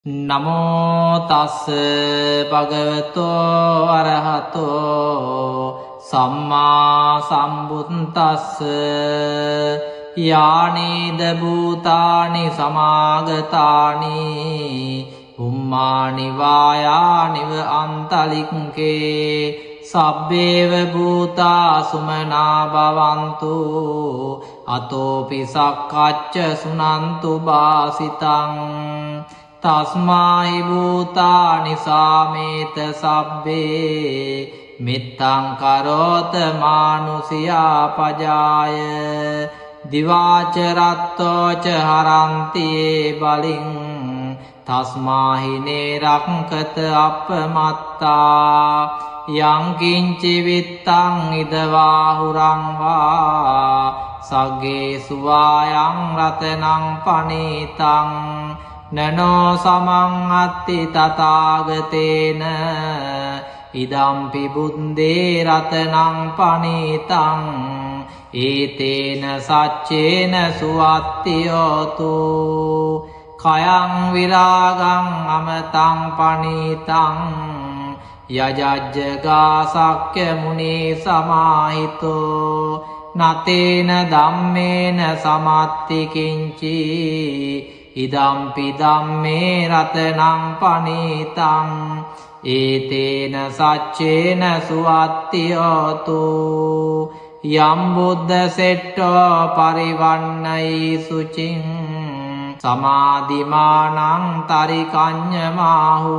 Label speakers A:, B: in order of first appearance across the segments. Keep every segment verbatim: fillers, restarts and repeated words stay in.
A: නමෝ තස් භගවතෝ අරහතෝ සම්මා සම්බුද්දස්ස යානේද භූතානි සමාගතානි උම්මානි වායානිව අන්තලික්කේ සබ්බේව භූතා සුමනා භවන්තු අතෝපි සක්කච්ච සුනන්තු බාසිතං තස්මාහි භූතානි සාමේත සබ්බේ මිත්තං කරෝත මානුසියා පජාය දිවාච රත්තෝච හරන්තියේ බලින් තස්මාහි නේරක්කත අපමත්තා යංකින්චි විත්තං ඉදවාහුරං වා සග්ගේ සුවායං රතනං පනීතං නනෝ සමං අත්ති තථාගතේන ඉදම්පි බුද්දේ රතනං පනීතං ඒතේන සච්චේන සුවත්තියෝතු කයං විරාගං අමතං පනීතං යජජ්ජගා සක්්‍ය මුනි සමාහිතෝ නතේන ධම්මේන සමත්ති කිංචි ඉදම්පි ධම්මේ රතනං පනීතං ඒතේන සච්චේන සුවත්තියෝතු යම් බුද්ධ සෙට්ටෝ පරිවන්නයි සුචින් සමාධිමානං තරිකඤ්ඤමාහු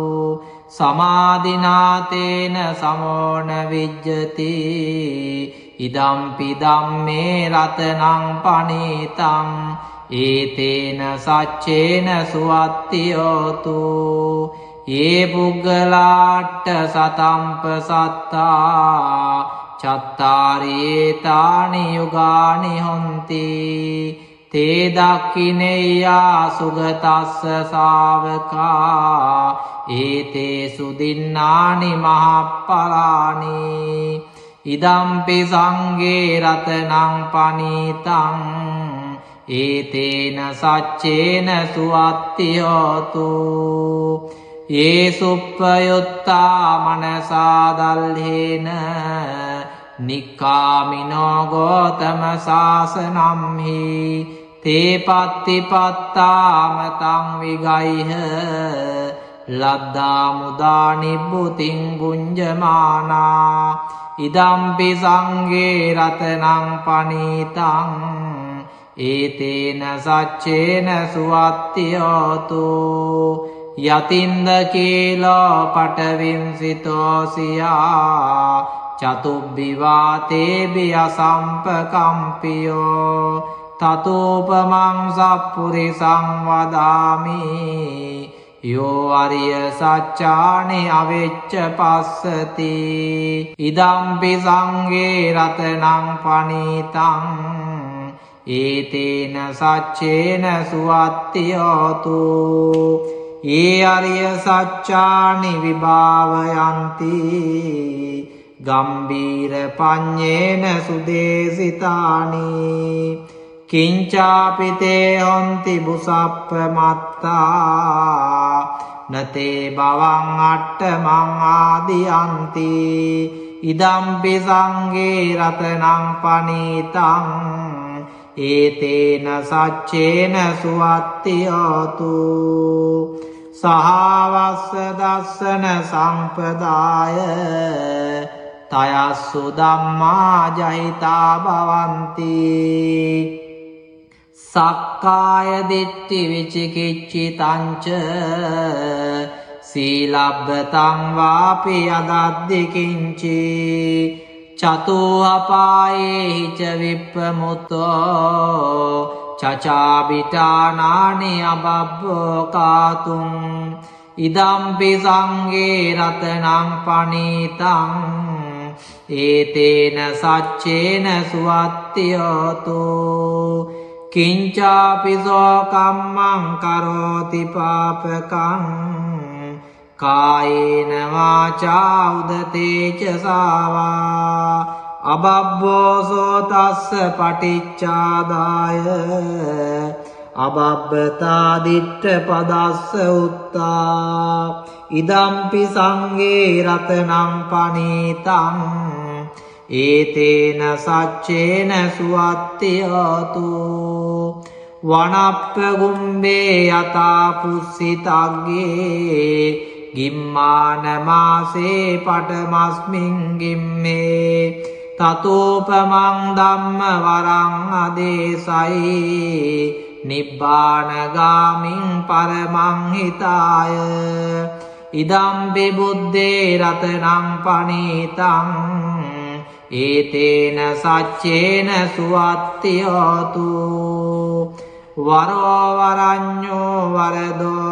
A: සමාධිනාතේන සමෝන විජ්ජති ඉදම්පි ධම්මේ රතනං පනීතං ඒතේන සච්චේන සුවත්තියෝතු ඒ පුග්ගලාට්ට සතම්ප සත්තා චත්තාරියේතානි යුගානි හොන්ති තේ දක්ඛිනෙය්‍යා සුගතස්ස ශාවකා ඒතේ සුදින්නානි මහප්පලානි ඉදම්පි සංඝේ රතනං පනීතං ඒතේන සච්චේන සුවත්තියෝතු ඒ සුප්පයුත්තා මනසා දල්හේන නික්කාමිනෝ ගෝතම සාසනම්හි තේ පත්තිපත්තාමතං විගයිහ ලද්දා මුදා නිබ්බුතින් ගුංජමානා ඉදම්පි සංඝේ රතනං පනීතං ඒතේන සච්චේන සුවත්තියෝතු යතින්ද කීලෝ පටවින්සිතෝසියා චතුබ්බිවාතේබි අසම්පකම්පියෝ තතෝපමං සප්පුරිසං වදාමි යෝ අරිය සච්චානි අවෙච්ච පස්සති ඉදම්පි සංඝේ රතනං පනීතං ඒතේන සච්චේන සුවත්තියෝතු ඒ අරිය සච්චානි විභාවයන්ති ගම්බීර පඤ්ඤේන සුදේසිතානි කිංචාපිතේ හොන්ති බුසප්පමත්තා නතේ බවං අට්ඨමං ආදියන්ති ඉදම්පි සංඝේ රතනං පනීතං ඒතේන සච්චේන සුවත්තියෝතු සහවස්ස දස්සන සම්පදාය තයස්සු ධම්මා ජහිතා භවಂತಿ සක්කාය දිට්ඨි විචිකිච්ඡිතංච සීලබ්බතං වාපි අදද්දි කිංචි චතුඅපායේ ච විප්පමුත්තෝ චචාබිටානානි අබබ්බෝ කාතුං ඉදම්පි සංඝේ රතනං පනීතං ඒතේන සච්චේන සුවත්තියෝතු කිංචාපිසෝ කම්මං කරෝති පාපකං කායේන වාචා උදතේ ච සාවා අබබ්බෝ සෝතස්ස පටිච්චාදාය අබබ්බතා දිට්ඨ පදස්ස උත්තා ඉදම්පි සංඝේ රතනං පනීතං ඒතේන සච්චේන සුවත්තියතු වනප්ප ගුම්බේ යතා පුස්සිතග්ගේ ගිම්මාන මාසේ පටමස්මින් ගිම්මේ තතෝපමං ධම්ම වරං අදේසයි නිබ්බානගාමින් පරමං හිතාය ඉදම්පි බුද්දේ රතනං පනීතං ඒතේන සච්චේන සුවත්තියතු වරෝ වරඤ්ඤෝ වරදෝ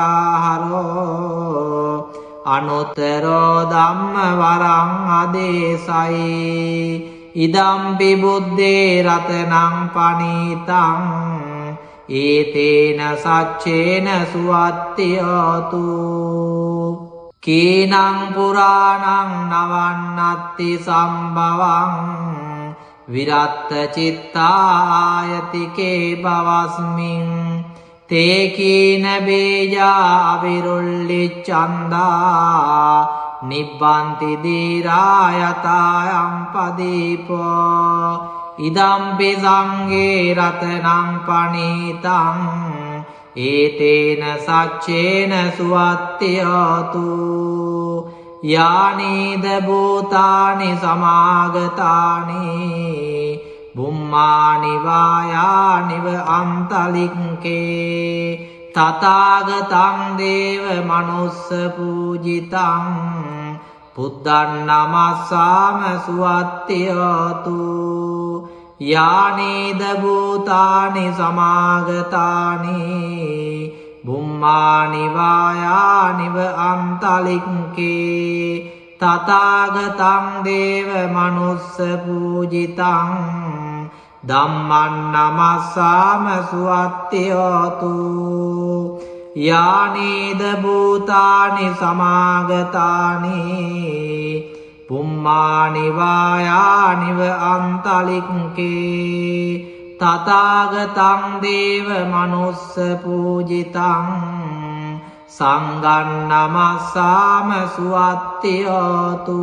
A: වරහරෝ අනුත්තරෝ ධම්ම වරං අදේසයි ඉදම්පි බුද්දේ රතනං පනීතං ඒතේන සච්චේන සුවත්තියතු කීනං පුරාණං නවන්නත්ති සම්භවං විරත්ත චිත්තායතිකේ බවස්මින් තේ කීන බේජා අවිරුල්ලිච්ඡන්දා නිබ්බන්ති දීරායතායම් පදීපෝ ඉදම්පි සංඝේ රතනං පනීතං ඒතේන සච්චේන සුවත්තියතු යානීද භූතානි සමාගතානි බුම්මානි වායානිව අන්තලික්කේ තථාගතං දේව මනුස්ස පූජිතං බුද්ධං නමස්සාම සුවත්තියතු යානීද භූතානි සමාගතානි බුම්මානි වායානිව අන්තලික්කේ තථාගතං දේව මනුස්ස පූජිතං ධම්මං නමස්සාම සුවත්තියතු යානීද භූතානි සමාගතානි බුම්මානි වායානිව අන්තලික්කේ තථාගතං දේව මනුස්ස පූජිතං සංඝං නමස්සාම සුවත්තියතු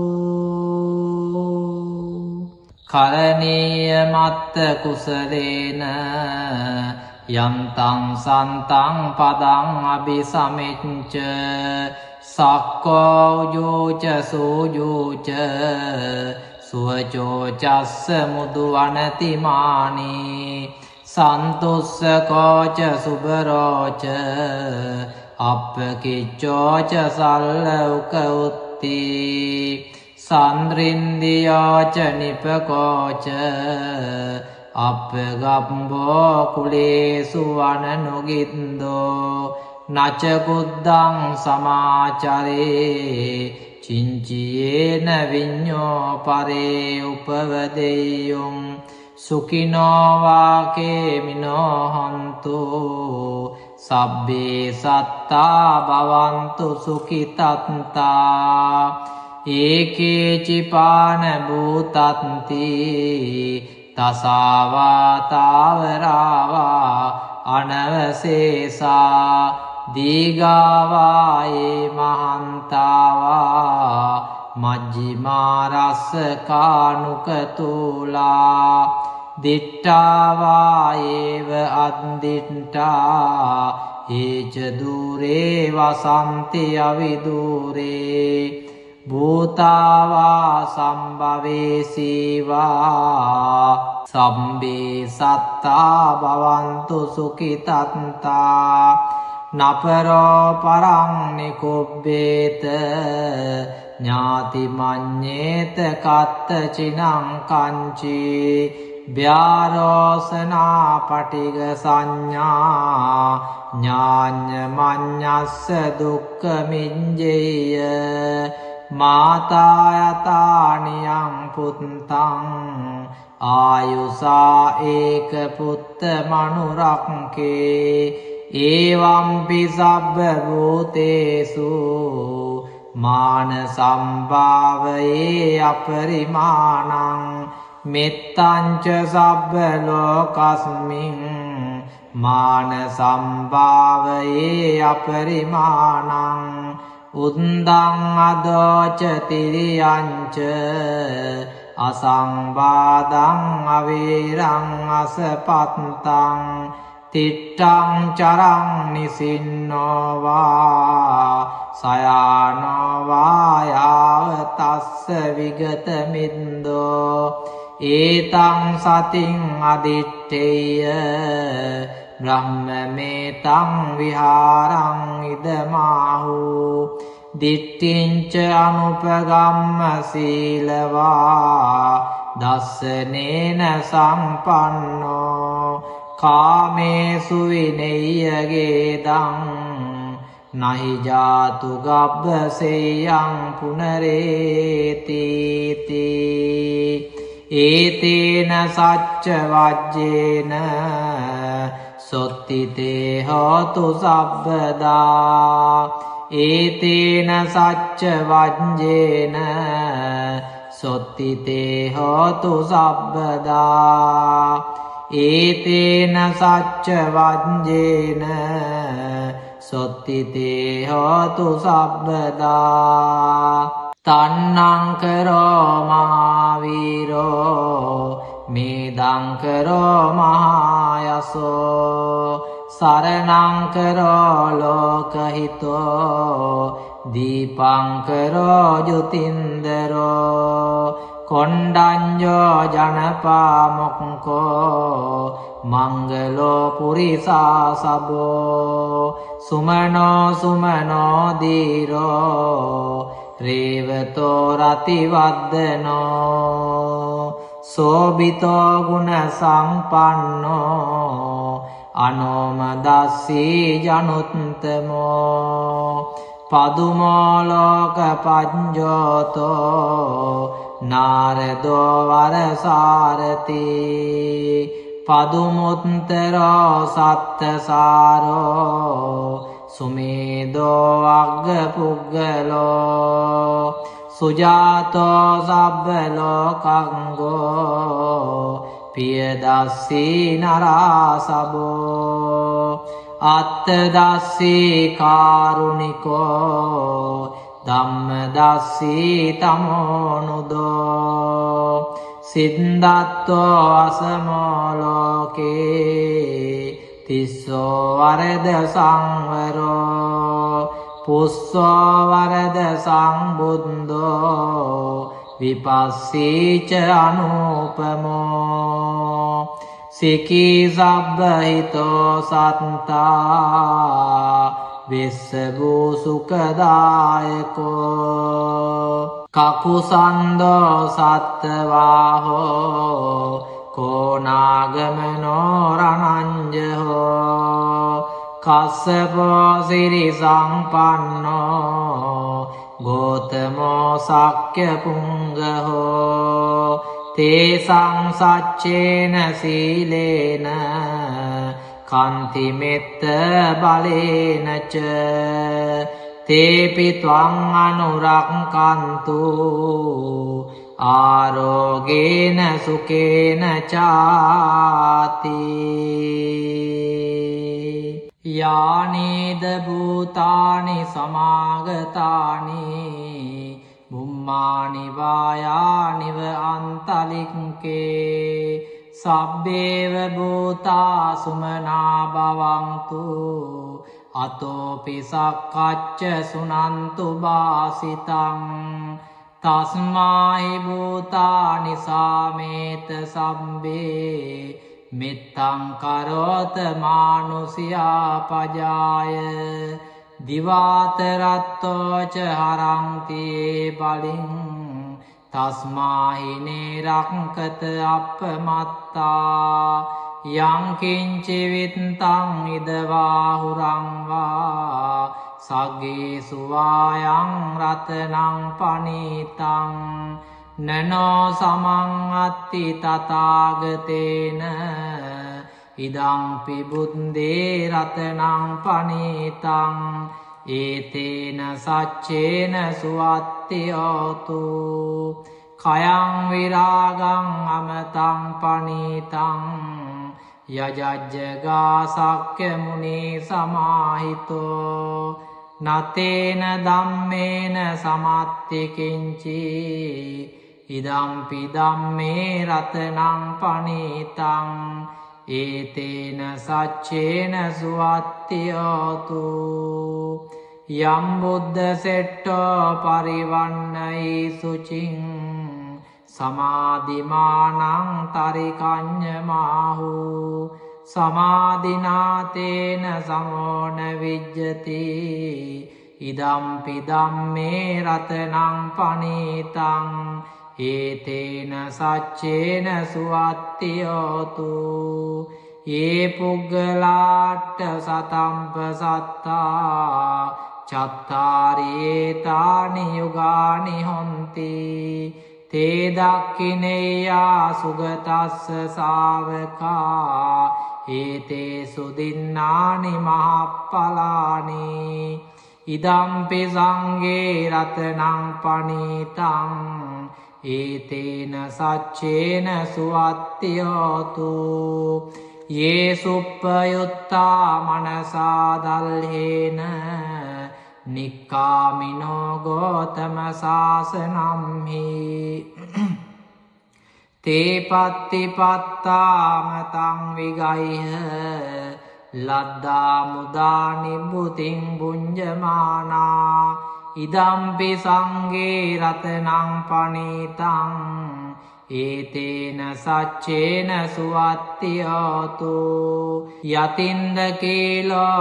A: කරණීය මත්ත කුසලේන යන්තං සන්තං පදං අபிසමෙච්ච සක්කෝ උජෝච සෝජෝච සුවචෝ චස්ස මුදු වනතිමානි සන්තුස්සකෝච සුබරෝච අප්පකිච්චෝච සල්ලෞක උත්ති සන්ද්‍රින්දියාච නිපකෝච අප්පගම්බෝ කුලේසු වනනුගින්දෝ නච කුද්දං සමාචරේ චිංචියේන විඤ්ඤෝ පරේ උපවදෙය්‍යොං සුඛිනෝ වාකේ මිනෝ හන්තු සබ්බේ සත්තා භවන්තු සුඛිතත්තා ඒකේ චිපාන භූතත්ති තසාවා තාවරාවා අනවසේසා දීගාවායේ මහන්තාවා මජ්ජිමාරස්ස කානුකතුලා දිට්ඨාවායේව අද්දිට්ඨා ඒච දූරේ වසන්ති අවිදූරේ භූතාවා සම්භවේසීවා සම්බේ සත්තා භවන්තු සුඛිතත්තා නපරෝ පරං නිකුබ්බේත ඥාති මඤ්ඤේත කත්ත චිනං කංචි ව්‍යාරෝසනා පටිග සංඥා ඥාඤ්ඤ මඤ්ඤස්ස දුක්ඛ මිඤ්ජේය මාතා යතානියං පුත්තං ආයුසා ඒක පුත්ත මනුරක්කේ ඒවම්පි සබ්බ භූතේසු මාන සම්භාවයේ අපරිමාණං මෙත්තංච සබ්බ ලෝකස්මින් මාන සම්භාවයේ අපරිමාණං උද්දං අදෝච තිරියංච අසංවාදං අවේරං අසපත්තං තිට්ඨං චරං නිසින්නෝවා සයානෝවා යාව තස්ස විගත මින්දෝ ඒතං සතින් අදිත්තේය බ්‍රහ්මමේතං විහාරං ඉදමාහු දිට්ඨිංච අනුපගම්ම සීලවා දස්සනේන සම්පන්නෝ කාමේසු විනෙය්‍යගේදං නහි ජාතු ගබ්බසේයං පුනරේතිති ඒතේන සච්ච වජ්ජේන සොත්තිතේ හෝතු සබ්බදා ඒතේන සච්ච වජ්ජේන සොත්තිතේ හෝතු සබ්බදා ඒතේන සච්ච වජ්ජේන සොත්තිතේ හෝතු සබ්බදා තන්නං කරෝ මහාවීරෝ මේදං කරෝ මහායසෝ සරණං කරෝ ලෝකහිතෝ දීපං කරෝ ජුතින්දරෝ කොණ්ඩඤ්ඤෝ ජනපාමොක්ඛෝ මංගලෝ පුරිසා සබෝ සුමනෝ සුමනෝ දීරෝ රේවතෝ රතිවද්දනෝ සෝබිතෝ ගුණ සම්පන්නෝ අනෝමදස්සී ජනුත්තමෝ පදුමෝ ලෝක පඤ්ඤෝතෝ නාරදෝ වරසාරති පදුමුත්තරෝ සත්තසාරෝ සුමේදෝ අග්ග පුග්ගලෝ සුජාතෝ සබ්බ ලෝකංගෝ පියදස්සී නරාසබෝ අත්තදස්සී කාරුණිකෝ ධම්මදස්සී තමෝනුදෝ සිද්ධාත්තෝ අසමෝ ලෝකේ තිස්සෝ වරද සංවරෝ පුස්සෝ වරද සංබුද්ධෝ විපස්සීච අනුපමෝ සිකී සබ්බහිතෝ සත්තා විස්සභූ සුඛදායකෝ කකුසන්දෝ සත්තවාහෝ කෝනාගමනෝ රණංජහෝ කස්සපෝ සිරි සම්පන්නෝ ගෝතමෝ සක්්‍ය පුංගහෝ තේසං සච්චේන සීලේන කන්ති මෙත්ත බලේනච තේපි ත්වං අනුරක්ඛන්තු ආරෝගේන සුකේන චාති යානේද භූතානි සමාගතානි බුම්මානි වායානිව අන්තලික්කේ සබ්බේව භූතා සුමනා භවන්තු අතෝපි සක්කච්ච සුනන්තු බාසිතං තස්මාහි භූතානි සාමේත සම්බේ මිත්තං කරෝත මානුසියා පජාය දිවාතරත්තෝච හරන්තියේ බලින් තස්මාහි නේරක්කත අප්පමත්තා යංකින්චි විත්තං ඉදවාහුරංවා සග්ගේ සුවායං රතනං පනීතං නනෝ සමං අත්ති තථාගතේන ඉදං පිබුද්දේ රතනං පනීතං ඒතේන සච්චේන සුවත්තියෝතු කයං විරාගං අමතං පනීතං යජජ්ජගා සක්්‍ය මුනි සමාහිතෝ නතේන ධම්මේන සමත්තිකින්චි ඉදම්පි ධම්මේ රතනං පනීතං ඒතේන සච්චේන සුවත්තියෝතු යම් බුද්ධ සෙට්ටෝ පරිවන්නයි සුචින් සමාධිමානං තරිකඤ්ඤමාහු සමාධිනාතේන සමෝන විජ්ජති ඉදම්පි ධම්මේ රතනං පනීතං ඒතේන සච්චේන සුවත්තියෝතු ये පුග්ගලාට්ඨ සතම්ප සත්තා චත්තාරේතානි යුගානි හොන්ති තේ දක්ඛිනේයා සුගතස්ස ශාවකා ඒතේ සුදින්නානි මහප්පලානි ඉදම්පි සංඝේ රතනං පනීතං ඒතේන සච්චේන සුවත්තියෝතු ये सुप्पयुत्ता मनसा दल्हेन निक्कामिनो गौतम शासनम्हि ते पत्तिपत्तामतं विगैः लद्दा मुदा निभृतिं भुञ्जमाना इदम्पि संगे रत्नं पणितं ඒතේන සච්චේන සුවත්තියෝතු යතින්ද කීලෝ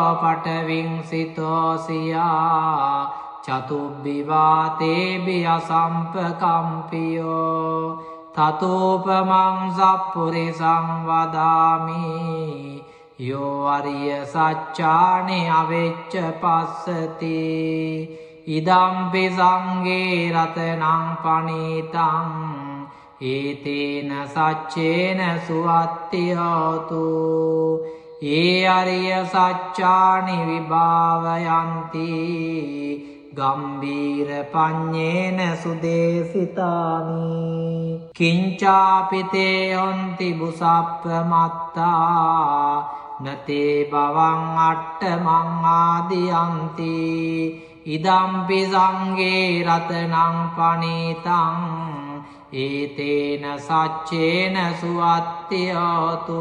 A: පටවිංසිතෝසියා චතුබ්බිවාතේබි අසම්පකම්පියෝ තතෝපමං සප්පුරිසං වදාමි යෝ අරිය සච්චානි අවෙච්ච පස්සති ඉදම්පි සංගේ රතනං පනීතං ඒතේන සච්චේන සුවත්තියෝතු ඒ අරිය සච්චානි විභාවයන්ති ගම්බීර පඤ්ඤේන සුදේසිතානි කිංචාපිතේ යොන්ති බුසප්පමත්තා නතේ බවං අට්ඨමං ආදියන්ති ඉදම්පි සංගේ රතනං පනීතං ඒතේන සච්චේන සුවත්තියෝතු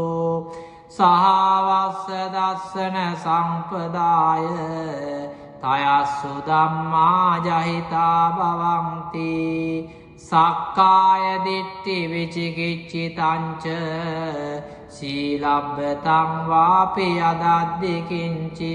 A: සහවස්ස දස්සන සම්පදාය තයස්සු ධම්මා ජහිතා භවಂತಿ සක්කාය දිට්ඨි විචිකිච්ඡිතංච සීලබ්බතං වාපි යදද්දි කිංචි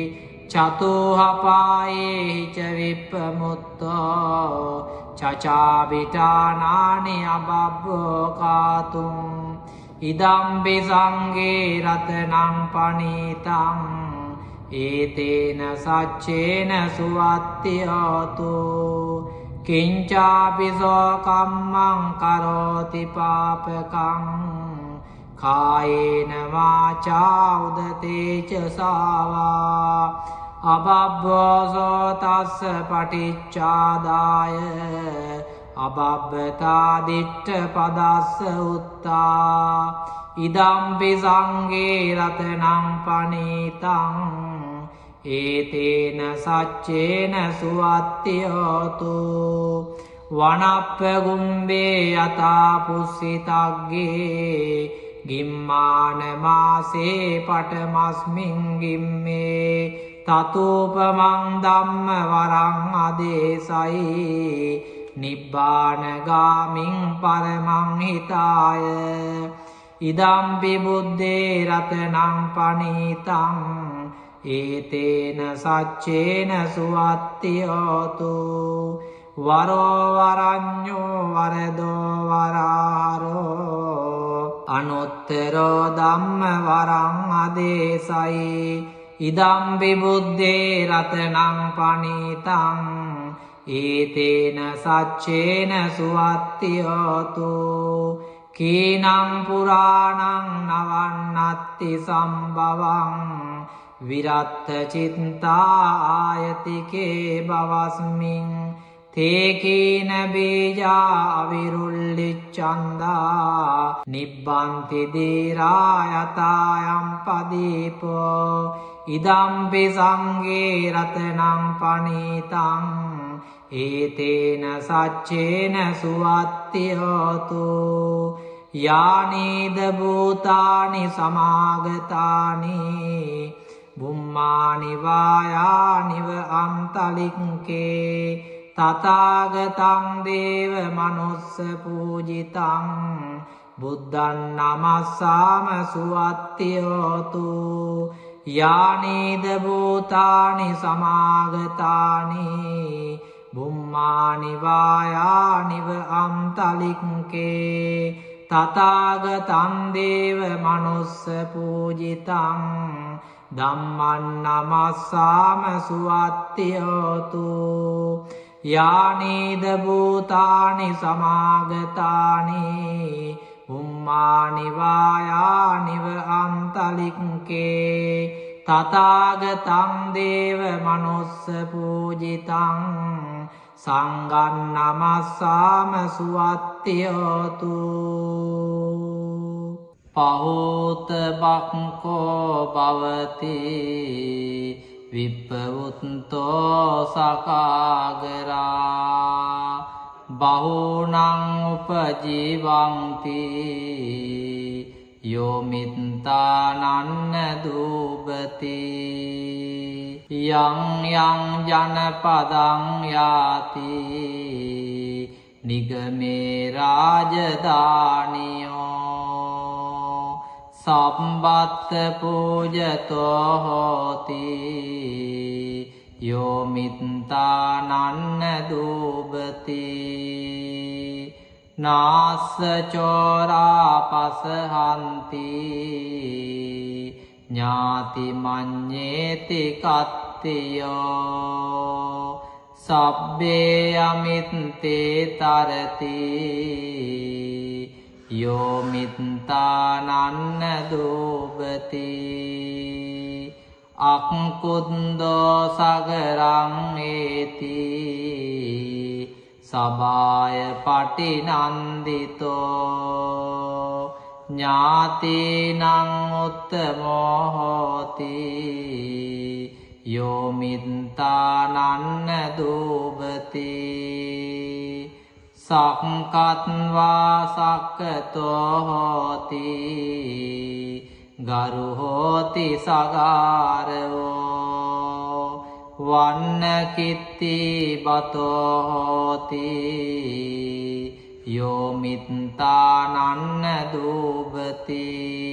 A: චතුහපායේ ච විප්පමුත්තෝ චචාබිටානානි අබබ්බෝකාතුම් ඉදම්පි සංගේ රතනං පනීතං ඒතේන සච්චේන සුවත්තියෝතු කිංචාපිසෝ කම්මං කරෝති පාපකං කායේන වාචා උදතේ ච සාවා අබබ්බෝසෝ තස්ස පටිච්චාදාය අබබ්බතා දිට්ඨ පදස්ස උත්තා ඉදම්පි සංගේ රතනං පනීතං ඒතේන සච්චේන සුවත්තියෝතු වනප්ප ගුම්බේ යතා පුස්සිතග්ගේ ගිම්මාන මාසේ පටමස්මින් ගිම්මේ තතෝපමං ධම්ම වරං අදේසයි නිබ්බානගාමින් පරමං හිතාය ඉදම්පි බුද්දේ රතනං පනීතං ඒතේන සච්චේන සුවත්තියෝතු වරෝ වරඤ්ඤෝ වරදෝ වරාරෝ අනුත්තරෝ ධම්ම වරං අදේසයි ඉදම්පි බුද්දේ රතනං පනීතං ඒතේන සච්චේන සුවත්තියෝතු කීනං පුරාණං නවන්නත්ති සම්භවං විරත්ත චිත්තා ආයතිකේ බවස්මින් තේකීන බීජා අවිරුල්ලිච්ඡන්දා නිබ්බන්ති දීරා යතායම් පදීපෝ ඉදම්පි සංඝේ රතනං පනීතං ඒතේන සච්චේන සුවත්ති හෝතු යානීද භූතානි සමාගතානි බුම්මානි වායානිව අන්තලික්කේ තථාගතං දේව මනුස්ස පූජිතං බුද්ධං නමස්සාම සුවත්ති හෝතු යානීද භූතානි සමාගතානි බුම්මානි වායානිව අන්තලික්කේ තථාගතං දේව මනුස්ස පූජිතං ධම්මං නමස්සාම සුවත්ති හෝතු යානීද භූතානි සමාගතානි බුම්මානි වායානිව අන්තලික්කේ තථාගතං දේව මනුස්ස පූජිතං සංඝං නමස්සාම සුවත්ති හෝතු පහෝත බක්ඛෝ භවති විප්පවුත්තෝ සකාගරා බහූනං උපජීවಂತಿ යෝමිත්තානන්න දූපති යං යං ජනපදං යාති නිගමේ රාජධානියෝ සම්බත්ත පූජතෝ හෝති යෝමිත්තානන්න දූපති නාස්ස චෝරා පසහන්ති ඥාති මඤ්ඤේති කත්තියෝ සබ්බේ අමිත්තේ තරති යෝමිත්තානන්න දූපති අක්කුද්දෝ සගරං ඒති සබාය පටිනන්දිතෝ ඥාතිනං උත්තමෝ හෝති යෝමිත්තානන්න දූපති සක්කත්වා සක්කතෝ හෝති ගරු හෝති සගාරවෝ වන්න කිත්ති බතෝ හෝති යෝමිත්තානන්න දූපති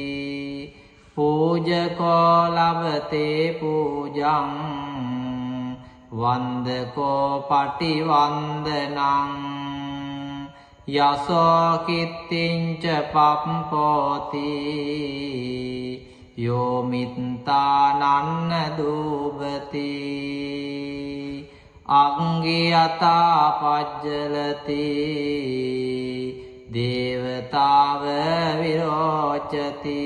A: පූජකෝ ලබතේ පූජං වන්දකෝ පටිවන්දනං යසෝ කිත්තිංච පප්පෝති යෝමිත්තානන්න දූපති අංගියතා පජ්ජලති දේවතාව විරෝචති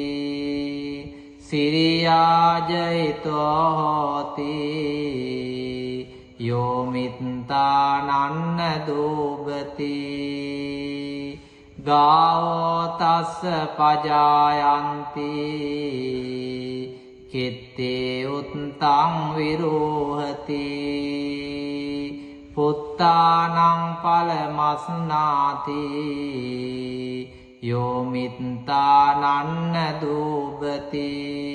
A: සිරියාජයිතෝ හෝති යෝමිත්තානන්න දූපති ගාවෝ තස්ස පජායන්ති කිත්තේ උත්තං විරෝහති පුත්තානං පලමස්නාති යෝමිත්තානන්න දූපති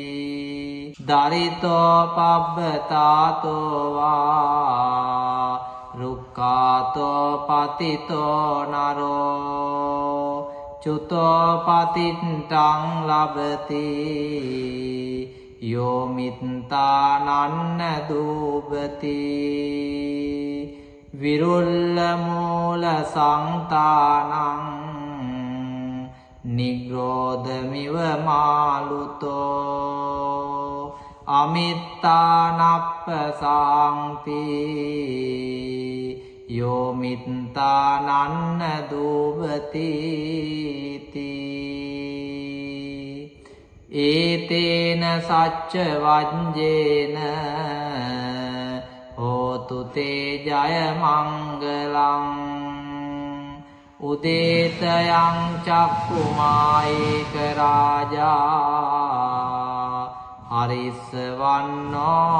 A: දරිතෝ පබ්බතාතෝ වා රුක්ඛාතෝ පතිතෝ නරෝ චුතෝ පතිත්තං ලබති යෝමිත්තානන්න දූපති විරුල්ල මූල සංතානං නිග්‍රෝධමිව මාලුතෝ අමිත්තානප්ප සාංති යෝමිත්තානන්න දූපති ඒතේන සච්ච වජ්ජේන හෝත හෝතු තේ ජය මංගලං උදේතයං චක්කුමායේක රාජා හරිස්ස වන්නෝ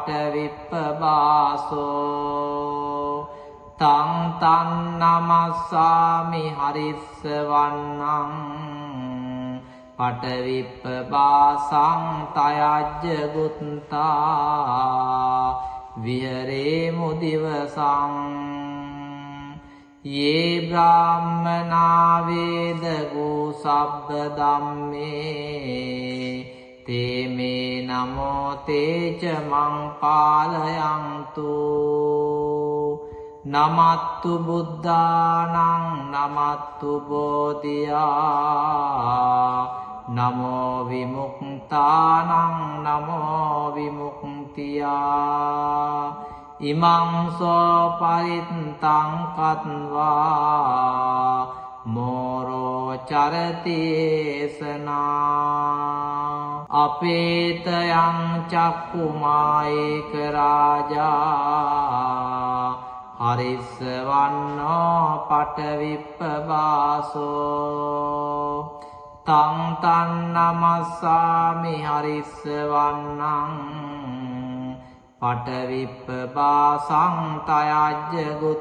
A: පටවිප්පබාසෝ තං තන් නමස්සාමි හරිස්ස වන්නං පටවිප්පබාසං තයජ්ජ ගුත්තා විහරේ මුදිවසං යේ බ්‍රාහ්මනා වේදගෝ සබ්බ ධම්මේ තේ මේ නමෝ තේච මං පාලයන්තු නමත්තු බුද්ධානං නමත්තු බෝධියා නමෝ විමුක්තානං නමෝ විමුක්තියා ඉමං සෝ පරිත්තං කତ୍වා මෝරෝ චරතේසනා අපේතයං චක්කුමායේක රාජා හරිස්ස වන්නෝ පටවිප්පබාසෝ තං තන් නමස්සාමි හරිස්ස වන්නං පටවිප්පබාසං තයජ්ජ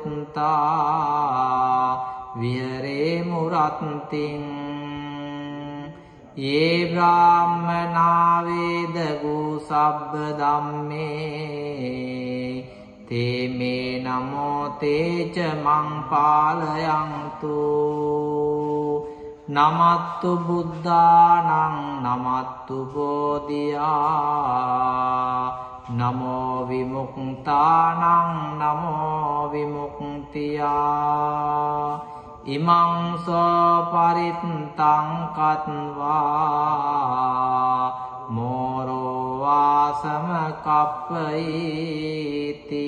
A: ගුත්තා විහරේ මුරත්තිං යේ බ්‍රාහ්මනා වේදගෝ සබ්බ ධම්මේ තේ මේ නමෝ තේච මං පාලයන්තු නමත්තු බුද්ධානං නමත්තු බෝධියා නමෝ විමුක්තානං නමෝ විමුක්තියා ඉමං සෝ පරිත්තං කତ୍වා මෝරෝ වාසම කප්පයිති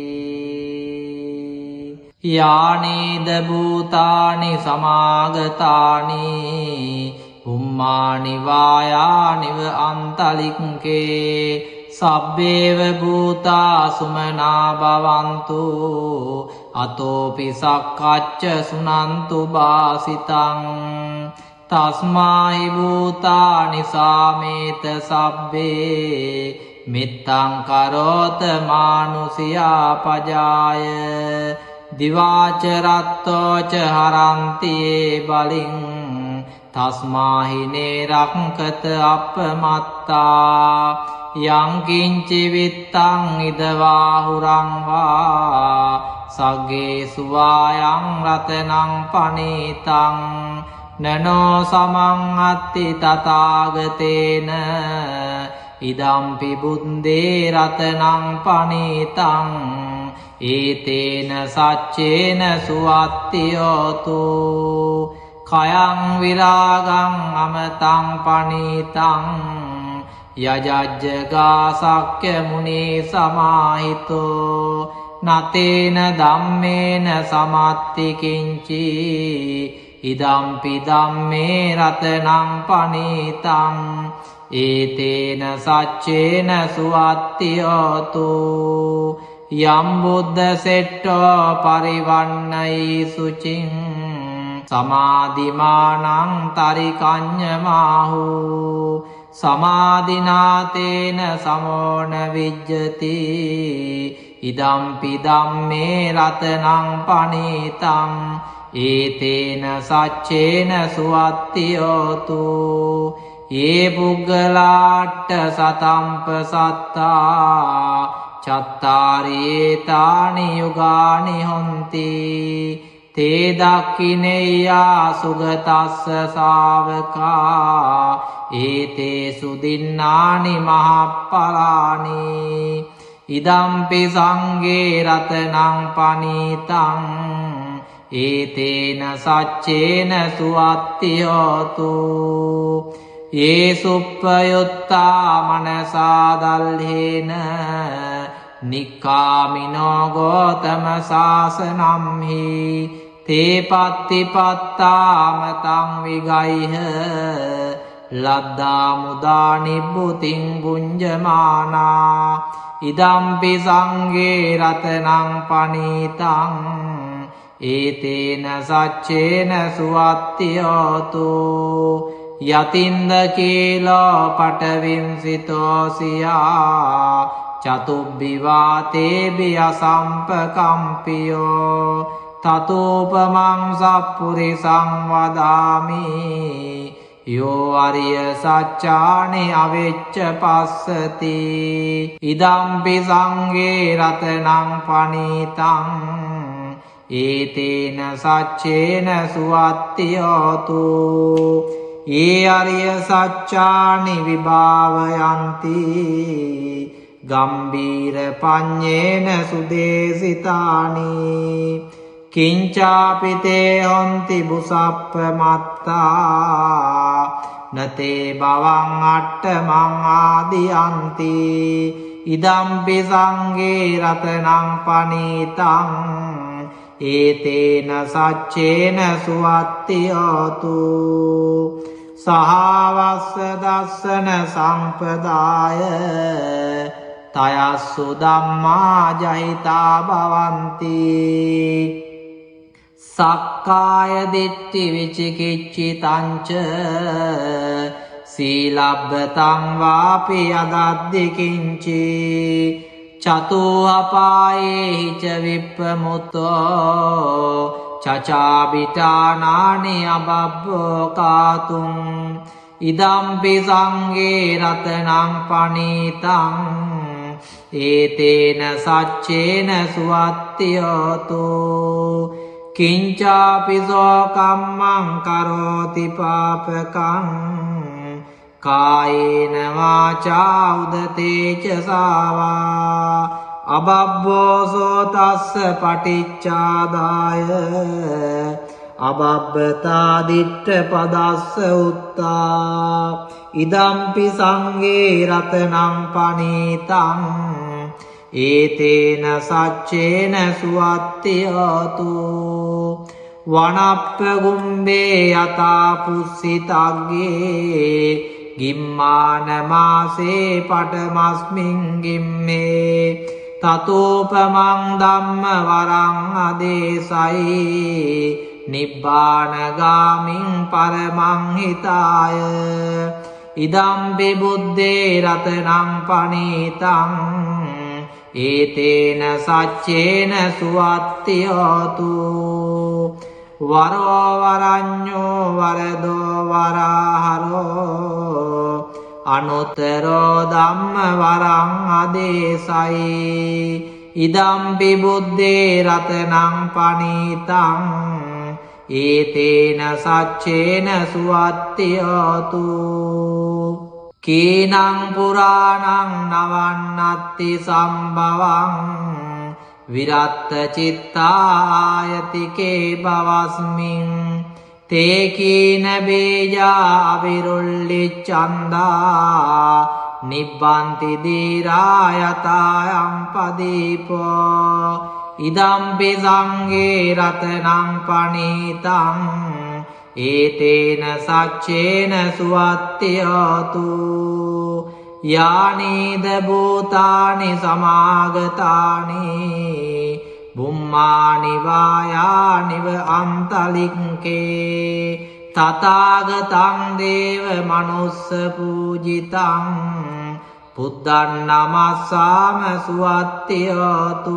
A: යානේද භූතානි සමාගතානි උම්මානි වායානිව අන්තලික්කේ සබ්බේව භූතා සුමනා භවන්තු අතෝපි සක්කච්ච සුනන්තු බාසිතං තස්මාහි භූතානි සාමේත සබ්බේ මිත්තං කරෝත මානුසියා පජාය දිවාච රත්තෝච හරන්තියේ බලින් තස්මාහි නේරක්කත අපමත්තා යංකින්චි විත්තං ඉදවාහුරං වා සග්ගේ සුවායං රතනං පනීතං නනෝ සමං අත්ති තථාගතේන ඉදම්පි බුද්දේ රතනං පනීතං ඒතේන සච්චේන සුවත්තියෝතු කයං විරාගං අමතං පනීතං යජජ්ජගා සක්්‍ය මුනි සමාහිතෝ නතේන ධම්මේන සමත්ති කිංචි ඉදම්පි ධම්මේ රතනං පනීතං ඒතේන සච්චේන සුවත්තියෝතු යම් බුද්ධ සෙට්ටෝ පරිවන්නයි සුචින් සමාධිමානං තරිකඤ්ඤමාහු සමාධිනාතේන සමෝන විජ්ජති ඉදම්පි ධම්මේ රතනං පනීතං ඒතේන සච්චේන සුවත්තියෝතු යේ පුග්ගලාට්ඨ සතම්ප සත්තා චත්තාරේතානි යුගානි හොන්ති තේ දක්ඛිනේයා සුගතස්ස ශාවකා ඒතේ සුදින්නානි මහප්පලානි ඉදම්පි සංඝේ රතනං පනීතං ඒතේන සච්චේන සුවත්තියෝතු යේ සුප්පයුත්තා මනසා දල්හේන නික්කාමිනෝ ගෝතම සාසනම්හි තේ පත්තිපත්තාමතං විගයිහ ලද්දා මුදා නිබ්බුතින් බුඤ්ජමානා ඉදම්පි සංඝේ රතනං පනීතං ඒතේන සච්චේන සුවත්තියෝතු යතින්ද කීලෝ පටවින්සිතෝසියා චතුබ්බිවාතේබි අසම්පකම්පියෝ තතෝපමං සප්පුරිසං වදාමි යෝ අරිය සච්චානි අවෙච්ච පස්සති ඉදම්පි සංඝේ රතනං පනීතං ඒතේන සච්චේන සුවත්තියෝතු ඒ අරිය සච්චානි විභාවයන්ති ගම්බීර පඤ්ඤේන සුදේසිතානි කිංචාපිතේ හොන්ති බුසප්ප මත්තා නතේ බවං අට්ඨමං ආදියන්ති ඉදම්පි සංඝේ රතනං පනීතං ඒතේන සච්චේන සුවත්තියෝතු සහවස්ස දස්සන සම්පදාය තයස්සු ධම්මා ජහිතා භවಂತಿ සක්කාය දිට්ඨි විචිකිච්ඡිතංච සීලබ්බතං වාපි යදද්දි කිංචි චතෝ අපායේ ච විප්පමුත්තෝ චචාබිටානානි අබබ්බෝ කාතුං ඉදම්පි සංඝේ රතනං පනීතං ඒතේන සච්චේන සුවත්තියෝතු කිංචාපිසෝ කම්මං කරෝති පාපකං කායේන වාචා උදතේ ච සාවා අබබ්බෝසෝ තස්ස පටිච්චාදාය අබබ්බතා දිට්ඨ පදස්ස උත්තා ඉදම්පි සංඝේ රතනං පනීතං ඒතේන සච්චේන සුවත්තියෝතු වනප්ප ගුම්බේ යතා පුස්සිතග්ගේ ගිම්මාන මාසේ පටමස්මින් ගිම්මේ තතෝපමං ධම්ම වරං අදේසයි නිබ්බානගාමින් පරමං හිතාය ඉදම්පි බුද්දේ රතනං පනීතං ඒතේන සච්චේන සුවත්තියෝතු වරෝ වරඤ්ඤෝ වරදෝ වරහරෝ අනුතරෝ ධම්ම වරං අදේසයි ඉදම්පි බුද්දේ රතනං පනීතං ඒතේන සච්චේන සුවත්තියෝතු කීනං පුරාණං නවන්නත්ති සම්භවං විරත්ත චිත්තායතිකේ බවස්මින් තේ කීන බේජා විරුල්ලිච්ඡන්දා නිබ්බන්ති දීරායතායම් පදීපෝ ඉදම්පි සංඝේ රතනං පනීතං ඒතේන සච්චේන සුවත්තියෝතු යානීද භූතානි සමාගතානි බුම්මානි වායානිව අන්තලික්කේ තථාගතං දේව මනුස්ස පූජිතං බුද්ධං නමස්සාම සුවත්තියෝතු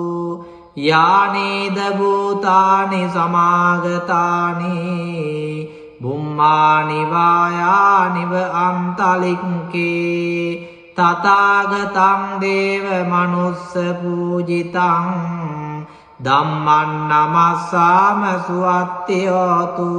A: යානීද භූතානි සමාගතානි බුම්මානි වායානිව අන්තලික්කේ තථාගතං දේව මනුස්ස පූජිතං ධම්මං නමස්සාම සුවත්තියෝතු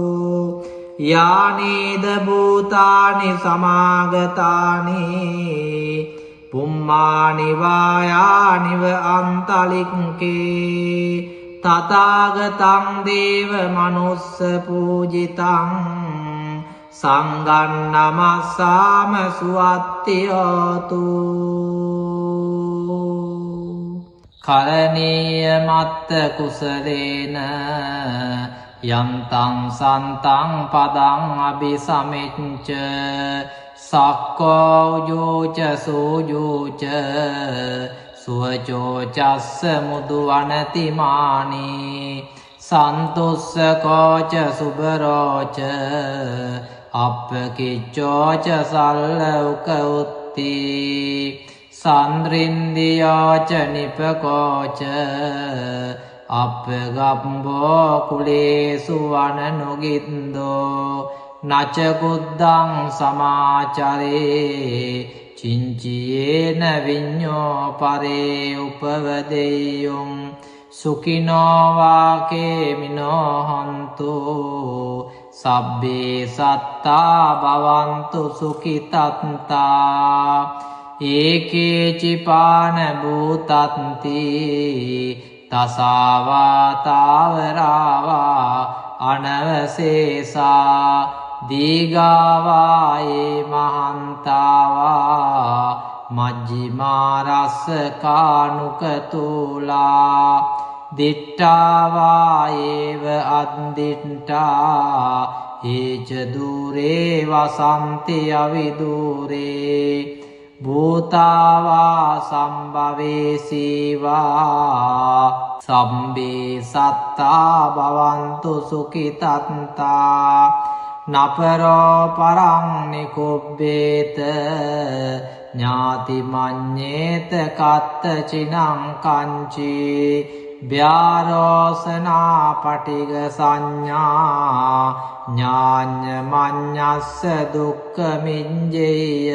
A: යානීද භූතානි සමාගතානි බුම්මානි වායානිව අන්තලික්කේ තථාගතං දේව මනුස්ස පූජිතං සංඝං නමස්සාම සුවත්තියෝතු කරණීය මත්ත කුසලේන යන්තං සන්තං පදං අபிසමෙච්ච සක්කෝ යෝච සෝයෝච සුවචෝ චස්ස මුදු අනතිමානී සන්තුස්සකෝච සුබරෝච අප්පකිච්චෝච සල්ලවක උත්ති සන්ද්‍රින්දියෝච නිපකෝච අප්පගම්බෝ කුලේසු වනනුගින්දෝ නචකුද්දං සමාචරේ චිංචියේන විඤ්ඤෝ පරේ උපවදෙය්‍යුම් සුඛිනෝ වාකේමිනෝ හන්තු සබ්බේ සත්තා භවන්තු සුඛිතත්තා ඒකේ චිපාන භූතත්ති තසාවාතාවරාවා අනවසේසා දීගාවායේ මහන්තාවා මජ්ජිමාරස්සකානුකතුලා දිට්ඨාවායේව අද්දිට්ඨා ඒච දූරේ වසන්ති අවිදූරේ භූතාවා සම්භවේසීවා සම්බේ සත්තා භවන්තු සුඛිතත්තා නපරෝ පරං නිකුබ්බේත ඥාති මඤ්ඤේත කත්ත චිනං කංචි ව්‍යාරෝසනා පටිග සංඥා ඥාඤ්ඤ මඤ්ඤස්ස දුක්ඛ මිඤ්ඤේය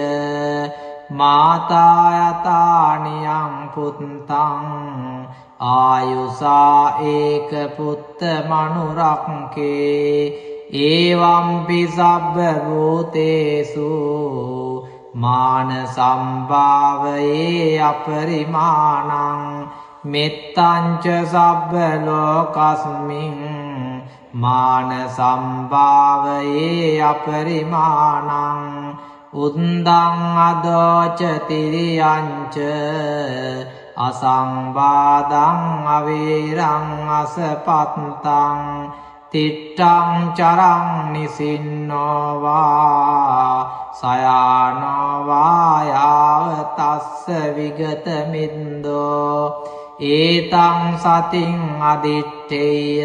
A: මාතා යතානියං පුත්තං ආයුසා ඒක පුත්ත මනුරක්කේ ඒවම්පි සබ්බ භූතේසු මාන සම්භාවයේ අපරිමාණං මෙත්තංච සබ්බ ලෝකස්මින් මාන සම්භාවයේ අපරිමාණං උද්දං අදෝච තිරියංච අසංවාදං අවේරං අසපත්තං තිට්ඨං චරං නිසින්නෝවා සයානෝවා යාව තස්ස විගත මින්දෝ ඒතං සතින් අදිත්තේය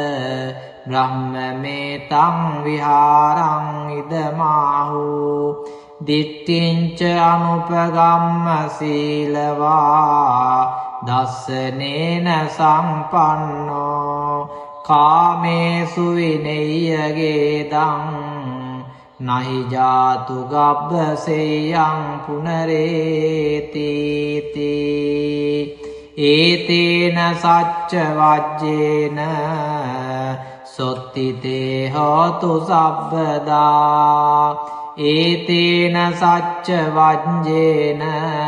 A: බ්‍රහ්මමේතං විහාරං ඉදමාහු දිට්ඨිංච අනුපගම්ම සීලවා දස්සනේන සම්පන්නෝ කාමේසු විනෙය්‍යගේදං නහි ජාතු ගබ්බසේයං පුනරේති ඒතේන සච්ච වජ්ජේන සොත්තිතේ හෝතු සබ්බදා ඒතේන සච්ච වජ්ජේන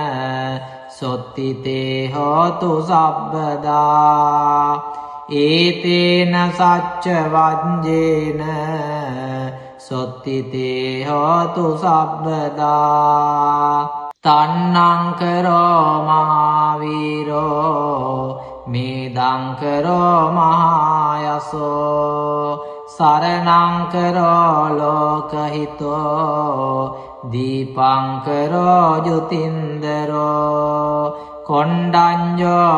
A: සොත්තිතේ හෝතු සබ්බදා ඒතේන සච්ච වජ්ජේන සොත්තිතේ හෝතු සබ්බදා තන්නං කරෝ මහාවීරෝ මේදං කරෝ මහායසෝ සරණං කරෝ ලෝකහිතෝ දීපං කරෝ ජුතින්දරෝ කොණ්ඩඤ්ඤෝ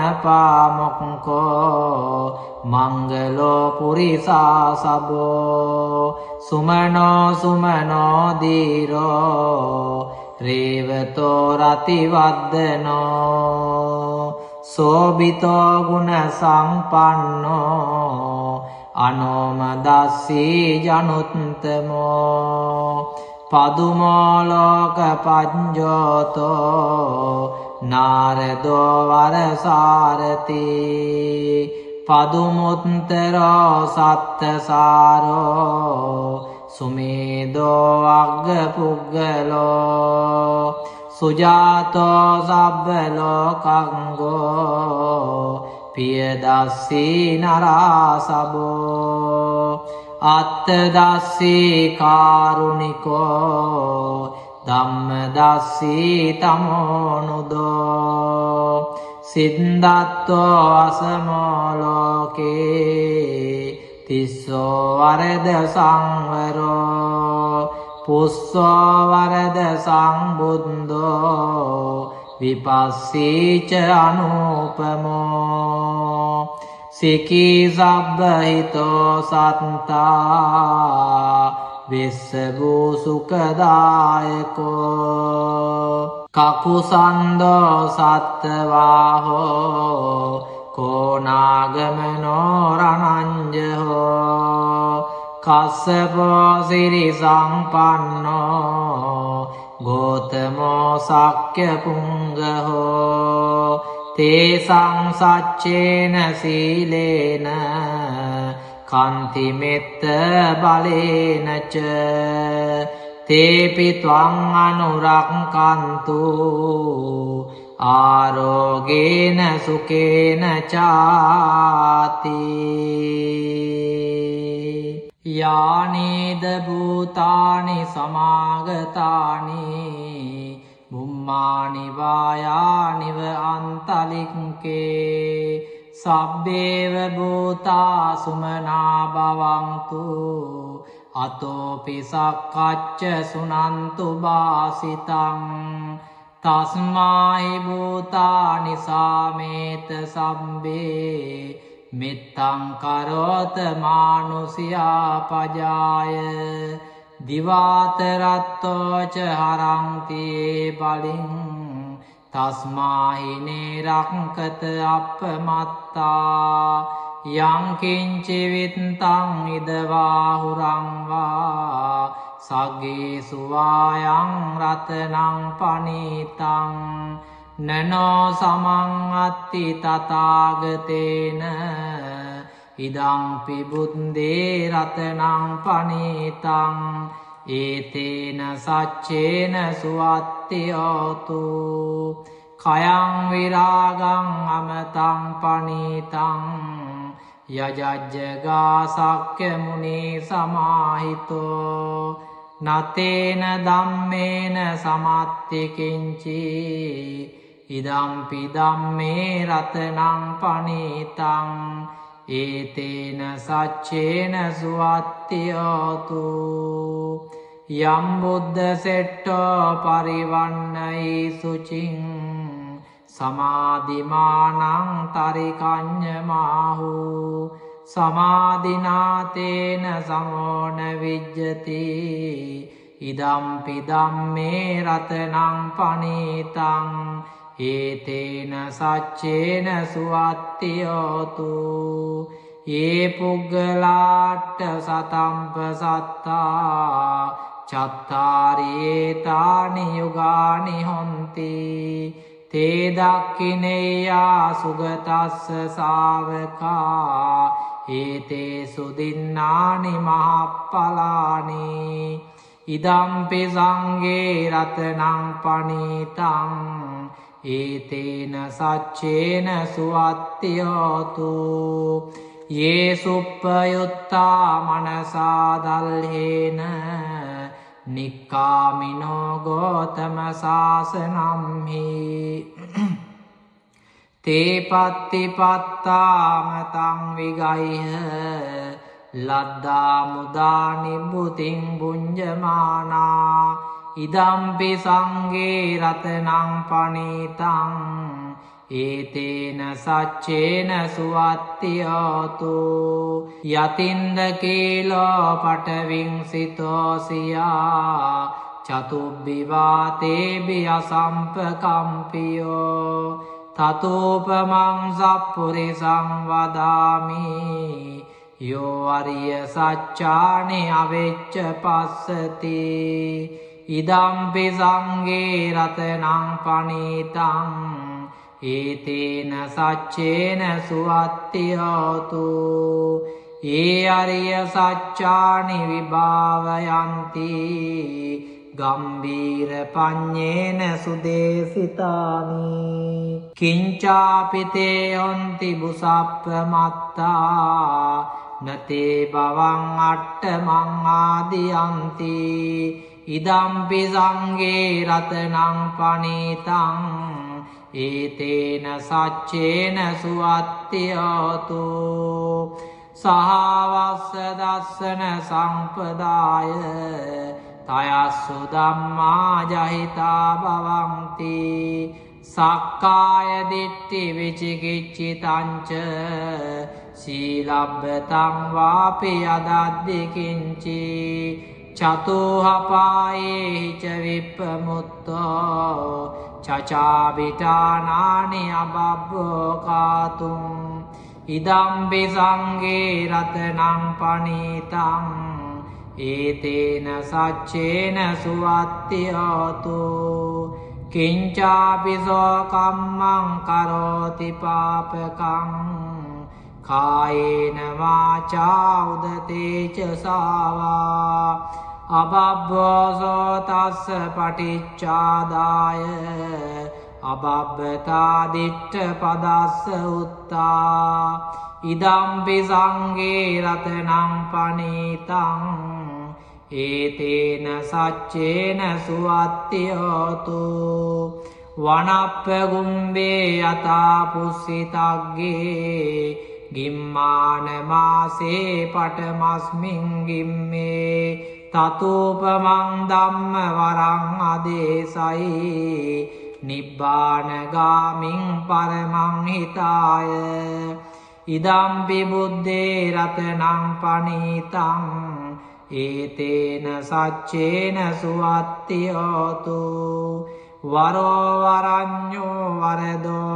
A: ජනපාමොක්ඛෝ මංගලෝ පුරිසා සබෝ සුමනෝ සුමනෝ දීරෝ රේවතෝ රතිවද්දනෝ සෝබිතෝ ගුණ සම්පන්නෝ අනෝමදස්සී ජනුත්තමෝ පදුමෝ ලෝක පඤ්ඤෝතෝ නාරදෝ වරසාරති පදුමුත්තරෝ සත්තසාරෝ සුමේදෝ අග්ග පුග්ගලෝ සුජාතෝ සබ්බ ලෝකංගෝ පියදස්සී නරාසබෝ අත්තදස්සී කාරුණිකෝ ධම්මදස්සී තමෝනුදෝ සිද්ධාත්තෝ අසමෝ ලෝකේ තිස්සෝ වරද සංවරෝ පුස්සෝ වරද සංබුද්ධෝ විපස්සීච අනුපමෝ සිකී සබ්බහිතෝ සත්තා විස්සභූ සුඛදායකෝ කකුසන්දෝ සත්තවාහෝ කෝනාගමනෝ රණංජහෝ කස්සපෝ සිරි සංපන්නෝ ගෝතමෝ සක්්‍ය පුංගහෝ තේසං සච්චේන සීලේන කන්තිමෙත්ත බලේනච තේපි ත්වං අනුරක්කන්තු ආරෝගේන සුකේන චාති යානේද භූතානි සමාගතානි බුම්මානි වායානිව අන්තලික්කේ සබ්බේව භූතා සුමනා භවන්තු අතෝපි සක්කච්ච සුනන්තු බාසිතං තස්මාහි භූතානි සාමේත සම්බේ මෙත්තං කරෝත මානුසියා පජාය දිවාතරත්තෝච හරංතියේ බලින් තස්මාහිනේ රක්කත අපමත්තා යංකින්චිවිත්තං ඉදවාහුරංවා සගේ සුවායං රතනං පනීතං නනෝ සමං අත්ති තථාගතේන ඉදංපි බුද්දේ රතනං පනීතං ඒතේන සච්චේන සුවත්තියෝතු කයං විරාගං අමතං පනීතං යජජ්ජගා සක්්‍ය මුනි සමාහිතෝ නතේන ධම්මේන සමත්තිකින්චි ඉදම්පි ධම්මේ රතනං පනීතං ඒතේන සච්චේන සුවත්තියෝතු යම් බුද්ධ සෙට්ටෝ පරිවන්නයි සුචින් සමාධිමානං තරිකඤ්ඤමාහු සමාධිනාතේන සමෝන විජ්ජති ඉදම්පි ධම්මේ රතනං පනීතං ඒතේන සච්චේන සුවත්තියෝතු ඒ පුග්ගලාට සතම්ප සත්තා චත්තාරියේතානි යුගානි හොන්ති තේ දක්ඛිනේයා සුගතස්ස ශාවකා ඒතේ සුදින්නානි මහප්පලානි ඉදම්පි සංඝේ රතනං පනීතං ඒතේන සච්චේන සුවත්තියෝතු යේ සුප්පයුත්තා මනසා දල්හේන නික්කාමිනෝ ගෝතම සාසනම්හි තේ පත්තිපත්තාමතං විගයිහ ලද්දා මුදා නිබ්බුතින් බුඤ්ජමානා ඉදම්පි සංඝේ රතනං පනීතං ඒතේන සච්චේන සුවත්තියෝතු යතින්ද කීලෝ පටවිංසිතෝ සියා චතුබ්බිවාතේබි අසම්පකම්පියෝ තතෝපමං සප්පුරිසං වදාමි යෝ අරිය සච්චානි අවෙච්ච පස්සති ඉදම්පි සංඝේ රතනං පනීතං ඒතේන සච්චේන සුවත්තියෝතු ඒ අරිය සච්චානි විභාවයන්ති ගම්බීර පඤ්ඤේන සුදේසිතානි කිංචාපිතේ යොන්ති බුසප්පමත්තා නතේ බවං අට්ඨමං ආදියන්ති ඉදම්පි සංඝේ රතනං පනීතං ඒතේන සච්චේන සුවත්තියෝතු සහවස්ස දස්සන සම්පදාය තයස්සු ධම්මා ජහිතා භවಂತಿ සක්කාය දිට්ඨි විචිකිච්ඡිතංච සීලබ්බතං වාපි අදද්දි කිංචි චතුහපායේ ච විප්පමුත්තෝ චචාබිටානානි අබබ්බෝ කාතුං ඉදම්පි සංඝේ රතනං පනීතං ඒතේන සච්චේන සුවත්ති හෝතු කිංචාපිසෝ කම්මං කරෝති පාපකං කායේන වාචා උදතේ ච සාවා අබබ්බෝසෝ තස්ස පටිච්චාදාය අබබ්බතා දිට්ඨ පදස්ස උත්තා ඉදම්පි සංඝේ රතනං පනීතං ඒතේන සච්චේන සුවත්ති හෝතු වනප්ප ගුම්බේ යතා පුස්සිතග්ගේ ගිම්මාන මාසේ පටමස්මින් ගිම්මේ තතූපමං ධම්ම වරං අදේසයි නිබ්බානගාමින් පරමං හිතාය ඉදම්පි බුද්දේ රතනං පනීතං ඒතේන සච්චේන සුවත්ති හෝතු වරෝ වරඤ්ඤෝ වරදෝ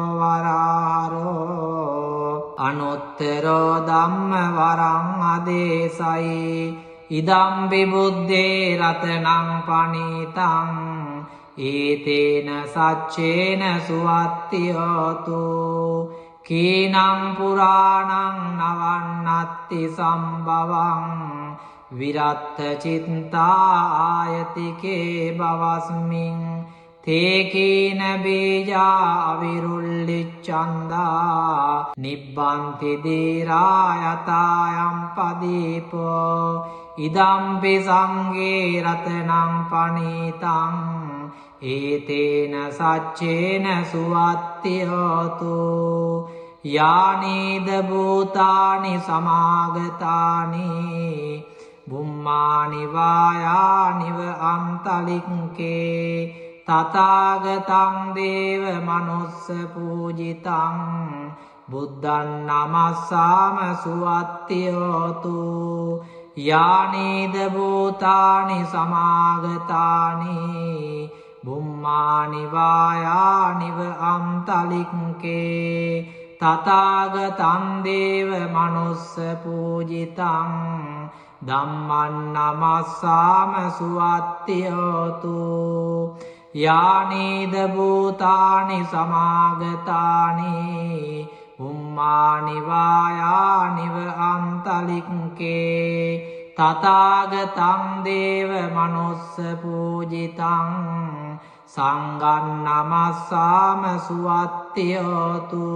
A: වරාහරෝ අනුත්තරෝ ධම්ම වරං අදේසයි ඉදම්පි බුද්දේ රතනං පනීතං ඒතේන සච්චේන සුවත්ති හෝතු කීනං පුරාණං නවන්නත්ති සම්භවං විරත්ත චිත්තා ආයතිකේ බවස්මින් තේකීන බීජා අවිරුල්ලිච්ඡන්දා නිබ්බන්ති දීරායතායම් පදීපෝ ඉදම්පි සංඝේ රතනං පනීතං ඒතේන සච්චේන සුවත්ති හෝතු යානීද භූතානි සමාගතානි බුම්මානි වායානිව අන්තලික්කේ තථාගතං දේව මනුස්ස පූජිතං බුද්ධං නමස්සාම සුවත්ති හෝතු යානීද භූතානි සමාගතානි බුම්මානි වායානිව අන්තලික්කේ තථාගතං දේව මනුස්ස පූජිතං ධම්මං නමස්සාම සුවත්ති හෝතු යානීද භූතානි සමාගතානි බුම්මානි වායානිව අන්තලික්කේ තථාගතං දේව මනුස්ස පූජිතං සංඝං නමස්සාම සුවත්ති හෝතු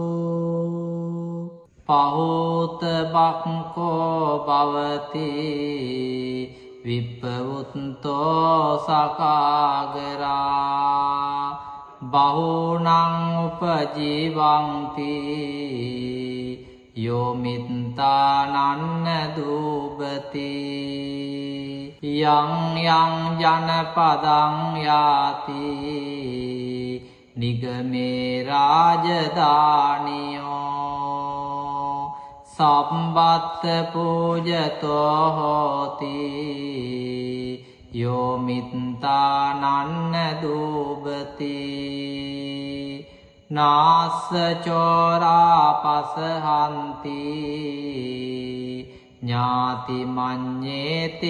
A: පහෝත බක්ඛෝ භවති විප්පවුත්තෝ සකාගරා බහූනං උපජීවಂತಿ යෝමිත්තානන්න දූපති යං යං ජනපදං යාති නිගමේ රාජධානියෝ සම්බත්ත පූජතෝ හෝති යෝමිත්තානන්න දූපති නාස්ස චෝරා පසහන්ති ඥාති මඤ්ඤේති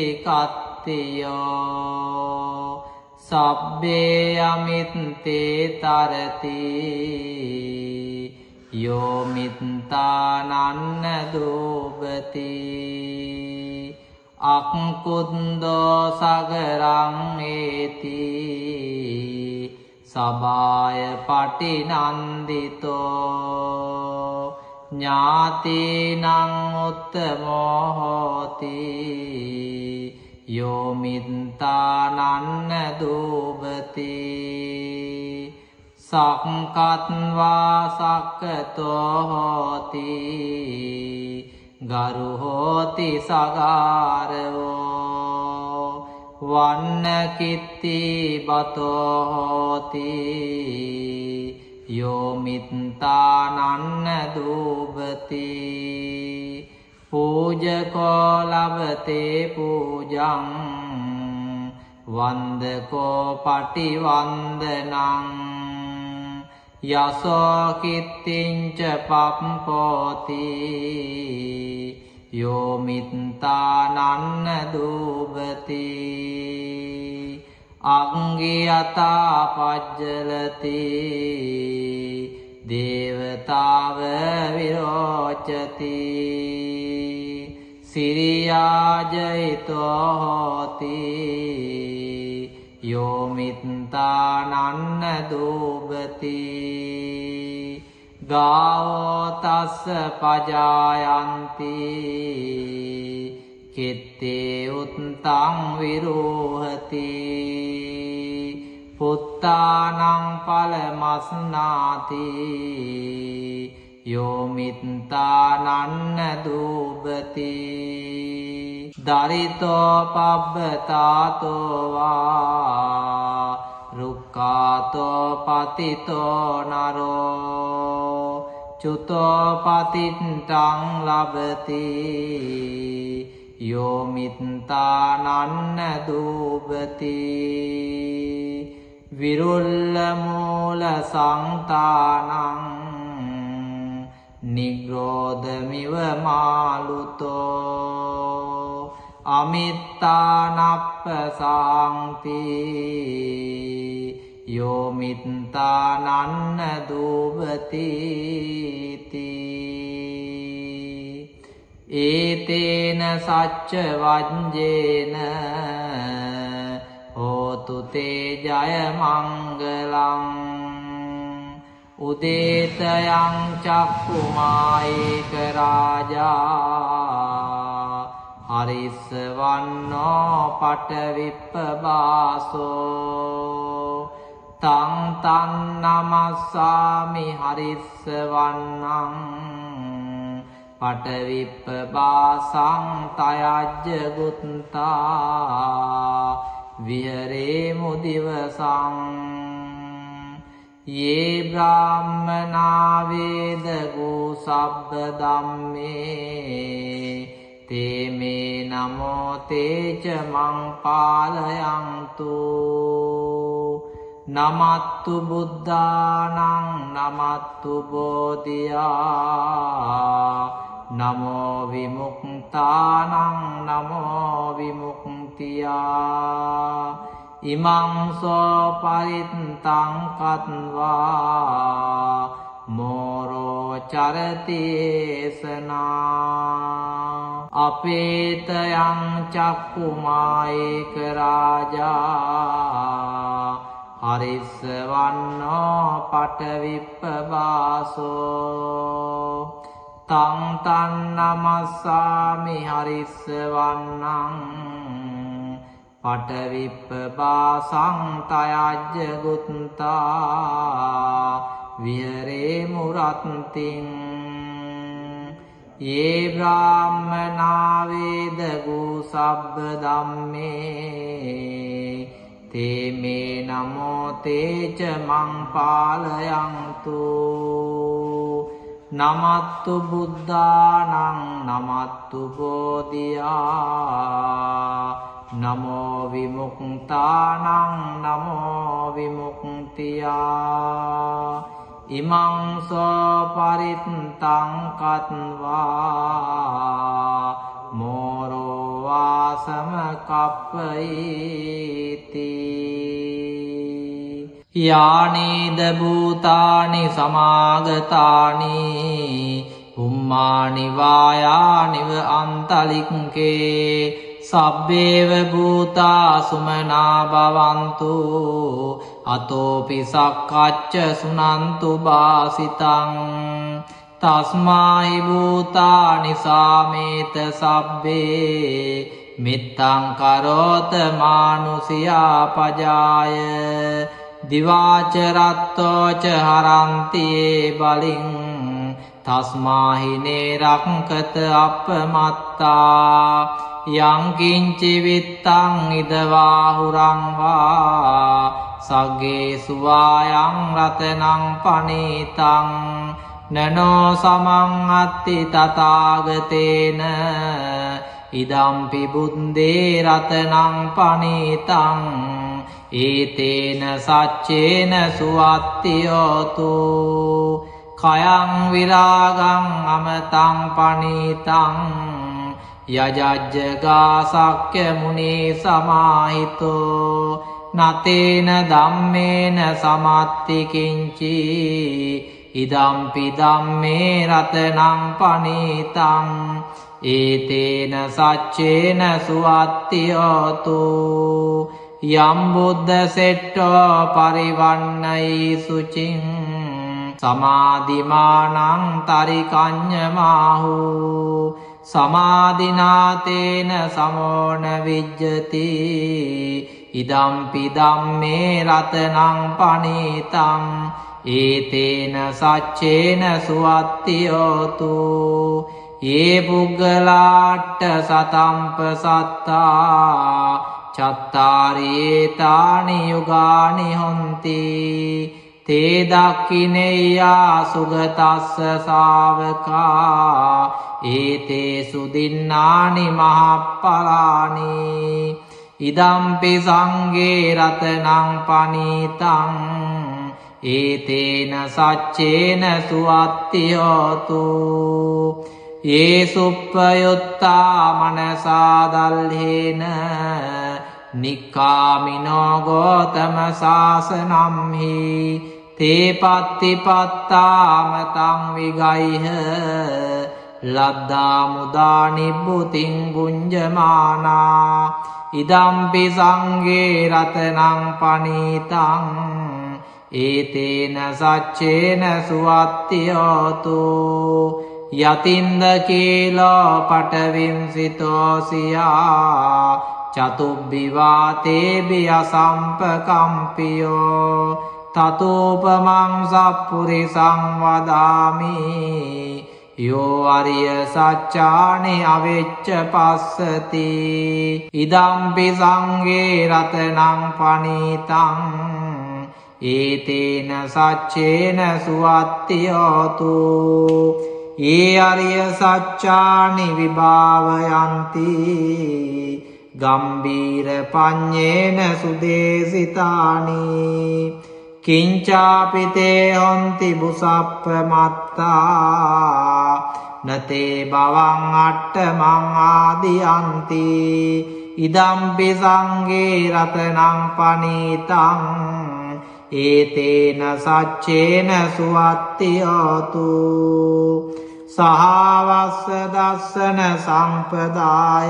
A: කත්තියෝ සබ්බේ අමිත්තේ තරති යෝමිත්තානන්න දූපති අක්කුද්දෝ සගරං ඒති සබාය පටිනන්දිතෝ ඥාතිනං උත්තමෝ හෝති යෝමිත්තානන්න දූපති සක්කත්වා සක්කතෝ හෝති ගරු හෝති සගාරවෝ වන්න කිත්ති බතෝ හෝති යෝ මිත්තානන්න දූපති පූජකෝ ලබතේ පූජං වන්දකෝ පටිවන්දනං යසෝ කිත්තිංච පප්පෝති යෝ මිත්තානන්න දූපති අංගියතා පජ්ජලති දේවතාව විරෝචති සිරියාජයිතෝ හෝති යෝ මිත්තානන්න දූපති ගාවෝ තස්ස පජායන්ති කිත්තේ උත්තං විරෝහති පුත්තානං පලමස්නාති යෝ මිත්තානන්න දූපති දරිතෝ පබ්බතාතෝ වා රුක්ඛාතෝ පතිතෝ නරෝ චුතෝ පතිත්තං ලබති යෝ මිත්තානන්න දූපති විරුල්ල මූල සංතානං නිග්‍රෝධමිව මාලුතෝ අමිත්තානප්ප සාන්ති යෝ මිත්තානන්න දූපති ඒතේන සච්ච වජ්ජේන හෝතු තේ ජය මංගලං උදේතයං චක්කුමායේක රාජා හරිස්ස වන්නෝ පටවිප්පබාසෝ තං තන් නමස්සාමි හරිස්ස වන්නං පටවිප්පබාසං තයජ්ජ ගුත්තා විහරේ මුදිවසං යේ බ්‍රාහ්මනා වේදගෝ සබ්බ ධම්මේ තේ මේ නමෝ තේච මං පාලයන්තු නමත්තු බුද්ධානං නමත්තු බෝධියා නමෝ විමුක්තානං නමෝ විමුක්තියා ඉමං සෝ පරිත්තං කତ୍වා මෝරෝ චරතේසනා අපේතයං චක්කුමායේක රාජා හරිස්ස වන්නෝ පටවිප්පබාසෝ තං තන් නමස්සාමි හරිස්ස වන්නං පටවිප්පබාසං තයජ්ජ ගුත්තා විහරේ මුරත්තිං යේ බ්‍රාහ්මනා වේදගෝ සබ්බ ධම්මේ තේ මේ නමෝ තේච මං පාලයන්තු නමත්තු බුද්ධානං නමත්තු බෝධියා නමෝ විමුක්තානං නමෝ විමුක්තියා ඉමං සෝ පරිත්තං කତ୍වා මෝරෝ වාසම කප්පයිති යානීද භූතානි සමාගතානි උම්මානි වායානිව අන්තලික්කේ සබ්බේව භූතා සුමනා භවන්තු අතෝපි සක්කච්ච සුනන්තු බාසිතං තස්මාහි භූතානි සාමේත සබ්බේ මිත්තං කරෝත මානුසියා පජාය දිවාච රත්තෝච හරන්තියේ බලින් තස්මාහිනේ රක්කත අපමත්තා යං කිංචි විත්තං ඉදවාහුරං වා සග්ගේසු වායං රතනං පනීතං නනෝ සමං අත්ති තථාගතේන ඉදම්පි බුද්දේ රතනං පනීතං ඒතේන සච්චේන සුවත්තියෝතු කයං විරාගං අමතං පනීතං යජජ්ජගා සක්්‍ය මුනි සමාහිතෝ නතේන ධම්මේන සමත්ති කිංචි ඉදම්පි ධම්මේ රතනං පනීතං ඒතේන සච්චේන සුවත්තියෝතු යම් බුද්ධ සෙට්ටෝ පරිවන්නයි සුචින් සමාධිමානං තරිකඤ්ඤමාහු සමාධිනාතේන සමෝන විජ්ජති ඉදම්පි ධම්මේ රතනං පනීතං ඒතේන සච්චේන සුවත්තියෝතු ඒ පුග්ගලාට්ඨ සතම්ප සත්තා චත්තාරේතානි යුගානි හොන්ති තේ දක්ඛිනේයා සුගතස්ස ශාවකා ඒතේ සුදින්නානි මහප්පලානි ඉදම්පි සංඝේ රතනං පනීතං ඒතේන සච්චේන සුවත්තියෝතු ये सुप्पयुत्ता मनसा दल्हेन निक्कामिनो गौतम शासनं हि ते पत्तिपत्तामतं विगैह लद्दा मुदा निब्बुतिं भुञ्जमाना इदम्पि संगे रत्नं पनीतं एतेन सच्चेन सुवत्तियोतु යතින්ද කීලෝ පටවින්සිතෝසියා චතුබ්බිවාතේබිය සම්පකම්පියෝ තතෝපමං සප්පුරිසං වදාමි යෝ අරිය සච්චානි අවෙච්ච පස්සති ඉදම්පි සංගේ රතනං පනීතං ඒතේන සච්චේන සුවත්තියෝතු ये आर्य सच्चानि विभावयन्ति गंभीर पञ्चेन सुदेशितानि किंचापि ते हन्ति बुसप्पमत्ता न ते भवं अट्टमं आदियन्ति इदम्पि संगे रत्नं पनीतं एतेन सच्चेन सुवत्तियोतु सहावस्स दर्शन संपदाय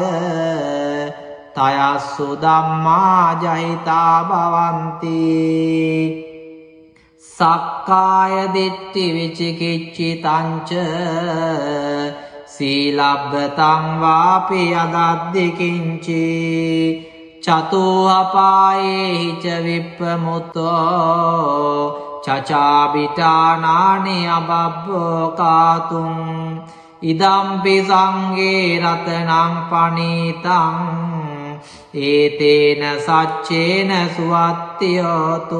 A: तयस्सु धम्मा जहिता भवन्ति सक्काय दिट्ठि विचिकिच्छितं च सीलब्धतं वापि यदद्धि किंचि चतुःपाये च विप्रमुक्तो चचाबिटानानि अबभ्भोकातुम् इदम्पि संगे रत्नं पनीतं एतेन सच्चेन सुवत्तियोतु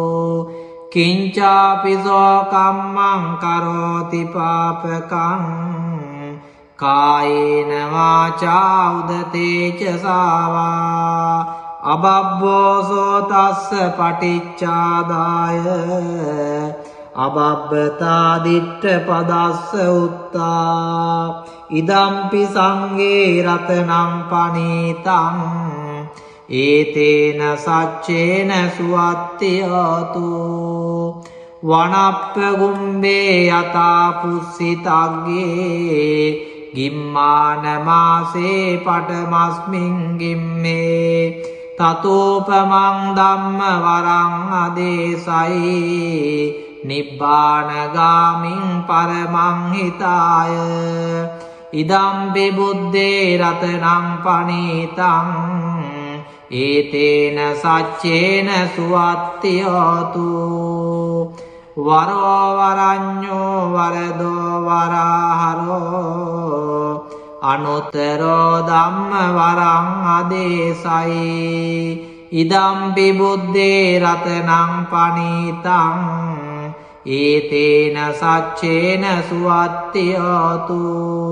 A: किंचापि शोकम्मं करोति पापकं कायेन वाचा उदते च सावा अबभ्भोसो तस्य पटिच्चादाय अबभ्भता दिट्ठपदस्य उत्ता इदम्पि संगे रत्नं पनीतं एतेन सच्चेन सुवत्तियोतु वनप्पगुम्बे यथा पुस्सितग्गे गिम्मानमासे पटमस्मिन् गिम्मे ततोपमं धम्मवरं आदेशयि निब्बानगामिं परमं हिताय इदम्पि बुद्धे रत्नं पनीतं एतेन सच्चेन सुवत्तियोतु වරෝ වරඤ්ඤෝ වරදෝ වරහරෝ අනුත්තරෝ ධම්ම වරං අදේසයි ඉදම්පි බුද්දේ රතනං පනීතං ඒතේන සච්චේන සුවත්තියතු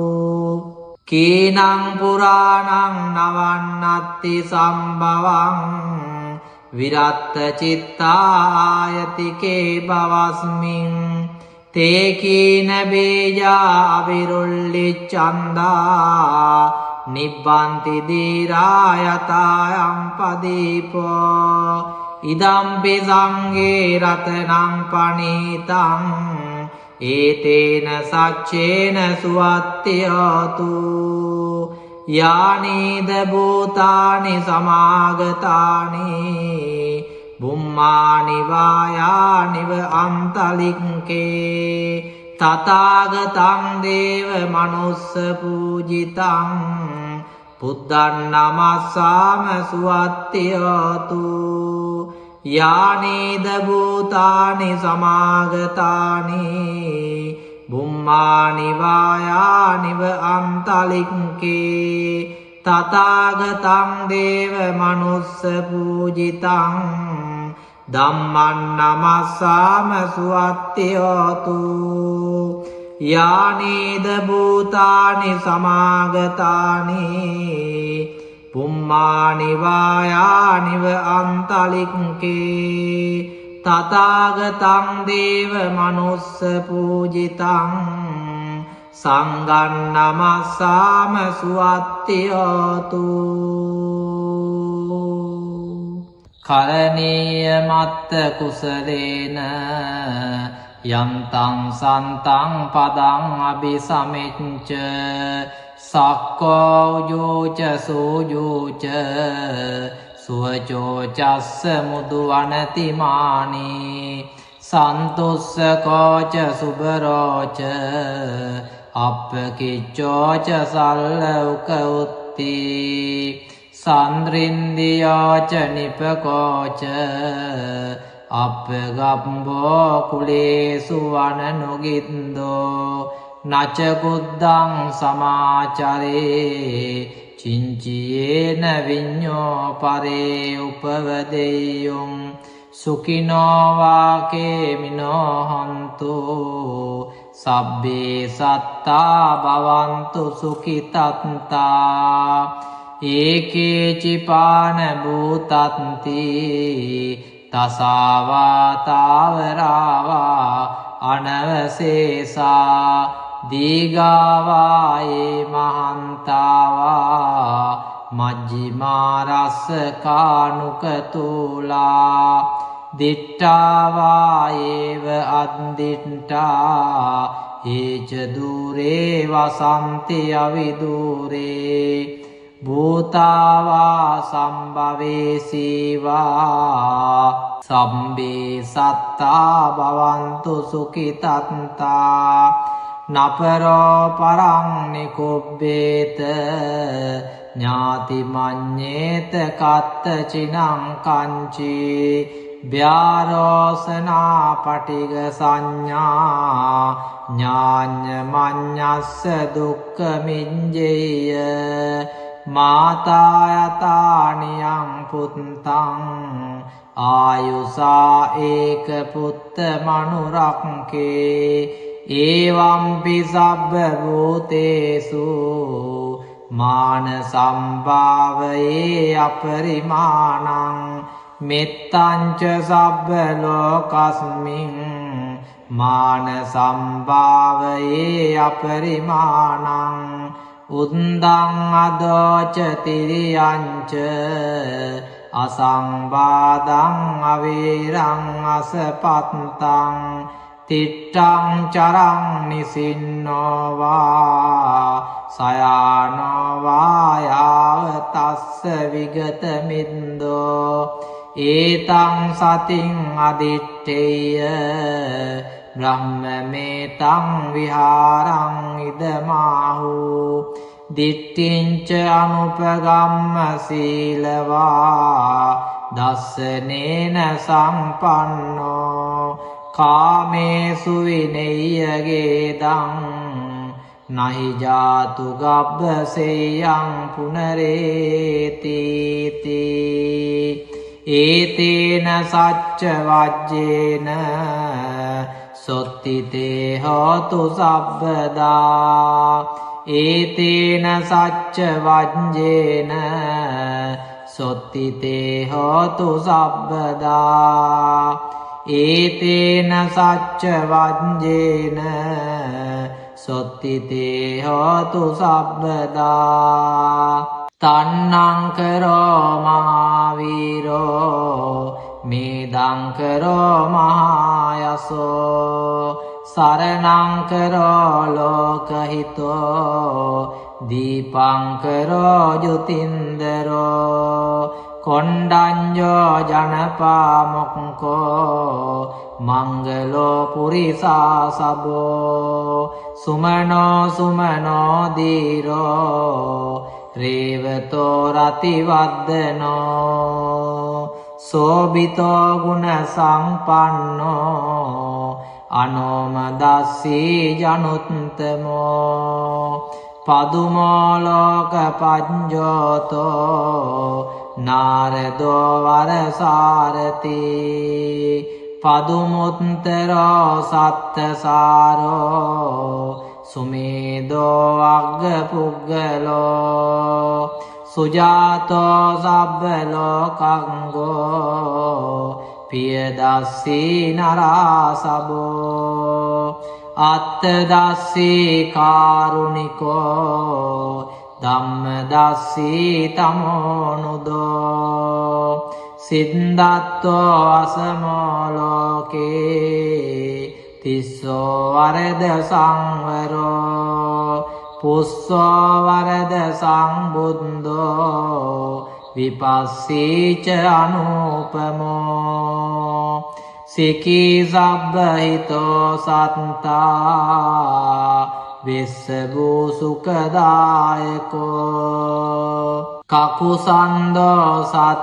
A: කීනං පුරාණං නවන්නත්ති සම්භවං විරත්ත චිත්තායතිකේ බවස්මින් තේ කීන බීජා අවිරුල්ලිච්ඡන්දා නිබ්බන්ති දීරායතායං පදීපෝ ඉදම්පි සංඝේ රතනං පනීතං ඒතේන සච්චේන සුවත්තියතු යානීද භූතානි සමාගතානි බුම්මානි වායානිව අන්තලික්කේ තථාගතං දේව මනුස්ස පූජිතං බුද්ධං නමස්සාම සුවත්තියතු යානීද භූතානි සමාගතානි බුම්මානි වායානිව අන්තලික්කේ තථාගතං දේව මනුස්ස පූජිතං ධම්මං නමස්සාම සුවත්තියතු යානීද භූතානි සමාගතානි පුම්මානි වායානිව අන්තලික්කේ තථාගතං දේව මනුස්ස පූජිතං සංඝං නමස්සාම සුවත්තියතු කරණීය මත්ත කුසලේන යන්තං සන්තං පදං අபிසමෙච්ච සක්කෝ යෝච සෝයෝච සුවචෝ චස්ස මුදු වනතිමානි සන්තුස්සකෝච සුබරෝච අප්පකිච්චෝච සල්ලෞක උත්ති සන්ද්‍රින්දියාච නිපකෝච අප්පගම්බෝ කුලේසු වනනුගින්දෝ නච කුද්දං සමාචරේ චිංචියේන විඤ්ඤෝ පරේ උපවදෙය්‍යුං සුඛිනෝ වාකේ මිනෝ හන්තු සබ්බේ සත්තා භවන්තු සුඛිතත්තා ඒකේ චිපාන භූතත්ති තසාවා තාවරාවා අනවසේසා දීගාවායේ මහන්තාවා මජ්ජිමා රස්ස කානුකතුලා දිට්ඨාවායේව අද්දිට්ඨා ඒච දූරේ වසන්ති අවිදූරේ භූතාවා සම්භවේසීවා සම්බේ සත්තා භවන්තු සුඛිතත්තා නපරෝ පරං නිකුබ්බේත ඥාති මඤ්ඤේත කත්ත චිනං කංචි ව්‍යාරෝසනා පටිග සංඥා ඥාඤ්ඤ මඤ්ඤස්ස දුක්ඛ මිඤ්ජේය මාතා යතානියං පුත්තං ආයුසා ඒක පුත්ත මනුරක්කේ ඒවම්පි සබ්බ භූතේසු මාන සම්භාවයේ අපරිමාණං මෙත්තංච සබ්බ ලෝකස්මින් මාන සම්භාවයේ අපරිමාණං උද්දං අදෝච තිරියංච අසංවාදං අවීරං අසපත්තං තිට්ඨං චරං නිසින්නෝවා සයානෝවා යාව තස්ස විගත මින්දෝ ඒතං සතින් අදිත්තේය බ්‍රහ්මමේතං විහාරං ඉදමාහු දිට්ඨිංච අනුපගම්ම සීලවා දස්සනේන සම්පන්නෝ කාමේසු විනෙය්‍යගේදං නහි ජාතු ගබ්බසෙයං පුනරේතිති ඒතේන සච්ච වජ්ජේන සොත්තිතේ හෝතු සබ්බදා ඒතේන සච්ච වජ්ජේන සොත්තිතේ හෝතු සබ්බදා ඒතේන සච්ච වජ්ජේන සොත්තිතේ හෝතු සබ්බදා තන්නං කරෝ මහාවීරෝ මේදං කරෝ මහායසෝ සරණං කරෝ ලෝකහිතෝ දීපං කරෝ ජුතින්දරෝ කොණ්ඩඤ්ඤෝ ජනපාමොක්ඛෝ මංගලෝ පුරිසා සබෝ සුමනෝ සුමනෝ දීරෝ රේවතෝ රතිවද්දනෝ සෝබිතෝ ගුණ සම්පන්නෝ අනෝමදස්සී ජනුත්තමෝ පදුමෝ ලෝක පඤ්ඤෝතෝ නාරදෝ වරසාරති පදුමුත්තරෝ සත්තසාරෝ සුමේදෝ අග්ග පුග්ගලෝ සුජාතෝ සබ්බ ලෝකංගෝ පියදස්සී නරාසබෝ අත්තදස්සී කාරුණිකෝ ධම්මදස්සී තමෝනුදෝ සිද්ධාත්තෝ අසමෝ ලෝකේ තිස්සෝ වරද සංවරෝ පුස්සෝ වරද සංබුද්ධෝ විපස්සීච අනුපමෝ සිකී සබ්බහිතෝ සත්තා විස්සභූ සුඛදායකෝ කකුසන්දෝ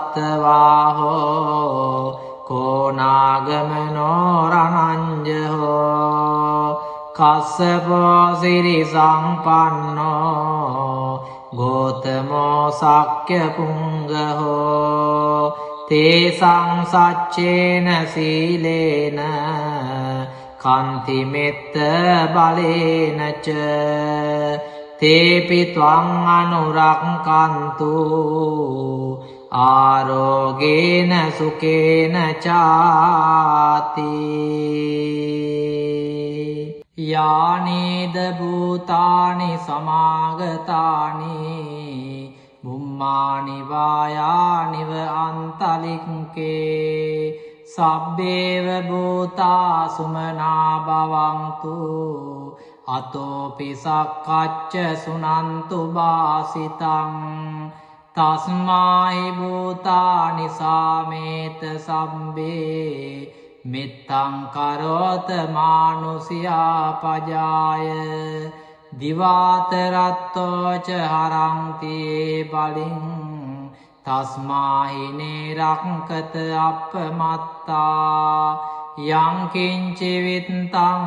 A: සත්තවාහෝ කෝනාගමනෝ රණංජහෝ කස්සපෝ සිරි සංපන්නෝ ගෝතමෝ සක්්‍ය පුංගහෝ තේසං සච්චේන සීලේන කන්ති මෙත්ත බලේනච තේපි ත්වං අනුරක්ඛන්තු ආරෝගේන සුකේන චාති යානේද භූතානි සමාගතානි බුම්මානි වායානිව අන්තලික්කේ සබ්බේව භූතා සුමනා භවන්තු අතෝපි සක්කච්ච සුනන්තු බාසිතං තස්මාහි භූතානි සාමේත සම්බේ මිත්තං කරෝත මානුසියා පජාය දිවාතරත්තෝච හරන්ති බලින් තස්මාහිනේ රක්කත අප්පමත්තා යං කිංචි විත්තං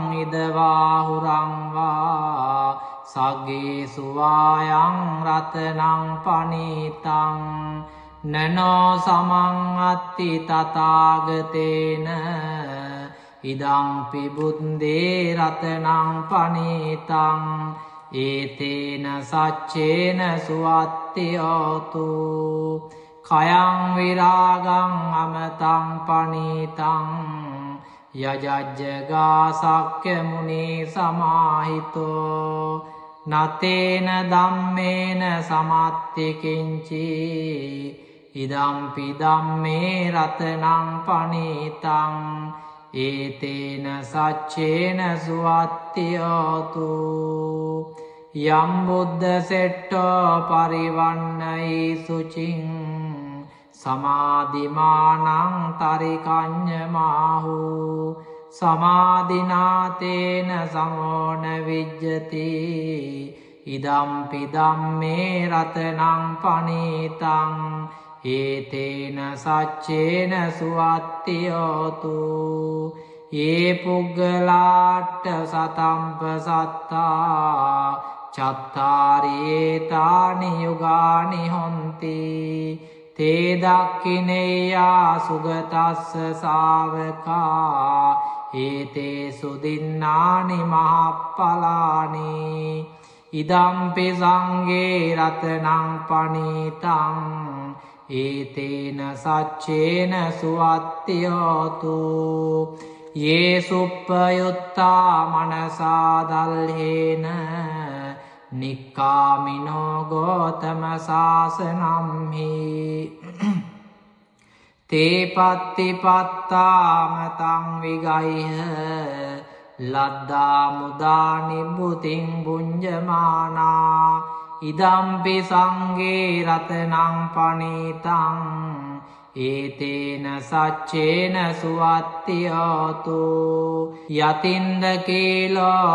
A: ඉදවාහුරංවා සග්ගේසු වායං රතනං පනීතං නනෝ සමං අත්ති තථාගතේන ඉදං පිබුද්දේ රතනං පනීතං ඒතේන සච්චේන සුවත්තියෝතු කයං විරාගං අමතං පනීතං යජජ්ජගා සක්්‍ය මුනි සමාහිතෝ නතේන ධම්මේන සමත්ති කිංචි ඉදම්පි ධම්මේ රතනං පනීතං ඒතේන සච්චේන සුවත්තියෝතු යම් බුද්ධ සෙට්ටෝ පරිවන්නයි සුචින් සමාධිමානං තරිකඤ්ඤමාහු සමාධිනාතේන සමෝන විජ්ජති ඉදම්පි ධම්මේ රතනං පනීතං ඒතේන සච්චේන සුවත්තියෝතු ये පුග්ගලාට සතම්ප සත්තා චත්තාරියේතානි යුගානි හොන්ති තේ දක්ඛිනේයා සුගතස්ස ශාවකා ඒතේ සුදින්නානි මහප්පලානි ඉදම්පි සංඝේ රතනං පනීතං ඒතේන සච්චේන සුවත්තියෝතු යේ සුප්පයුත්තා මනසා දල්හේන නික්කාමිනෝ ගෝතම සාසනම්හි තේ පත්තිපත්තාමතං විගයිහ ලද්දා මුදා නිබ්බුතින් බුඤ්ජමානා ඉදම්පි සංඝේ රතනං පනීතං ඒතේන සච්චේන සුවත්තියෝතු යතින්ද කීලෝ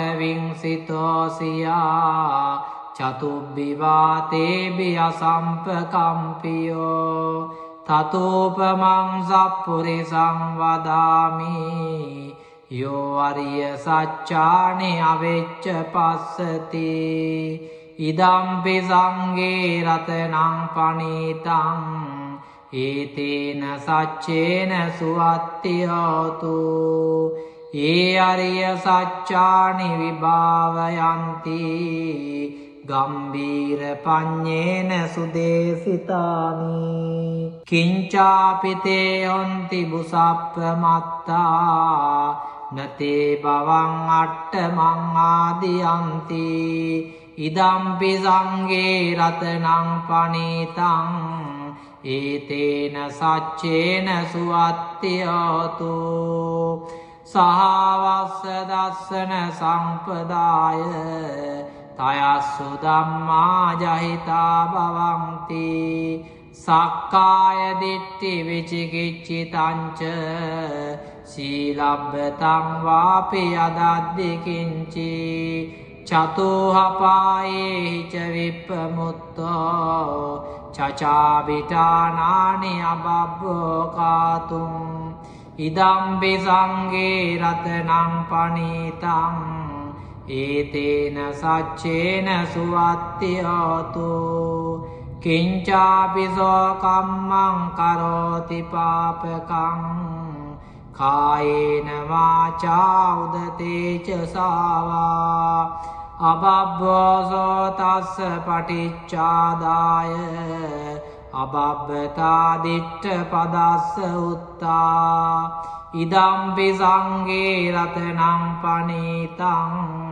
A: පටවිංසිතෝසියා චතුබ්බිවාතේබි අසම්පකම්පියෝ තතෝපමං සප්පුරිසං වදාමි යෝ අරිය සච්චානි අවෙච්ච පස්සති ඉදම්පි සංඝේ රතනං පනීතං ඒතේන සච්චේන සුවත්තියෝතු ඒ අරිය සච්චානි විභාවයන්ති ගම්බීර පඤ්ඤේන සුදේසිතානි කිංචාපිතේ යොන්ති බුසප්පමත්තා නතේ බවං අට්ඨමං ආදියන්ති ඉදම්පි සංඝේ රතනං පනීතං ඒතේන සච්චේන සුවත්තියෝතු සහවස්ස දස්සන සම්පදාය තයස්සු ධම්මා ජහිතා භවಂತಿ සක්කාය දිට්ඨි විචිකිච්ඡිතංච සීලබ්බතං වාපි යදද්දි කිංචි චතුහපායේ ච විප්පමුත්තෝ චචාබිටානානි අබබ්බෝ කාතුම් ඉදම්පි සංඝේ රතනං පනීතං ඒතේන සච්චේන සුවත්තියෝතු කිංචාපිසෝ කම්මං කරෝති පාපකං කායේන වාචා උදතේ ච සාවා අබබ්බෝසෝ තස්ස පටිච්චාදාය අබබ්බතා දිට්ඨ පදස්ස උත්තා ඉදම්පි සංඝේ රතනං පනීතං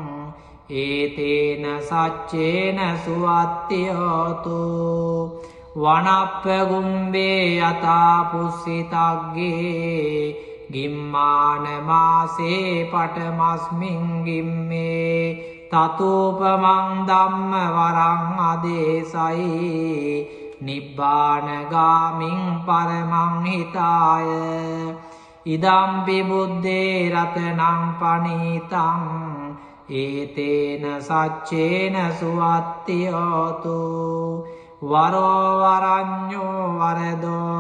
A: ඒතේන සච්චේන සුවත්තියෝතු වනප්ප ගුම්බේ යතා පුස්සිතග්ගේ ගිම්මාන මාසේ පටමස්මින් ගිම්මේ තතෝපමං ධම්ම වරං අදේසයි නිබ්බානගාමින් පරමං හිතාය ඉදම්පි බුද්දේ රතනං පනීතං ඒතේන සච්චේන සුවත්තියෝතු වරෝ වරඤ්ඤෝ වරදෝ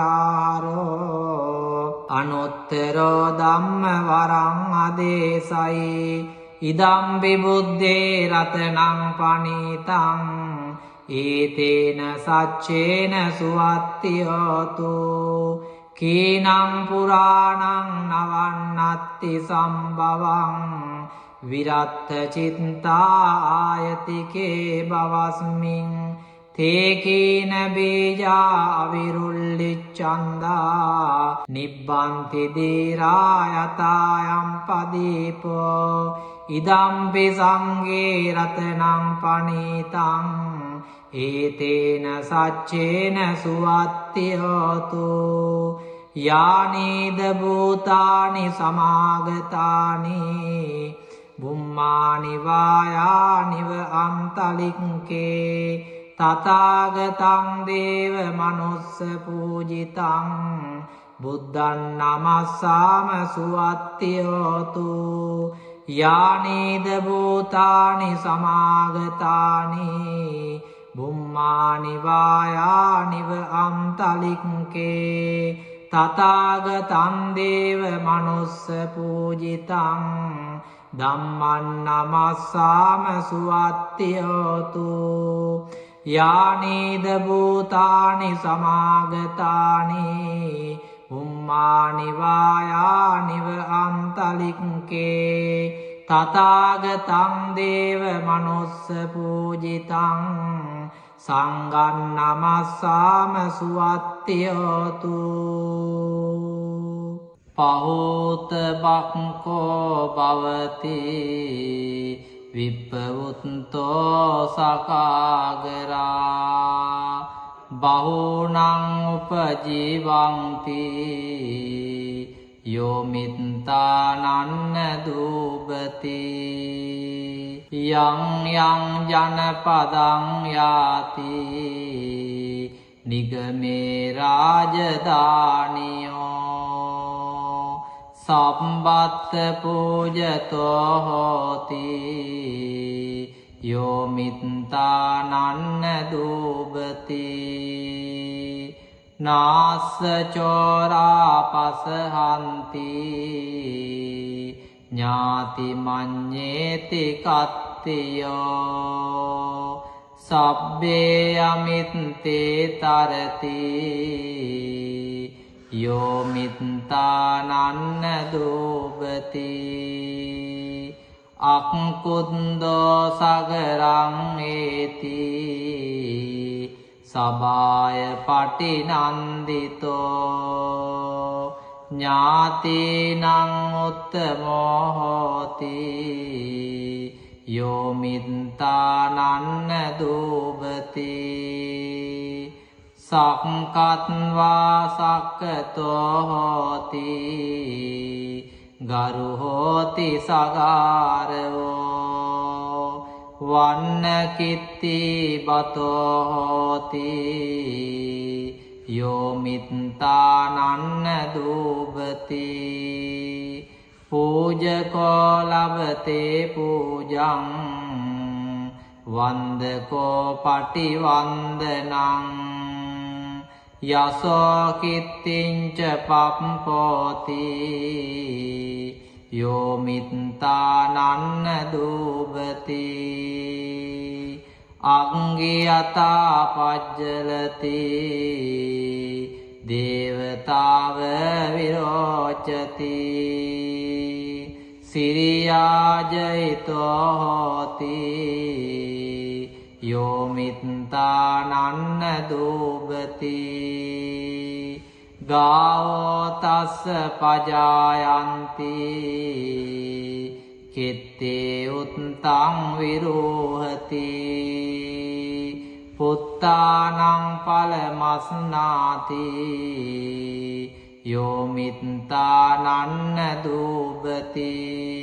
A: වරාරෝ අනුත්තරෝ ධම්ම වරං අදේසයි ඉදම්පි බුද්දේ රතනං පනීතං ඒතේන සච්චේන සුවත්තියෝතු කීනං පුරාණං නවන්නත්ති සම්භවං විරත්ත චිත්තා ආයතිකේ බවස්මින් තේකීන බීජා අවිරුල්ලිච්ඡන්දා නිබ්බන්ති දීරා යතායම් පදීපෝ ඉදම්පි සංඝේ රතනං පනීතං ඒතේන සච්චේන සුවත්තියෝතු යානීද භූතානි සමාගතානි බුම්මානි වායානිව අන්තලික්කේ තථාගතං දේව මනුස්ස පූජිතං බුද්ධං නමස්සාම සුවත්තියෝතු යානීද භූතානි සමාගතානි බුම්මානි වායානිව අන්තලික්කේ තථාගතං දේව මනුස්ස පූජිතං ධම්මං නමස්සාම සුවත්ති හෝතු යානීද භූතානි සමාගතානි උම්මානි වායානිව අන්තලික්කේ තථාගතං දේව මනුස්ස පූජිතං සංඝං නමස්සාම සුවත්ති හෝතු පහෝත බක්ඛෝ භවති විප්පවුත්තෝ සකාගරා බහූනං උපජීවಂತಿ යෝ මිත්තානන්න දූපති යං යං ජනපදං යාති නිගමේ රාජධානියෝ සම්බත්ත පූජතෝ හෝති යෝ මිත්තානන්න දූපති නාස්ස චෝරා පසහන්ති ඥාති මඤ්ඤේති කත්තියෝ සබ්බේ අමිත්තේ තරති යෝ මිත්තානන්න දූපති අක්කුද්දෝ සගරං ඒති සබාය පටිනන්දිතෝ ඥාතිනං උත්තමෝ හෝති යෝ මිත්තානන්න දූපති සක්කත්වා සක්කතෝ හෝති ගරු හෝති සගාරවෝ වන්න කිත්ති බතෝ හෝති යෝ මිත්තානන්න දූපති පූජකෝ ලබතේ පූජං වන්දකෝ පටිවන්දනං යසෝ කිත්තිංච පප්පෝති යෝ මිත්තානන්න දූපති අංගියතා පජ්ජලති දේවතාව විරෝචති සිරියාජයිතෝ හෝති යෝ මිත්තානන්න දූපති ගාවෝ තස්ස පජායන්ති කෙත්තේ උත්තං විරෝහති පුත්තානං පලමස්නාති යෝ මිත්තානන්න දූපති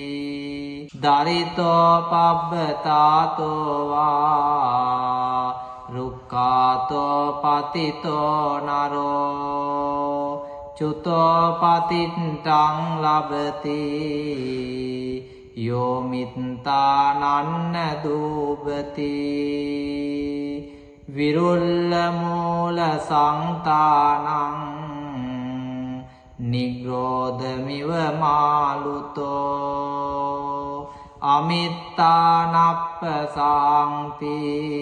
A: දරිතෝ පබ්බතාතෝ වා රුක්ඛාතෝ පතිතෝ නරෝ චුතෝ පතිත්තං ලබති යෝ මිත්තානන්න දූපති විරුල්ල මූල සංතානං නිග්‍රෝධමිව මාලුතෝ අමිත්තානප්ප සාන්ති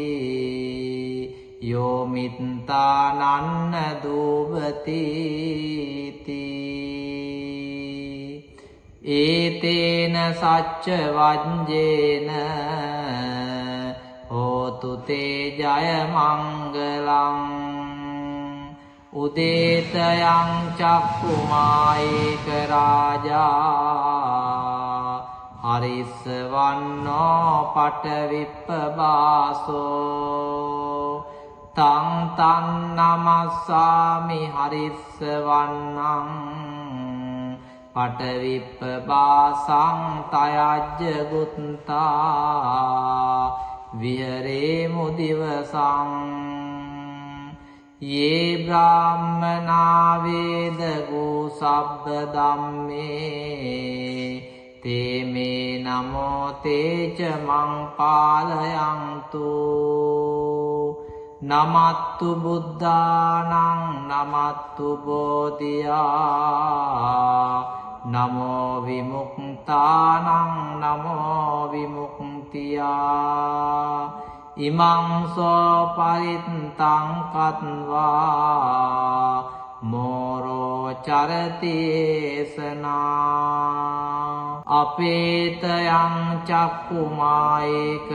A: යෝ මිත්තානන්න දූපති ඒතේන සච්ච වජ්ජේන හෝතු තේ ජය මංගලං උදේතයං චක්කුමායේක රාජා හරිස්ස වන්නෝ පටවිප්පබාසෝ තං තන් නමස්සාමි හරිස්ස වන්නං පටවිප්පබාසං තයජ්ජ ගුත්තා විහරේ මුදිවසං යේ බ්‍රාහ්මනා වේදගෝ සබ්බ ධම්මේ තේ මේ නමෝ තේච මං පාලයන්තු නමත්තු බුද්ධානං නමත්තු බෝධියා නමෝ විමුක්තානං නමෝ විමුක්තියා ඉමං සෝ පරිත්තං කତ୍වා මෝරෝ චරතේසනා අපේතයං චක්කුමායේක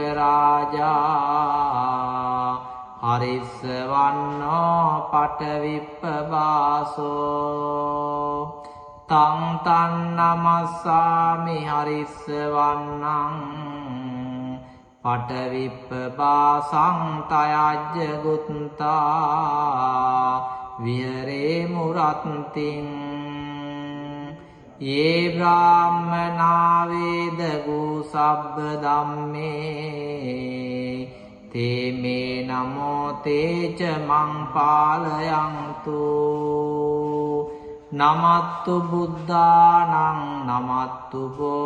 A: රාජා හරිස්සවන්නෝ පටවිප්පබාසෝ තං තන් නමස්සාමි හරිස්සවන්නං පටවිප්පබාසං තයජ්ජ ගුත්තා විහරේ මුරත්තිං යේ බ්‍රාහ්මනා වේදගු සබ්බ ධම්මේ තේ මේ නමෝ තේච මං පාලයන්තු නමත්තු බුද්ධානං නමත්තු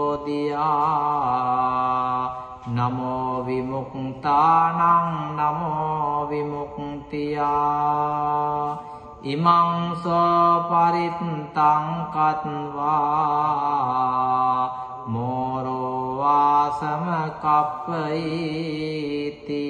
A: බෝධියා නමෝ විමුක්තානං නමෝ විමුක්තියා ඉමං සෝ පරිත්තං කତ୍වා මෝරෝ වාසම කප්පයිති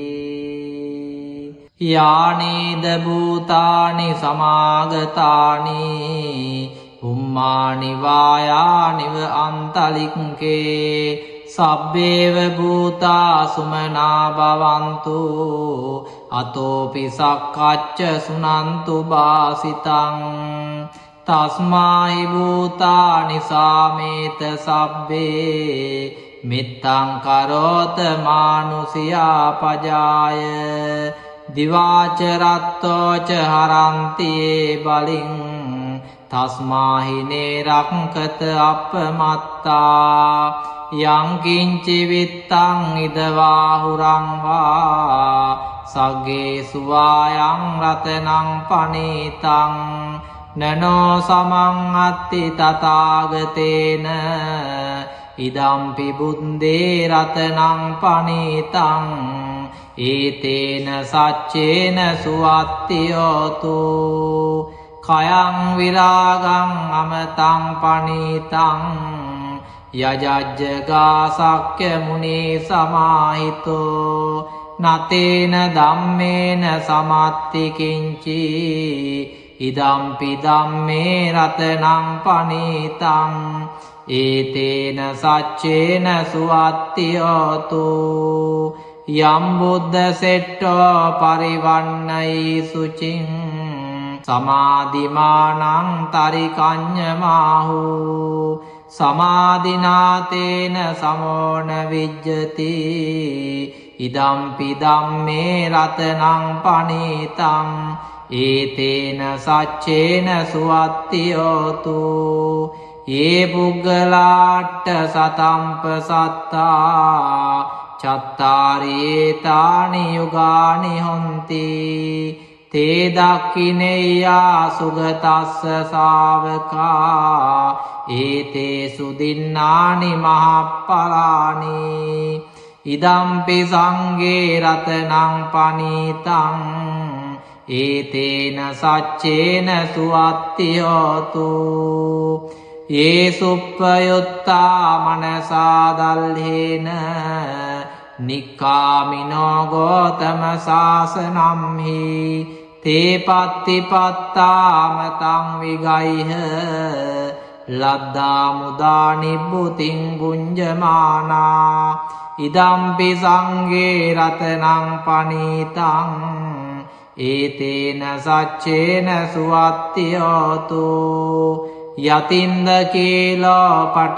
A: යානීද භූතානි සමාගතානි උම්මානි වායානිව අන්තලික්කේ සබ්බේව භූතා සුමනා භවන්තු අතෝපි සක්කච්ච සුනන්තු බාසිතං තස්මාහි භූතානි සාමේත සබ්බේ මිත්තං කරෝත මානුසියා පජාය දිවාච රත්තෝච හරන්තියේ බලින් තස්මාහි නේරක්කත අපමත්තා යංකින්චි විත්තං ඉදවාහුරං වා සග්ගේ සුවායං රතනං පනීතං නනෝ සමං අත්ති තථාගතේන ඉදම්පි බුද්දේ රතනං පනීතං ඒතේන සච්චේන සුවත්තියෝතු කයං විරාගං අමතං පනීතං යජජ්ජගා සක්්‍ය මුනි සමාහිතෝ නතේන ධම්මේන සමත්ති කිංචි ඉදම්පි ධම්මේ රතනං පනීතං ඒතේන සච්චේන සුවත්තියෝතු යම් බුද්ධ සෙට්ටෝ පරිවන්නයි සුචින් සමාධිමානං තරිකඤ්ඤමාහු සමාධිනාතේන සමෝන විජ්ජති ඉදම්පි ධම්මේ රතනං පනීතං ඒතේන සච්චේන සුවත්තියෝතු යේ පුග්ගලාට්ඨ සතම්ප සත්තා චත්තාරේතානි යුගානි හොන්ති තේ දක්ඛිනේයා සුගතස්ස ශාවකා ඒතේ සුදින්නානි මහප්පලානි ඉදම්පි සංඝේ රතනං පනීතං ඒතේන සච්චේන සුවත්තියෝතු යේ සුප්පයුත්තා මනසා දල්හේන නික්කාමිනෝ ගෝතම සාසනම්හි තේ පත්තිපත්තාමතං විගයිහ ලද්දා මුදා නිබ්බුතින් ගුංජමානා ඉදම්පි සංඝේ රතනං පනීතං ඒතේන සච්චේන සුවත්තියෝතු යතින්ද කීලෝ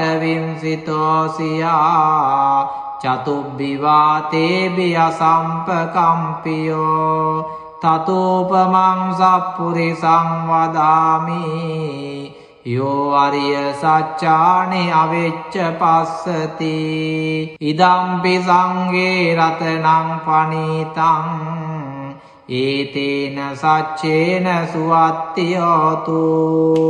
A: පටවින්සිතෝසියා චතුබ්බිවාතේබි අසම්පකම්පියෝ තතෝපමං සප්පුරිසං වදාමි යෝ අරිය සච්චානි අවෙච්ච පස්සති ඉදම්පි සංඝේ රතනං පනීතං ඒතේන සච්චේන සුවත්තියෝතු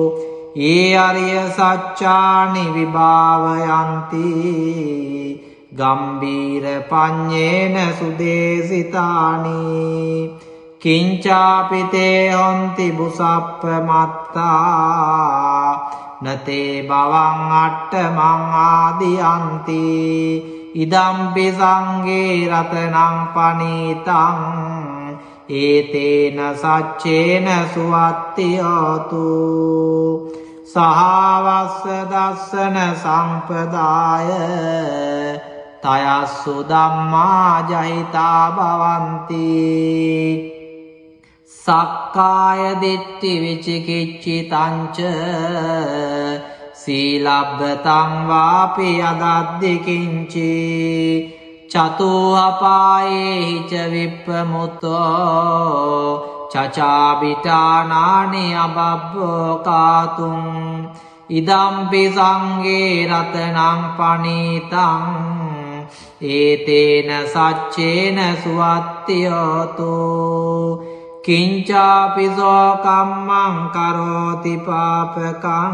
A: ඒ අරිය සච්චානි විභාවයන්ති ගම්බීර පඤ්ඤේන සුදේසිතානි කිංචාපිතේ හොන්ති බුසප්පමත්තා නතේ බවං අට්ඨමං ආදියන්ති ඉදම්පි සංඝේ රතනං පනීතං ඒතේන සච්චේන සුවත්තියෝතු සහවස්ස දස්සන සම්පදාය තයස්සු ධම්මා ජහිතා භවಂತಿ සක්කාය දිට්ඨි විචිකිච්ඡිතංච සීලබ්බතං වාපි අදද්දි කිංචි චතුඅපායේ ච විප්පමුත්තෝ චචාබිටානානි අබබ්බෝ කාතුං ඉදම්පි සංඝේ රතනං පනීතං ඒතේන සච්චේන සුවත්තියෝතු කිංචාපිසෝ කම්මං කරෝති පාපකං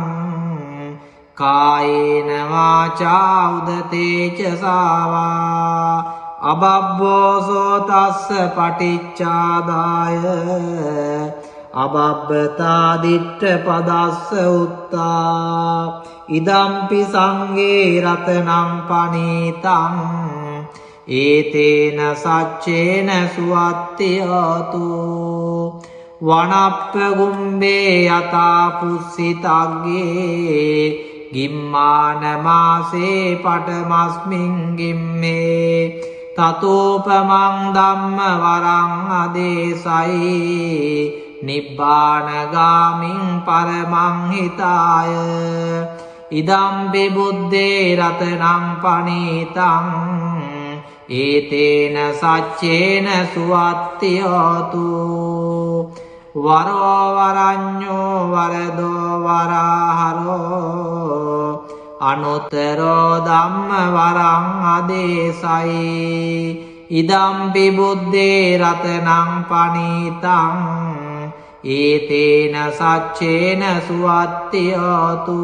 A: කායේන වාචා උදතේ ච සාවා අබබ්බෝසෝ තස්ස පටිච්චාදාය අබබ්බතා දිට්ඨ පදස්ස උත්තා ඉදම්පි සංඝේ රතනං පනීතං ඒතේන සච්චේන සුවත්තියෝතු වනප්ප ගුම්බේ යතා පුස්සිතග්ගේ ගිම්මාන මාසේ පටමස්මින් ගිම්මේ තතෝපමං ධම්ම වරං අදේසයි නිබ්බානගාමින් පරමං හිතාය ඉදම්පි බුද්දේ රතනං පනීතං ඒතේන සච්චේන සුවත්තියෝතු වරෝ වරඤ්ඤෝ වරදෝ වරහරෝ අනුතරෝ ධම්ම වරං අදේසයි ඉදම්පි බුද්දේ රතනං පනීතං ඒතේන සච්චේන සුවත්තියෝතු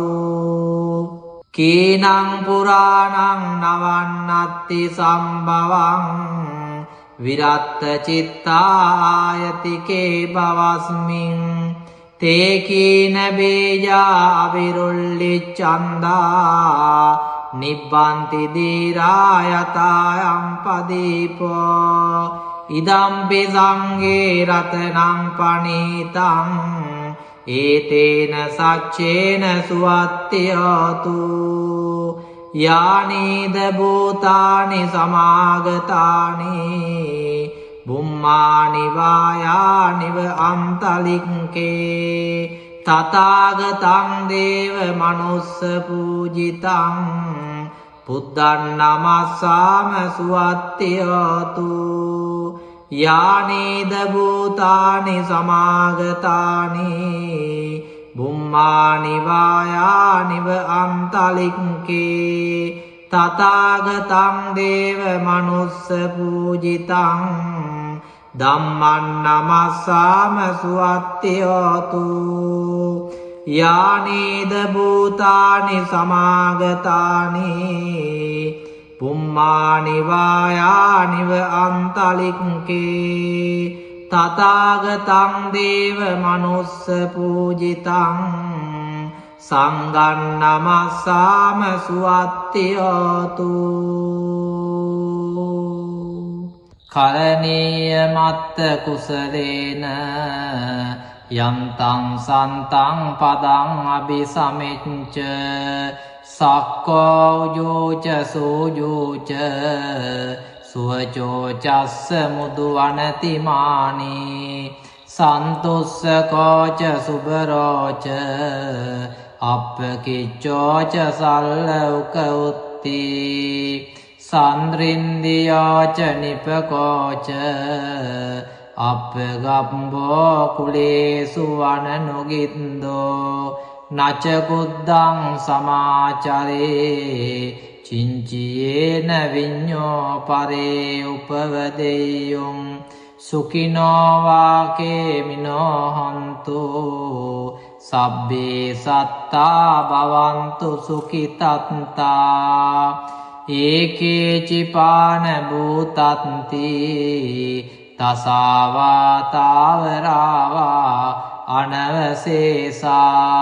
A: කීනං පුරාණං නවන්නත්ති සම්භවං විරත්ත චිත්තායතිකේ භවස්මින් තේ කීන බේජා අවිරුල්ලිච්ඡන්දා නිබ්බන්ති දීරායතායම් පදීපෝ ඉදම්පි සංඝේ රතනං පනීතං ඒතේන සච්චේන සුවත්තියෝතු යානීද භූතානි සමාගතානි බුම්මානි වායානිව අන්තලික්කේ තථාගතං දේව මනුස්ස පූජිතං බුද්ධං නමස්සාම සුවත්තියෝතු යානීද භූතානි සමාගතානි බුම්මානි වායානිව අන්තලික්කේ තථාගතං දේව මනුස්ස පූජිතං ධම්මං නමස්සාම සුවත්තියෝතු යානීද භූතානි සමාගතානි බුම්මානි වායානිව අන්තලික්කේ තථාගතං දේව මනුස්ස පූජිතං සංඝං නමස්සාම සුවත්තියෝතු කරණීය මත්ත කුසලේන යන්තං සන්තං පදං අபிසමෙච්ච සක්කෝ උජෝච සෝජෝච සුවචෝ චස්ස මුදු වනතිමානි සන්තුස්සකෝච සුබරෝච අප්පකිච්චෝච සල්ලෞක උත්ති සන්ද්‍රින්දියාච නිපකෝච අප්පගම්බෝ කුලේසු වනනුගින්දෝ නච කුද්දං සමාචරේ චිංචියේන විඤ්ඤෝ පරේ උපවදෙය්‍යොං සුඛිනෝ වාකේ මිනෝ හන්තු සබ්බේ සත්තා භවන්තු සුඛිතත්තා ඒකේචි පාන භූතත්ති තසාවා තාවරාවා අනවසේසා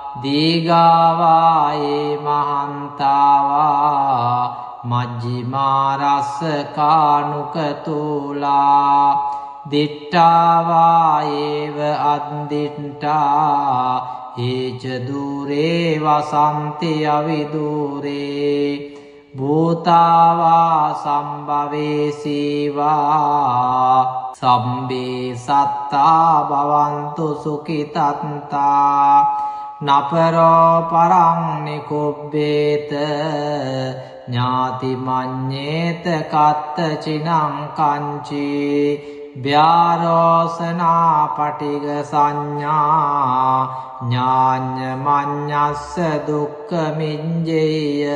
A: දීගාවායේ මහන්තාවා මජ්ජිමා රස්ස කානුකතුලා දිට්ඨාවායේව අද්දිට්ඨා ඒච දූරේ වසන්ති අවිදූරේ භූතාවා සම්භවේසීවා සම්බේ සත්තා භවන්තු සුඛිතත්තා නපරෝ පරං නිකුබ්බේත ඥාති මඤ්ඤේත කත්ත චිනං කංචි ව්‍යාරෝසනා පටිග සංඥා ඥාඤ්ඤ මඤ්ඤස්ස දුක්ඛ මිඤ්ඤේය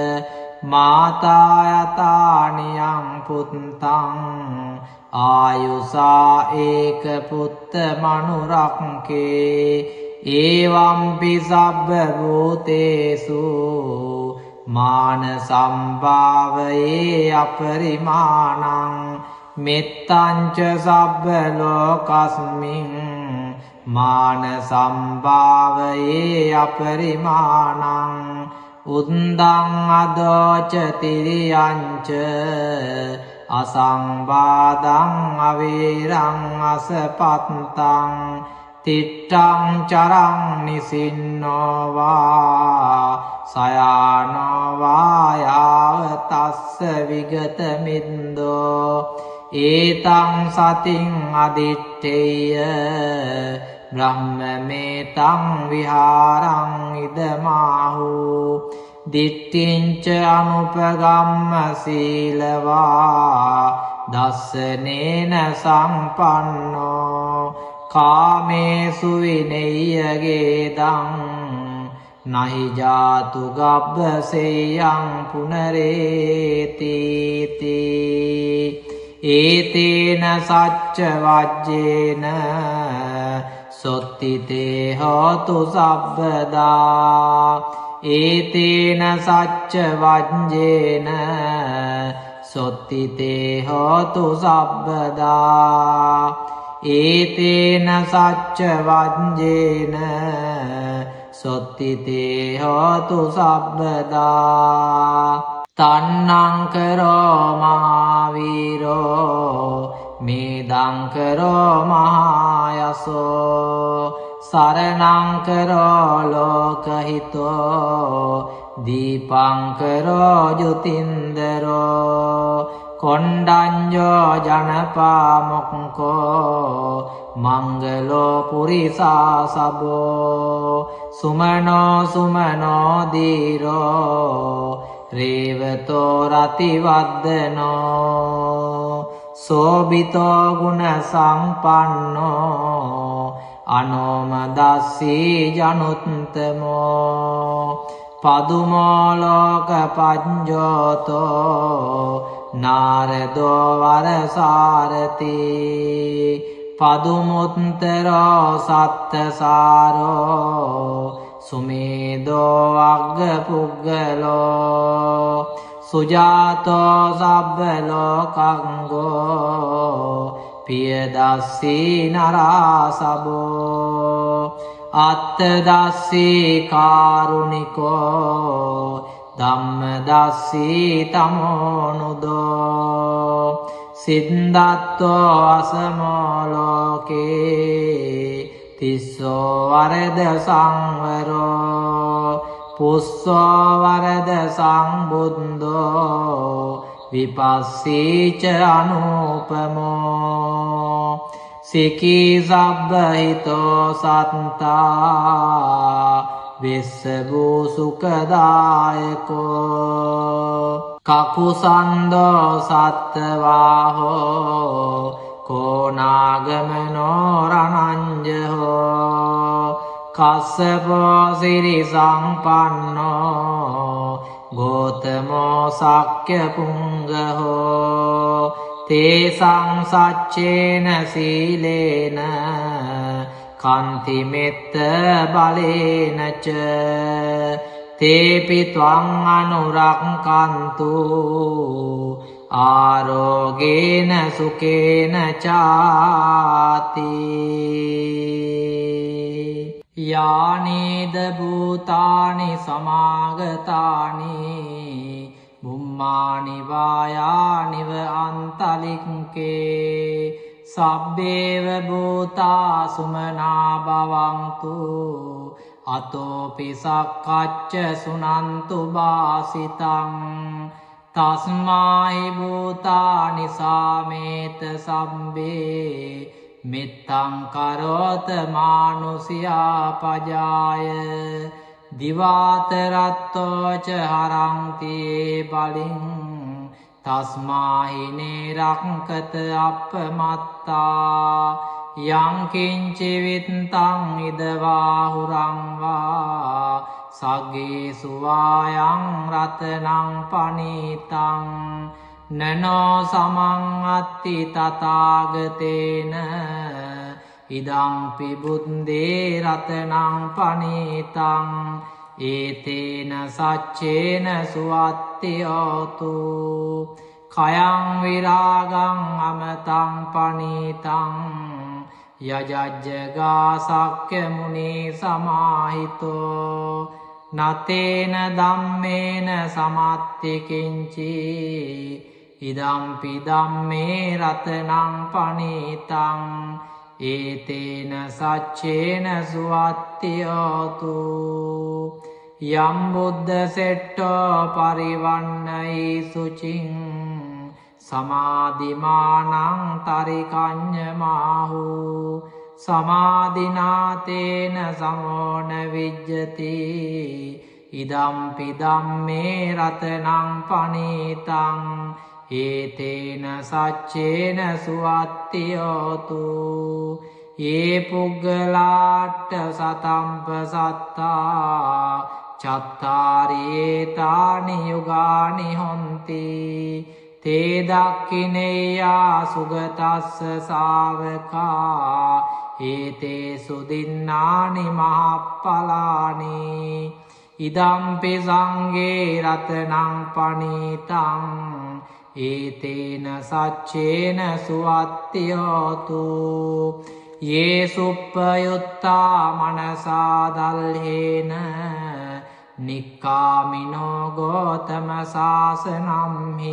A: මාතා යතානියං පුත්තං ආයුසා ඒක පුත්ත මනුරක්කේ ඒවම්පි සබ්බ භූතේසු මාන සම්භාවයේ අපරිමාණං මෙත්තංච සබ්බ ලෝකස්මින් මාන සම්භාවයේ අපරිමාණං උද්දං අදෝච තිරියංච අසංවාදං අවීරං අසපත්තං තිට්ඨං චරං නිසින්නෝවා සයානෝවා යාව තස්ස විගත මින්දෝ ඒතං සතින් අදිත්තේය බ්‍රහ්මමේතං විහාරං ඉදමාහු දිට්ඨිංච අනුපගම්ම සීලවා දස්සනේන සම්පන්නෝ කාමේසු විනෙය්‍යගේදං නහි ජාතු ගබ්බසේයං පුනරේතිති ඒතේන සච්ච වජ්ජේන සොත්තිතේ හෝතු සබ්බදා ඒතේන සච්ච වජ්ජේන සොත්තිතේ හෝතු සබ්බදා ඒතේන සච්ච වජ්ජේන සොත්තිතේ හෝතු සබ්බදා තන්නං කරෝ මහාවීරෝ මේදං කරෝ මහායසෝ සරණං කරෝ ලෝකහිතෝ දීපං කරෝ ජුතින්දරෝ කොණ්ඩඤ්ඤෝ ජනපාමොක්ඛෝ මංගලෝ පුරිසා සබෝ සුමනෝ සුමනෝ දීරෝ රේවතෝ රතිවද්දනෝ සෝබිතෝ ගුණ සම්පන්නෝ අනෝමදස්සී ජනුත්තමෝ පදුමෝ ලෝක පඤ්ඤෝතෝ නාරදෝ වරසාරති පදුමුත්තරෝ සත්තසාරෝ සුමේදෝ අග්ග පුග්ගලෝ සුජාතෝ සබ්බ ලෝකංගෝ පියදස්සී නරාසබෝ අත්තදස්සී කාරුණිකෝ ධම්මදස්සී තමෝනුදෝ සිද්ධාත්තෝ අසමෝ ලෝකේ තිස්සෝ වරද සංවරෝ පුස්සෝ වරද සංබුද්ධෝ විපස්සීච අනුපමෝ සිකී සබ්බහිතෝ සත්තා විස්සභූ සුඛදායකෝ කකුසන්දෝ සත්තවාහෝ කෝනාගමනෝ රණංජහෝ කස්සපෝ සිරි සංපන්නෝ ගෝතමෝ සක්්‍ය පුංගහෝ තේසං සච්චේන සීලේන කන්ති මෙත්ත බලේනච තේපි ත්වං අනුරක්ඛන්තු ආරෝගේන සුකේන චාති යානේද භූතානි සමාගතානි බුම්මානි වායානිව අන්තලික්කේ සබ්බේව භූතා සුමනා භවන්තු අතෝපි සක්කච්ච සුනන්තු බාසිතං තස්මාහි භූතානි සාමේත සම්බේ මිත්තං කරෝත මානුසියා පජාය දිවාතරත්තෝච හරන්තියේ බලින් තස්මාහිනේ රක්කත අප්පමත්තා යංකින්චිවිත්තං ඉදවාහුරංවා සගේ සුවායං රතනං පනීතං නනෝ සමං අත්ති තථාගතේන ඉදං පිබුද්දේ රතනං පනීතං ඒතේන සච්චේන සුවත්තියෝතු කයං විරාගං අමතං පනීතං යජජ්ජගා සක්්‍ය මුනි සමාහිතෝ නතේන ධම්මේන සමත්තිකින්චි ඉදම්පි ධම්මේ රතනං පනීතං ඒතේන සච්චේන සුවත්තියෝතු යම් බුද්ධ සෙට්ටෝ පරිවන්නයි සුචින් සමාධිමානං තරිකඤ්ඤමාහු සමාධිනාතේන සමෝන විජ්ජති ඉදම්පි ධම්මේ රතනං පනීතං ඒතේන සච්චේන සුවත්තියෝතු ඒ පුග්ගලාට්ඨ සතම්ප සත්තා චත්තාරේතානි යුගානි හොන්ති තේ දක්ඛිනේයා සුගතස්ස ශාවකා ඒතේ සුදින්නානි මහප්පලානි ඉදම්පි සංඝේ රතනං පනීතං ඒතේන සච්චේන සුවත්තියෝතු යේ සුප්පයුත්තා මනසා දල්හේන නික්කාමිනෝ ගෝතම සාසනම්හි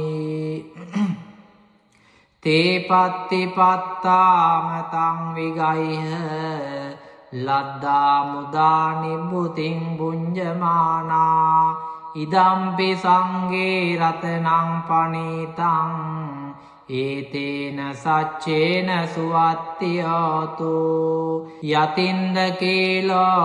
A: තේ පත්තිපත්තාමතං විගයිහ ලද්දා මුදා නිබ්බුතින් බුඤ්ජමානා ඉදම්පි සංඝේ රතනං පනීතං ඒතේන සච්චේන සුවත්තියෝතු යතින්ද කීලෝ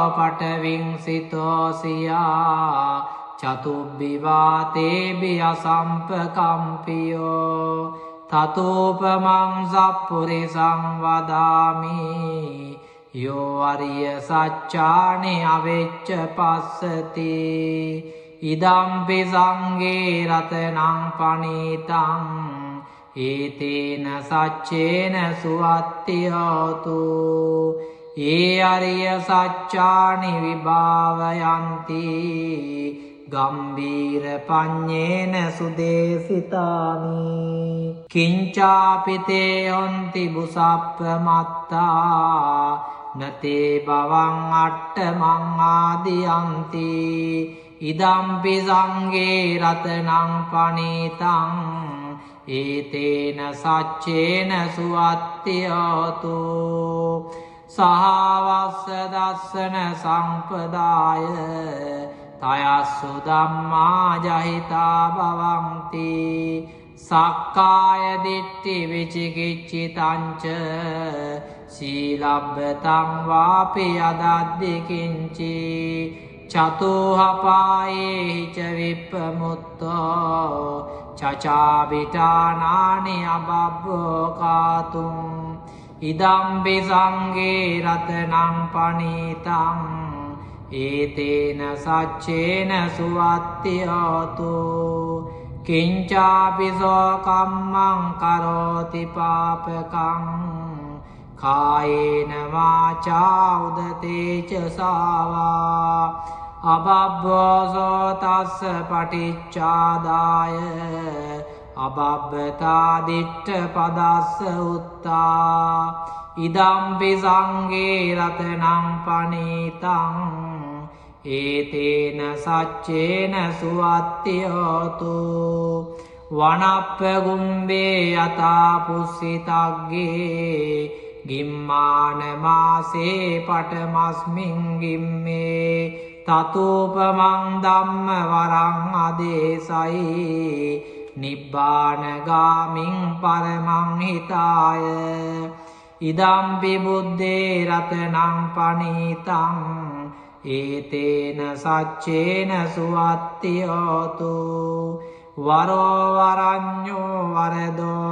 A: පටවිංසිතෝසියා චතුබ්බිවාතේබි අසම්පකම්පියෝ තතෝපමං සප්පුරිසං වදාමි යෝ අරිය සච්චානි අවෙච්ච පස්සති ඉදම්පි සංඝේ රතනං පනීතං ඒතේන සච්චේන සුවත්තියෝතු ඒ අරිය සච්චානි විභාවයන්ති ගම්බීර පඤ්ඤේන සුදේසිතානි කිංචාපිතේ යොන්ති බුසප්පමත්තා නතේ බවං අට්ඨමං ආදියන්ති ඉදම්පි සංඝේ රතනං පනීතං ඒතේන සච්චේන සුවත්තියෝතු සහවස්ස දස්සන සම්පදාය තයස්සු ධම්මා ජහිතා භවಂತಿ සක්කාය දිට්ඨි විචිකිච්ඡිතංච සීලබ්බතං වාපි යදද්දි කිංචි චතුහපායේ ච විප්පමුත්තෝ චචාබිටානානි අබබ්බෝකාතුං ඉදම්පි සංඝේ රතනං පනීතං ඒතේන සච්චේන සුවත්තියෝතු කිංචාපිසෝ කම්මං කරෝති පාපකං කායේන වාචා උදතේ ච සාවා අබබ්බෝසෝ තස්ස පටිච්චාදාය අබබ්බතා දිට්ඨ පදස්ස උත්තා ඉදම්පි සංඝේ රතනං පනීතං ඒතේන සච්චේන සුවත්තියෝතු වනප්ප ගුම්බේ යතා පුස්සිතග්ගේ ගිම්මාන මාසේ පටමස්මින් ගිම්මේ තතූපමං ධම්ම වරං අදේසයි නිබ්බානගාමින් පරමං හිතාය ඉදම්පි බුද්දේ රතනං පනීතං ඒතේන සච්චේන සුවත්තියෝතු වරෝ වරඤ්ඤෝ වරදෝ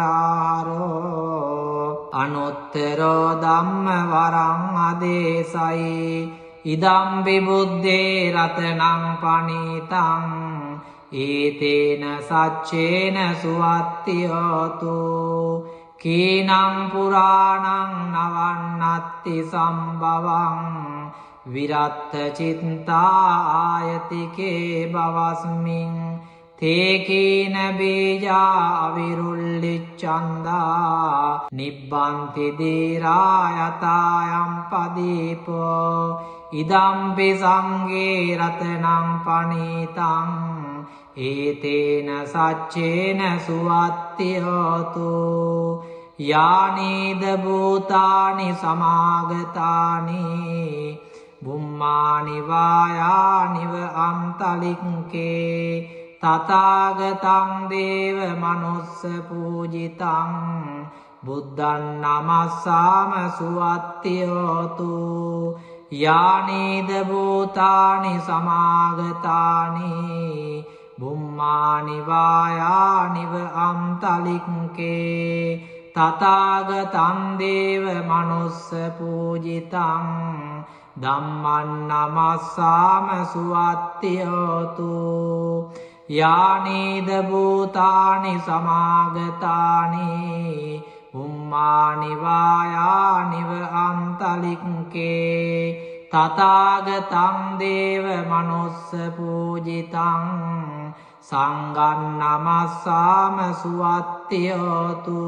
A: වරාහරෝ අනුත්තරෝ ධම්ම වරං අදේසයි ඉදම්පි බුද්දේ රතනං පනීතං ඒතේන සච්චේන සුවත්තියෝතු කීනං පුරාණං නවන්නත්ති සම්භවං විරත්ත චිත්තා ආයතිකේ බවස්මින් තේකීන බීජා අවිරුල්ලිච්ඡන්දා නිබ්බන්ති දීරායතායම් පදීපෝ ඉදම්පි සංඝේ රතනං පනීතං ඒතේන සච්චේන සුවත්තියෝතු යානීද භූතානි සමාගතානි බුම්මානි වායානිව අන්තලික්කේ තථාගතං දේව මනුස්ස පූජිතං බුද්ධං නමස්සාම සුවත්තියෝතු යානීද භූතානි සමාගතානි බුම්මානි වායානිව අන්තලික්කේ තථාගතං දේව මනුස්ස පූජිතං ධම්මං නමස්සාම සුවත්තියෝතු යානීද භූතානි සමාගතානි බුම්මානි වායානිව අන්තලික්කේ තථාගතං දේව මනුස්ස පූජිතං සංඝං නමස්සාම සුවත්තියෝතු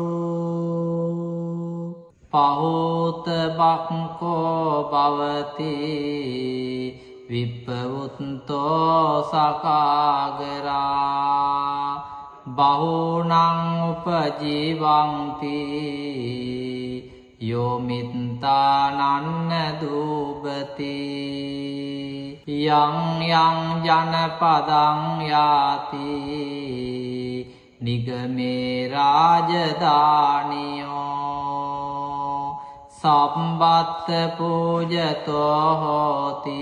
A: පහෝත බක්ඛෝ භවති විප්පවුත්තෝ සකාගරා බහූනං උපජීවಂತಿ යෝමිත්තානන්න දූපති යං යං ජනපදං යාති නිගමේ රාජධානියෝ සම්බත්ත පූජතෝ හෝති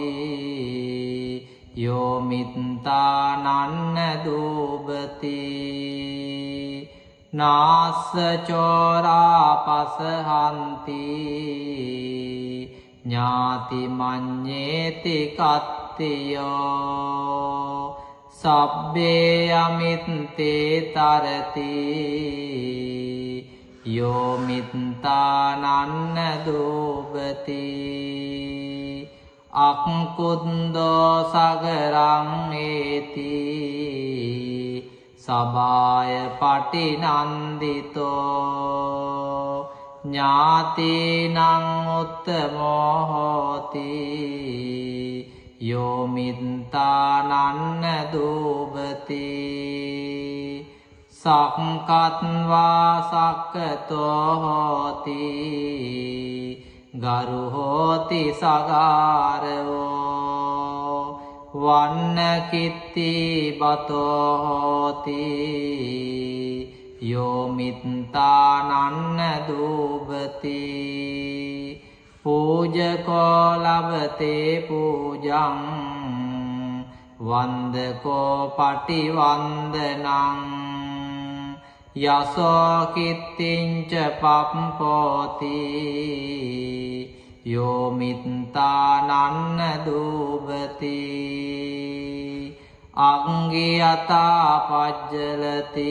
A: යෝමිත්තානන්න දූපති නාස්ස චෝරා පසහන්ති ඥාති මඤ්ඤේති කත්තියෝ සබ්බේ අමිත්තේ තරති යෝමිත්තානන්න දූපති අක්කුද්දෝ සගරං ඒති සබාය පටිනන්දිතෝ ඥාතිනං උත්තමෝ හෝති යෝමිත්තානන්න දූපති සක්කත්වා සක්කතෝ හෝති ගරු හෝති සගාරවෝ වන්න කිත්ති බතෝ හෝති යෝමිත්තානන්න දූපති පූජකෝ ලබතේ පූජං වන්දකෝ පටිවන්දනං යසෝ කිත්තිංච පප්පෝති යෝමිත්තානන්න දූපති අංගියතා පජ්ජලති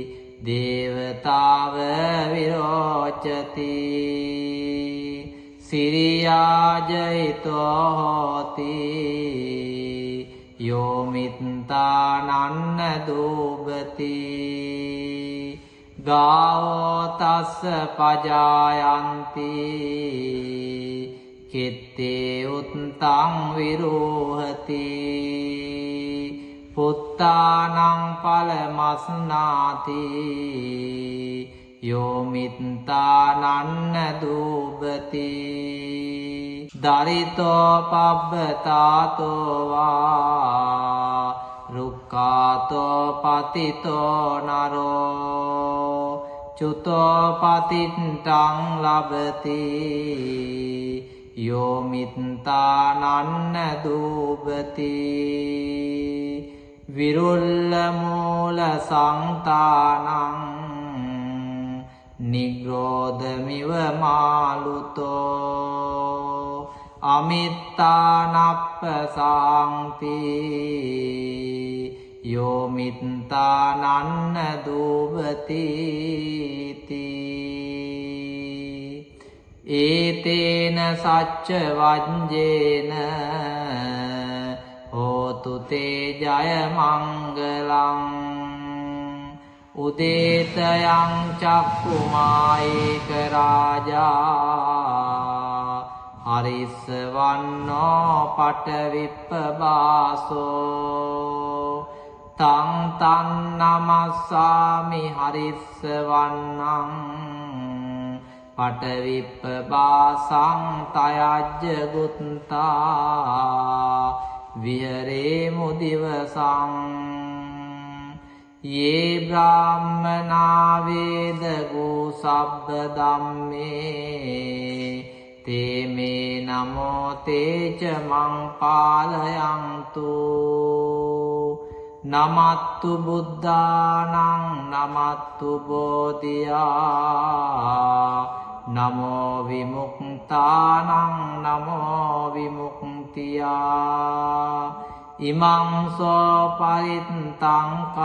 A: දේවතාව විරෝචති සිරියාජයිතෝ හෝති යෝමිත්තානන්න දූබති ගාවෝ තස්ස පජායන්ති කිත්තේ උත්තං විරෝහති පුත්තානං පලමස්නාති යෝමිත්තානන්න දූබති දරිතෝ පබ්බතාතෝ වා රුක්ඛාතෝ පතිතෝ නරෝ චුතෝ පතිත්තං ලබති යෝමිත්තානන්න දූබති විරුල්ල මූල සංතානං නිග්‍රෝධමිව මාලුතෝ අමිත්තානප්පසාන්ති යෝමිත්තානන්න දූබති ඒතේන සච්ච වජ්ජේන හෝතු තේ ජය මංගලං උදේතයං චක්කුමායේක රාජා හරිස්ස වන්නෝ පටවිප්පබාසෝ තං තන් නමස්සාමි හරිස්ස වන්නං පටවිප්පබාසං තයජ්ජ ගුත්තා විහරේ මුදිවසං යේ බ්‍රාහ්මනා වේදගෝ සබ්බ ධම්මේ තේ මේ නමෝ තේච මං පාලයන්තු නමත්තු බුද්ධානං නමත්තු බෝධියා නමෝ විමුක්තානං නමෝ විමුක්තියා ඉමං සෝ පරිත්තං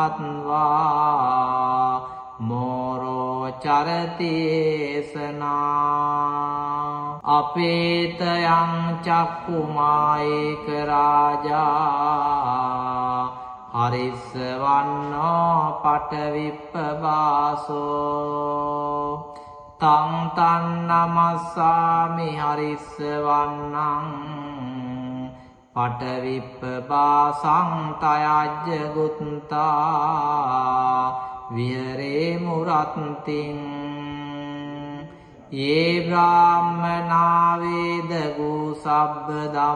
A: කତ୍වා මෝරෝ චරතේසනා අපේතයං චක්කුමායේක රාජා හරිස්ස වන්නෝ පටවිප්පබාසෝ තං තන් නමස්සාමි හරිස්ස වන්නං පටවිප්පබාසං තයජ්ජ ගුත්තා විහරේ මුරත්තිං යේ බ්‍රාහ්මනා වේදගෝ සබ්බ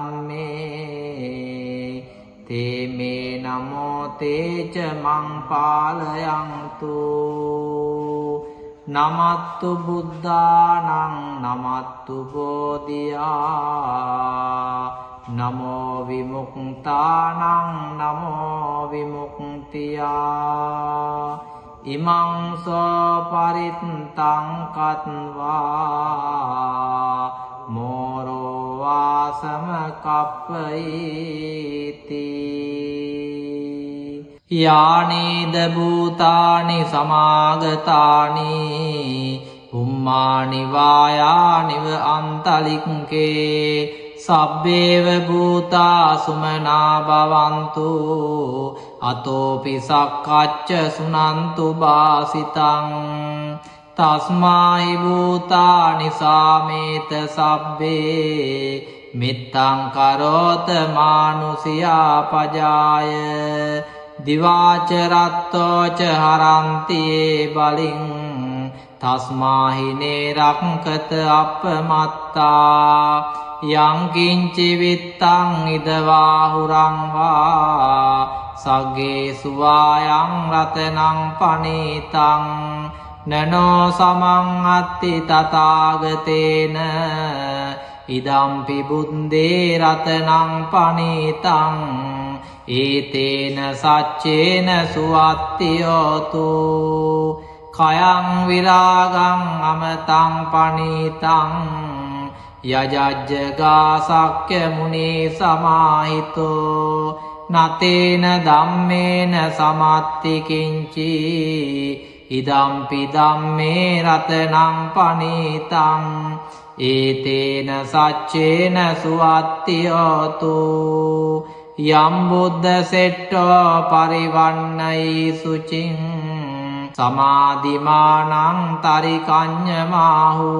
A: ධම්මේ තේ මේ නමෝ තේච මං පාලයන්තු නමත්තු බුද්ධානං නමත්තු බෝධියා නමෝ විමුක්තානං නමෝ විමුක්තියා ඉමං සෝ පරිත්තං කତ୍වා මෝරෝ වාසම කප්පයිති යානීද භූතානි සමාගතානි උම්මානි වායානිව අන්තලික්කේ සබ්බේව භූතා සුමනා භවන්තු අතෝපි සක්කච්ච සුනන්තු බාසිතං තස්මාහි භූතානි සාමේත සබ්බේ මිත්තං කරෝත මානුසියා පජාය දිවාච රත්තෝච හරන්තියේ බලින් තස්මාහිනේ රක්කත අපමත්තා යංකින්චි විත්තං ඉදවාහුරං වා සග්ගේ සුවායං රතනං පනීතං නනෝ සමං අත්ති තථාගතේන ඉදම්පි බුද්දේ රතනං පනීතං ඒතේන සච්චේන සුවත්තියෝතු කයං විරාගං අමතං පනීතං යජජ්ජගා සක්්‍ය මුනි සමාහිතෝ නතේන ධම්මේන සමත්ති කිංචි ඉදම්පි ධම්මේ රතනං පනීතං ඒතේන සච්චේන සුවත්තියෝතු යම් බුද්ධ සෙට්ටෝ පරිවන්නයි සුචින් සමාධිමානං තරිකඤ්ඤමාහු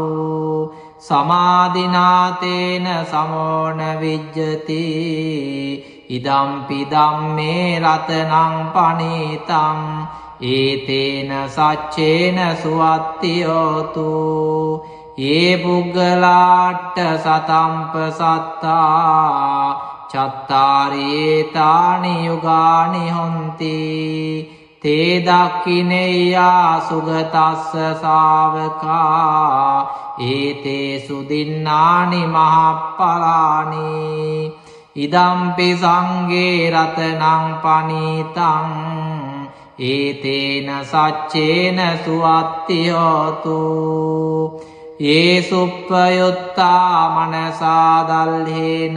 A: සමාධිනාතේන සමෝන විජ්ජති ඉදම්පි ධම්මේ රතනං පනීතං ඒතේන සච්චේන සුවත්තියෝතු ඒ පුග්ගලාට්ට සතම්ප සත්තා චත්තාරේතානි යුගානි හොන්ති තේ දක්ඛිනෙය්‍යා සුගතස්ස ශාවකා ඒතේ සුදින්නානි මහප්පලානි ඉදම්පි සංඝේ රතනං පනීතං ඒතේන සච්චේන සුවත්තියෝතු ये सुप्पयुत्ता मनसा दल्हेन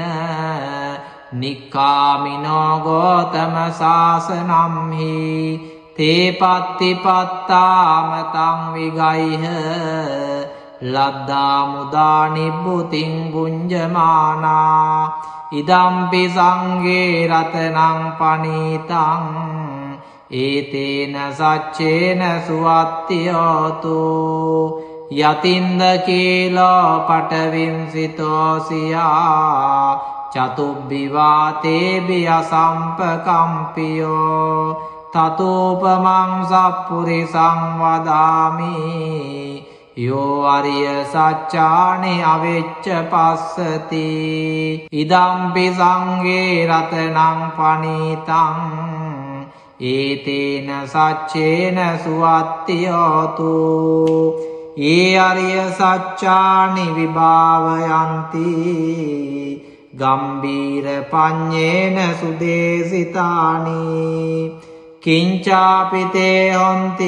A: निक्कामिनो गौतम शासनं हि ते पत्तिपत्तामतं विगैः लद्दा मुदा निब्बुतिं भुञ्जमाना इदम्पि संगे रत्नं पनीतं एतेन सच्चेन सुवत्तियोतु යතින්ද කීලෝ පටවිංසිතෝසියා චතුබ්බිවාතේබි අසම්පකම්පියෝ තතෝපමං සප්පුරිසං වදාමි යෝ අරිය සච්චානි අවෙච්ච පස්සති ඉදම්පි සංඝේ රතනං පනීතං ඒතේන සච්චේන සුවත්තියෝතු ये आर्य सच्चानि विभावयन्ति गंभीर पඤ්ඤේන सुदेशितानि किंचापि ते हन्ति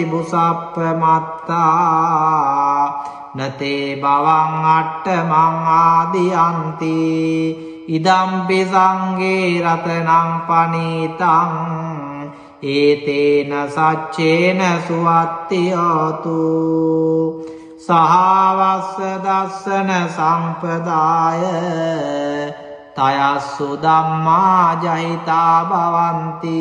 A: बुसप्पमत्ता नते भवं अट्टमं आदियन्ति इदम्पि संगे रत्नं पनीतं एतेन सच्चेन सुवत्तियोतु सहावස්ස දස්සන සම්පදාය තයස්සු ධම්මා ජහිතා භවಂತಿ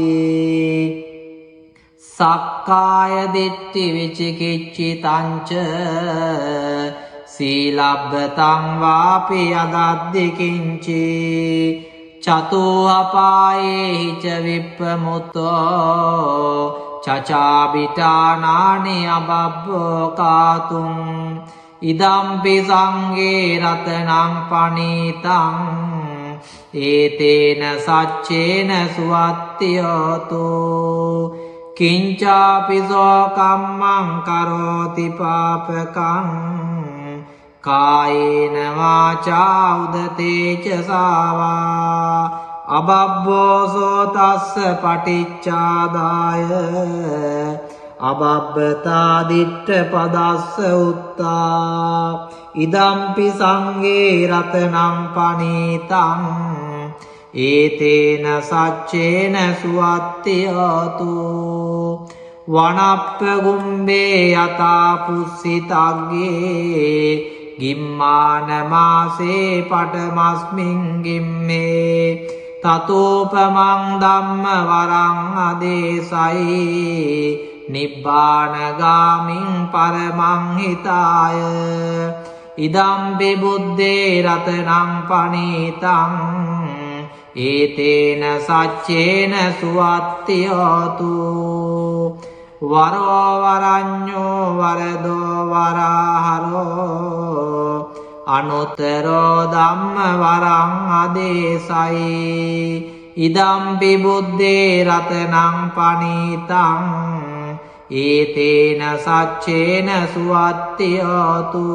A: සක්කාය දිට්ඨි විචිකිච්ඡිතං ච සීලබ්බතං වාපි යදද්දි කිංචි චතුඅපායේ ච විප්පමුතෝ චචාබිටානානි අබබ්බෝ කාතුං ඉදම්පි සංඝේ රතනං පනීතං ඒතේන සච්චේන සුවත්තියෝතු කිංචාපි සෝ කම්මං කරෝති පාපකං කායේන වාචා උදතේ ච සාවා අබබ්බෝසෝ තස්ස පටිච්චාදාය අබබ්බතා දිට්ඨ පදස්ස උත්තා ඉදම්පි සංඝේ රතනං පනීතං ඒතේන සච්චේන සුවත්තියෝතු වනප්ප ගුම්බේ යතා පුස්සිතග්ගේ ගිම්මාන මාසේ පඨමස්මින් ගිම්මේ තතෝපමං ධම්ම වරං අදේසයි නිබ්බානගාමින් පරමං හිතාය ඉදම්පි බුද්දේ රතනං පනීතං ඒතේන සච්චේන සුවත්තියෝතු වරෝ වරඤ්ඤෝ වරදෝ වරහරෝ අනුත්තරෝ ධම්ම වරං අදේසයි ඉදම්පි බුද්දේ රතනං පනීතං ඒතේන සච්චේන සුවත්තියෝතු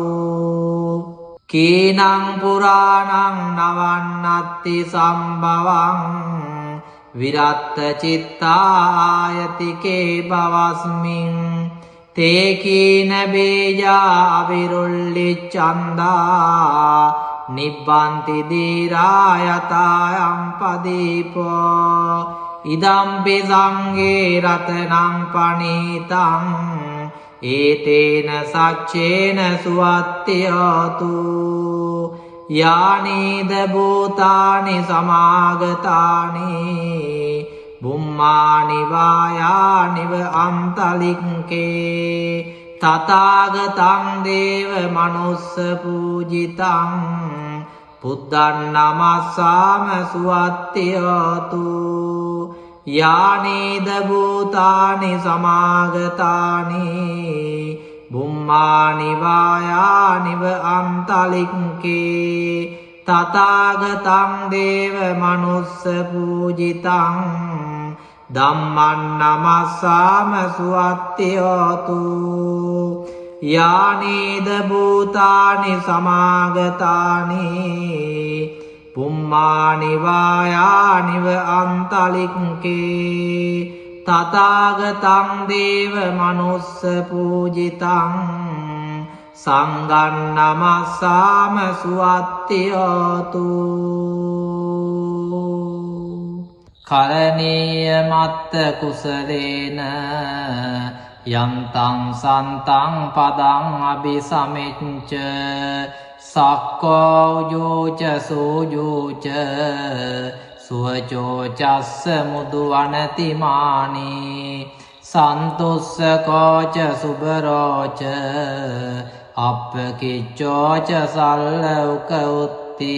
A: කීනං පුරාණං නවන්නත්ති සම්භවං විරත්ත චිත්තායතිකේ බවස්මින් තේ කීන බේජා විරුල්ලිච්ඡන්දා නිබ්බන්ති දීරායතායම් පදීපෝ ඉදම්පි සංඝේ රතනං පනීතං ඒතේන සච්චේන සුවත්තියතු යානීද භූතානි සමාගතානි බුම්මානි වායානිව අන්තලික්කේ තථාගතං දේව මනුස්ස පූජිතං බුද්ධං නමස්සාම සුවත්තියතු යානීද භූතානි සමාගතානි බුම්මානි වායානිව අන්තලික්කේ තථාගතං දේව මනුස්ස පූජිතං ධම්මං නමස්සාම සුවත්තියතු යානීද භූතානි සමාගතානි බුම්මානි වායානිව අන්තලික්කේ තථාගතං දේව මනුස්ස පූජිතං සංඝං නමස්සාම සුවත්තියතු කරණීය මත්ත කුසලේන යන්තං සන්තං පදං අபிසමෙච්ච සක්කෝ යෝච සෝයෝච සුවචෝ චස්ස මුදු අනතිමානි සන්තුස්සකෝච සුබරෝච අප්පකිච්චෝච සල්ලෞක උත්ති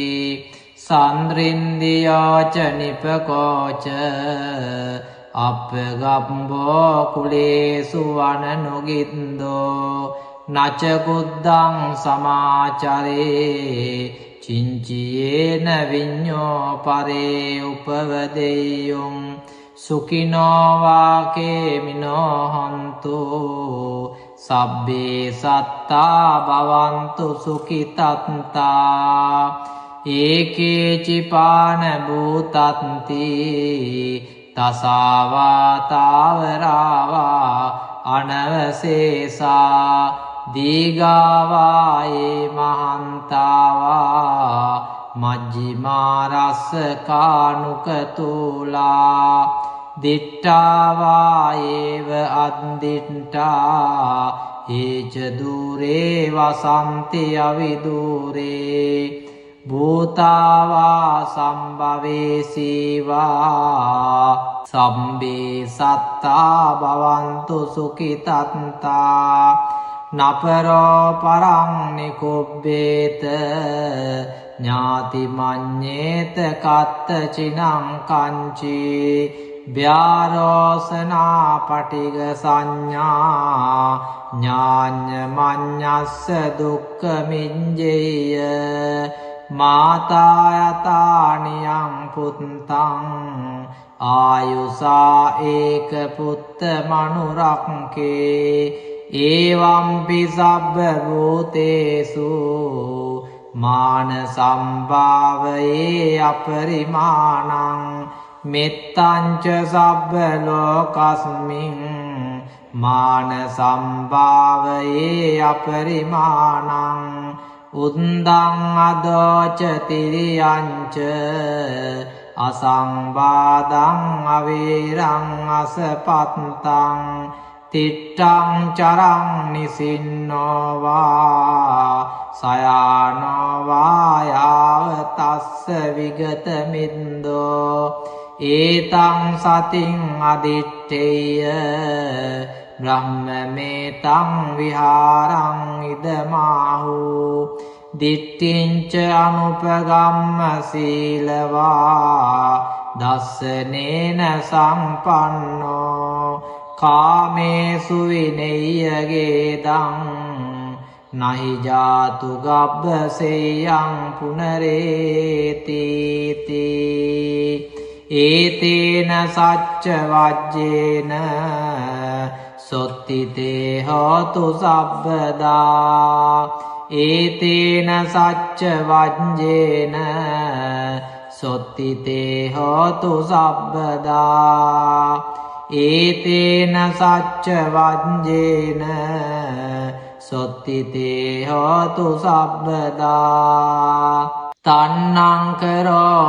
A: සන්ද්‍රින්දියාච නිපකෝච අප්පගම්බෝ කුලේසු වනනුගින්දෝ නච කුද්දං සමාචරේ චිංචියේන විඤ්ඤෝ පරේ උපවදෙය්‍යොං සුඛිනෝ වාකේමිනෝ හන්තු සබ්බේ සත්තා භවන්තු සුඛිතත්තා ඒකේ චිපාන භූතත්ති තසාවා තාවරාවා අනවසේසා දීගාවායේ මහන්තාවා මජ්ජිමා රස්ස කානුකතුලා දිට්ඨාවායේව අද්දිට්ඨා ඒච දූරේ වසන්ති අවිදූරේ භූතාවා සම්භවේසීවා සම්බේ සත්තා භවන්තු සුඛිතත්තා නපරෝ පරං නිකුබ්බේත ඥාති මඤ්ඤේත කත්ත චිනං කංචි ව්‍යාරෝසනා පටිග සංඥා ඥාඤ්ඤ මඤ්ඤස්ස දුක්ඛ මිඤ්ජේය මාතා යතානියං පුත්තං ආයුසා ඒක පුත්ත මනුරක්කේ ඒවම්පි සබ්බ භූතේසු මාන සම්භාවයේ අපරිමාණං මෙත්තංච සබ්බ ලෝකස්මින් මාන සම්භාවයේ අපරිමාණං උද්දං අදෝච තිරියංච අසංවාදං අවේරං අසපත්තං තිට්ඨං චරං නිසින්නෝවා සයානෝවා යාව තස්ස විගත මින්දෝ ඒතං සතින් අදිත්තේය බ්‍රහ්මමේතං විහාරං ඉදමාහු දිට්ඨිංච අනුපගම්ම සීලවා දස්සනේන සම්පන්නෝ කාමේසු විනෙය්‍යගේදං නහි ජාතු ගබ්බසේයං පුනරේතිති ඒතේන සච්ච වජ්ජේන සොත්තිතේ හෝතු සබ්බදා ඒතේන සච්ච වජ්ජේන සොත්තිතේ හෝතු සබ්බදා ඒතේන සච්ච වජ්ජේන සොත්තිතේ හෝතු සබ්බදා තන්නං කරෝ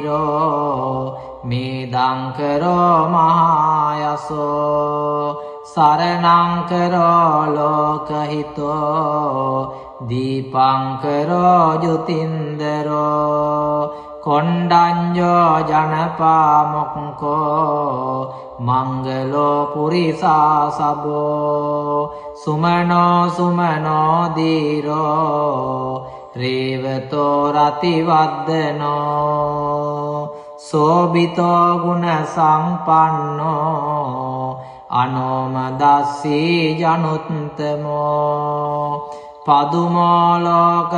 A: මහාවීරෝ මේදං කරෝ මහායසෝ සරණංකරෝ ලෝකහිතෝ දීපංකරෝ ජුතින්දරෝ කොණ්ඩඤ්ඤෝ ජනපාමොක්ඛෝ මංගලෝ පුරිසා සබෝ සුමනෝ සුමනෝ දීරෝ රේවතෝ රතිවද්දනෝ සෝබිතෝ ගුණ සම්පන්නෝ අනෝමදස්සී ජනුත්තමෝ පදුමෝ ලෝක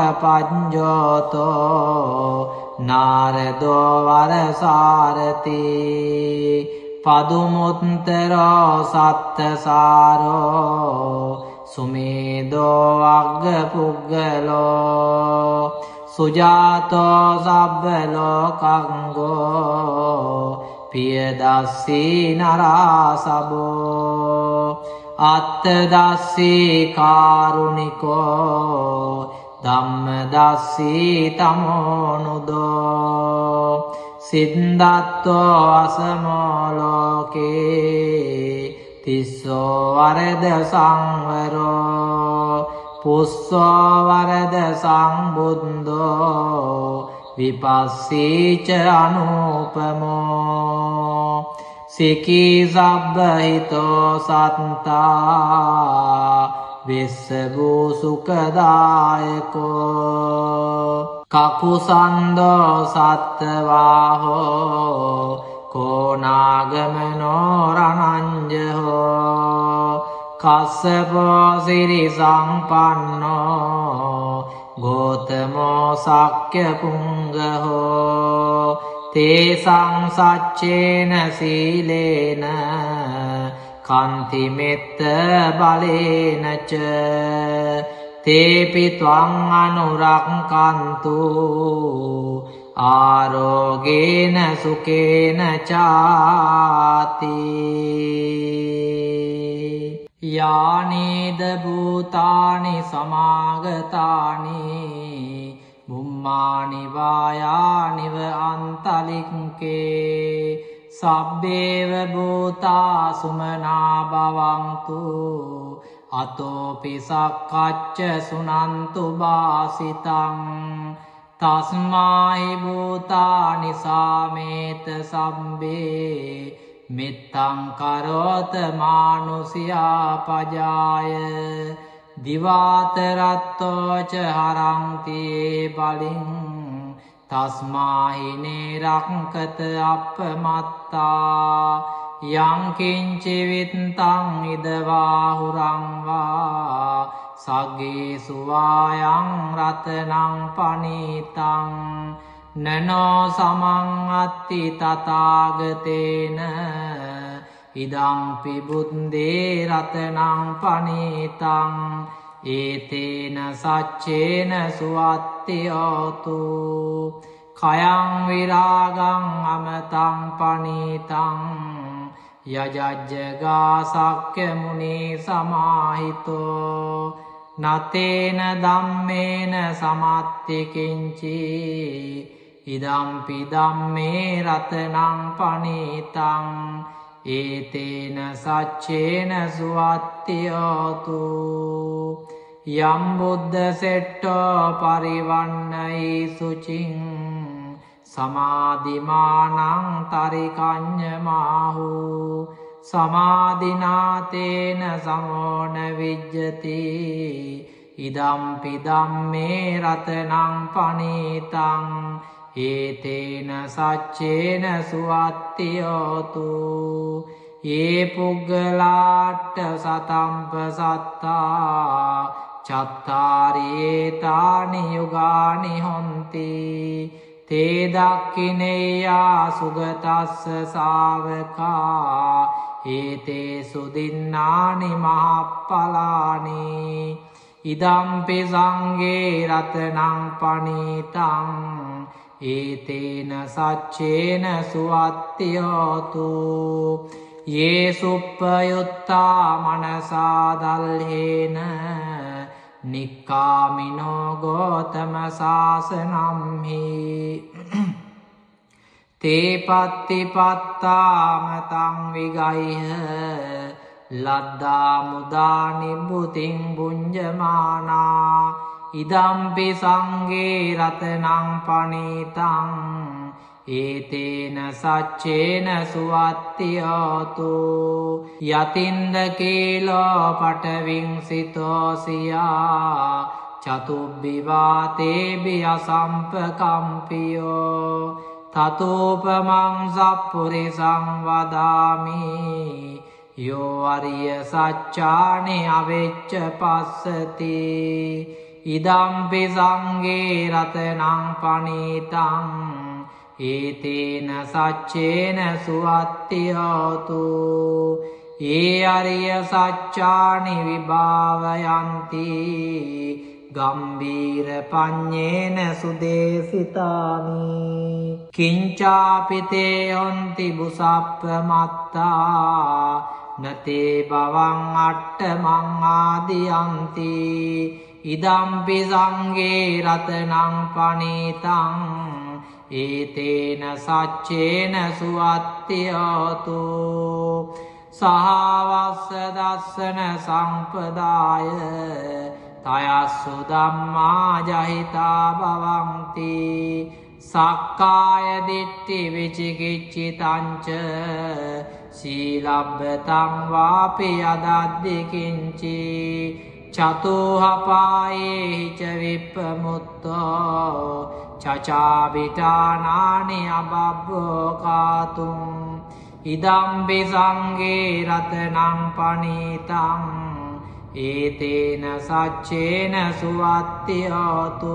A: පඤ්ඤෝතෝ නාරදෝ වරසාරති පදුමුත්තරෝ සත්තසාරෝ සුමේදෝ අග්ග පුග්ගලෝ සුජාතෝ සබ්බ ලෝකංගෝ පියදස්සී නරාසබෝ අත්තදස්සී කාරුණිකෝ ධම්මදස්සී තමෝනුදෝ සිද්ධාත්තෝ අසමෝ ලෝකේ තිස්සෝ වරද සංවරෝ පුස්සෝ වරද සංබුද්ධෝ විපස්සීච අනුපමෝ සිකී සබ්බහිතෝ සත්තා විස්සභූ සුඛදායකෝ කකුසන්දෝ සත්තවාහෝ කෝනාගමනෝ රණංජහෝ කස්සපෝ සිරි සම්පන්නෝ ගෝතමෝ සක්්‍ය පුංගහෝ තේසං සච්චේන සීලේන කන්තිමෙත්ත බලේනච තේපි ත්වං අනුරක්ඛන්තු ආරෝගේන සුකේන චාති යානේද භූතානි සමාගතානි බුම්මානි වායානිව අන්තලික්කේ සබ්බේව භූතා සුමනා භවන්තු අතෝපි සක්කච්ච සුනන්තු බාසිතං තස්මාහි භූතානි සාමේත සම්බේ මිත්තං කරෝත මානුසියා පජාය දිවාතරත්තෝ ච හරන්ති බලින් තස්මාහි නේරක්කත අප්පමත්තා යං කිංචි විත්තං ඉදවාහුරං වා සග්ගේසු වායං රතනං පනීතං නනෝ සමං අත්ති තථාගතේන ඉදං පිබුද්දේ රතනං පනීතං ඒතේන සච්චේන සුවත්තියෝතු කයං විරාගං අමතං පනීතං යජජ්ජගා සක්්‍ය මුනි සමාහිතෝ නතේන ධම්මේන සමත්ති කිංචි ඉදම්පි ධම්මේ රතනං පනීතං ඒතේන සච්චේන සුවත්තියෝතු යම් බුද්ධ සෙට්ටෝ පරිවන්නයි සුචින් සමාධිමානං තරිකඤ්ඤමාහු සමාධිනාතේන සමෝන විජ්ජති ඉදම්පි ධම්මේ රතනං පනීතං ඒතේන සච්චේන සුවත්තියෝතු ඒ පුග්ගලාට සතම්ප සත්තා චත්තාරියේතානි යුගානි හොන්ති තේ දක්ඛිනේයා සුගතස්ස ශාවකා ඒතේ සුදින්නානි මහප්පලානි ඉදම්පි සංඝේ රතනං පනීතං ඒතේන සච්චේන සුවත්තියෝතු යේ සුප්පයුත්තා මනසා දල්හේන නික්කාමිනෝ ගෝතම සාසනම්හි තේ පත්ති පත්තාමතං විගයිහ ලද්දා මුදා නිබ්බුතින් බුඤ්ජමානා ඉදම්පි සංඝේ රතනං පනීතං ඒතේන සච්චේන සුවත්තියෝතු යතින්ද කීලෝ පටවින් සිතෝසියා චතුබ්බිවාතේබි අසම්පකම්පියෝ තතෝපමං සප්පුරිසං වදාමි යෝ අරිය සච්චානි අවෙච්ච පස්සති ඉදම්පි සංඝේ රතනං පනීතං ඒතේන සච්චේන සුවත්තියෝතු ඒ අරිය සච්චානි විභාවයන්ති ගම්බීර පඤ්ඤේන සුදේසිතානි කිංචාපිතේ යොන්ති බුසප්පමත්තා නතේ බවං අට්ඨමං ආදියන්ති ඉදම්පි සංඝේ රතනං පනීතං ඒතේන සච්චේන සුවත්තියෝතු සහවස්ස දස්සන සම්පදාය තයස්සු ධම්මා ජහිතා භවಂತಿ සක්කාය දිට්ඨි විචිකිච්ඡිතංච සීලබ්බතං වාපි අදද්දි කිංචි චතුහපායේ ච විප්පමුත්තෝ චචාවිතානානි අබබ්බෝ කාතුං ඉදම්පි සංඝේ රතනං පනීතං ඒතේන සච්චේන සුවත්තියෝතු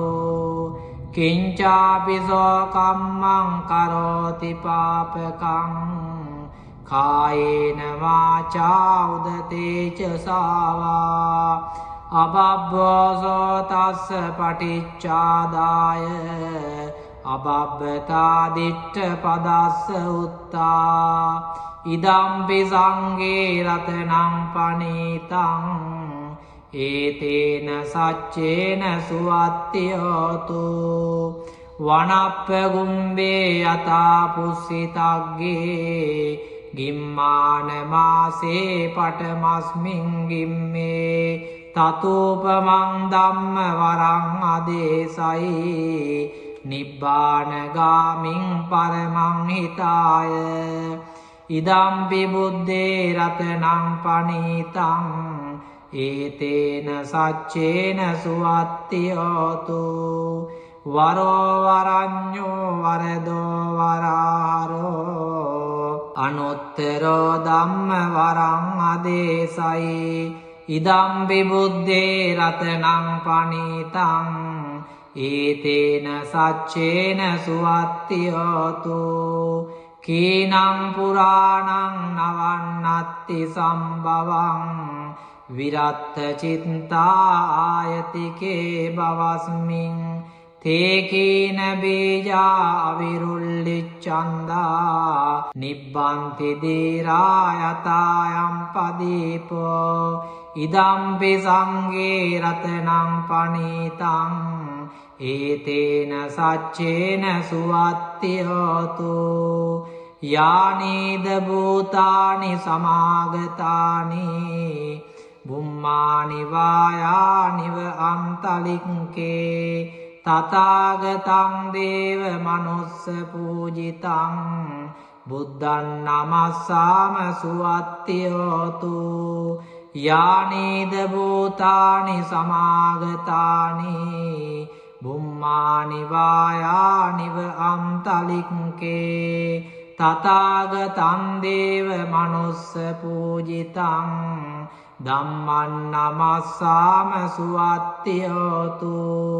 A: කිංචාපිසෝ කම්මං කරෝති පාපකං කායේන වාචා උදතේ ච සාවා අබබ්බෝසෝ තස්ස පටිච්චාදාය අබබ්බතා දිට්ඨ පදස්ස උත්තා ඉදම්පි සංඝේ රතනං පනීතං ඒතේන සච්චේන සුවත්තියෝතු වනප්ප ගුම්බේ යතා පුස්සිතග්ගේ ගිම්මාන මාසේ පටමස්මින් ගිම්මේ තතෝපමං ධම්ම වරං අදේසයි නිබ්බානගාමින් පරමං හිතාය ඉදම්පි බුද්දේ රතනං පනීතං ඒතේන සච්චේන සුවත්තියෝතු වරෝ වරඤ්ඤෝ වරදෝ වරාරෝ අනුත්තරෝ ධම්ම වරං අදේසයි ඉදම්පි බුද්දේ රතනං පනීතං ඒතේන සච්චේන සුවත්තියෝතු කීනං පුරාණං නවන්නත්ති සම්භවං විරත්ත චිත්තා ආයතිකේ බවස්මින් තේකීන බීජා අවිරුල්ලිච්ඡන්දා නිබ්බන්ති දීරා යතායම් පදීපෝ ඉදම්පි සංඝේ රතනං පනීතං ඒතේන සච්චේන සුවත්තියෝතු යානීද භූතානි සමාගතානි බුම්මානි වායානිව අන්තලික්කේ තථාගතං දේව මනුස්ස පූජිතං බුද්ධං නමස්සාම සුවත්තියෝතු යානීද භූතානි සමාගතානි බුම්මානි වායානිව අන්තලික්කේ තථාගතං දේව මනුස්ස පූජිතං ධම්මං නමස්සාම සුවත්තියෝතු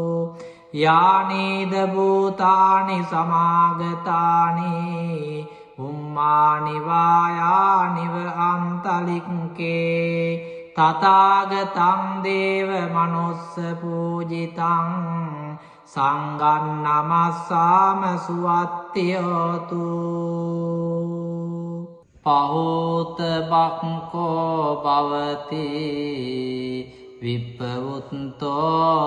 A: යානීද භූතානි සමාගතානි බුම්මානි වායානිව අන්තලික්කේ තථාගතං දේව මනුස්ස පූජිතං සංඝං නමස්සාම සුවත්තියෝතු පහෝත බක්ඛෝ භවති විප්පවුත්තෝ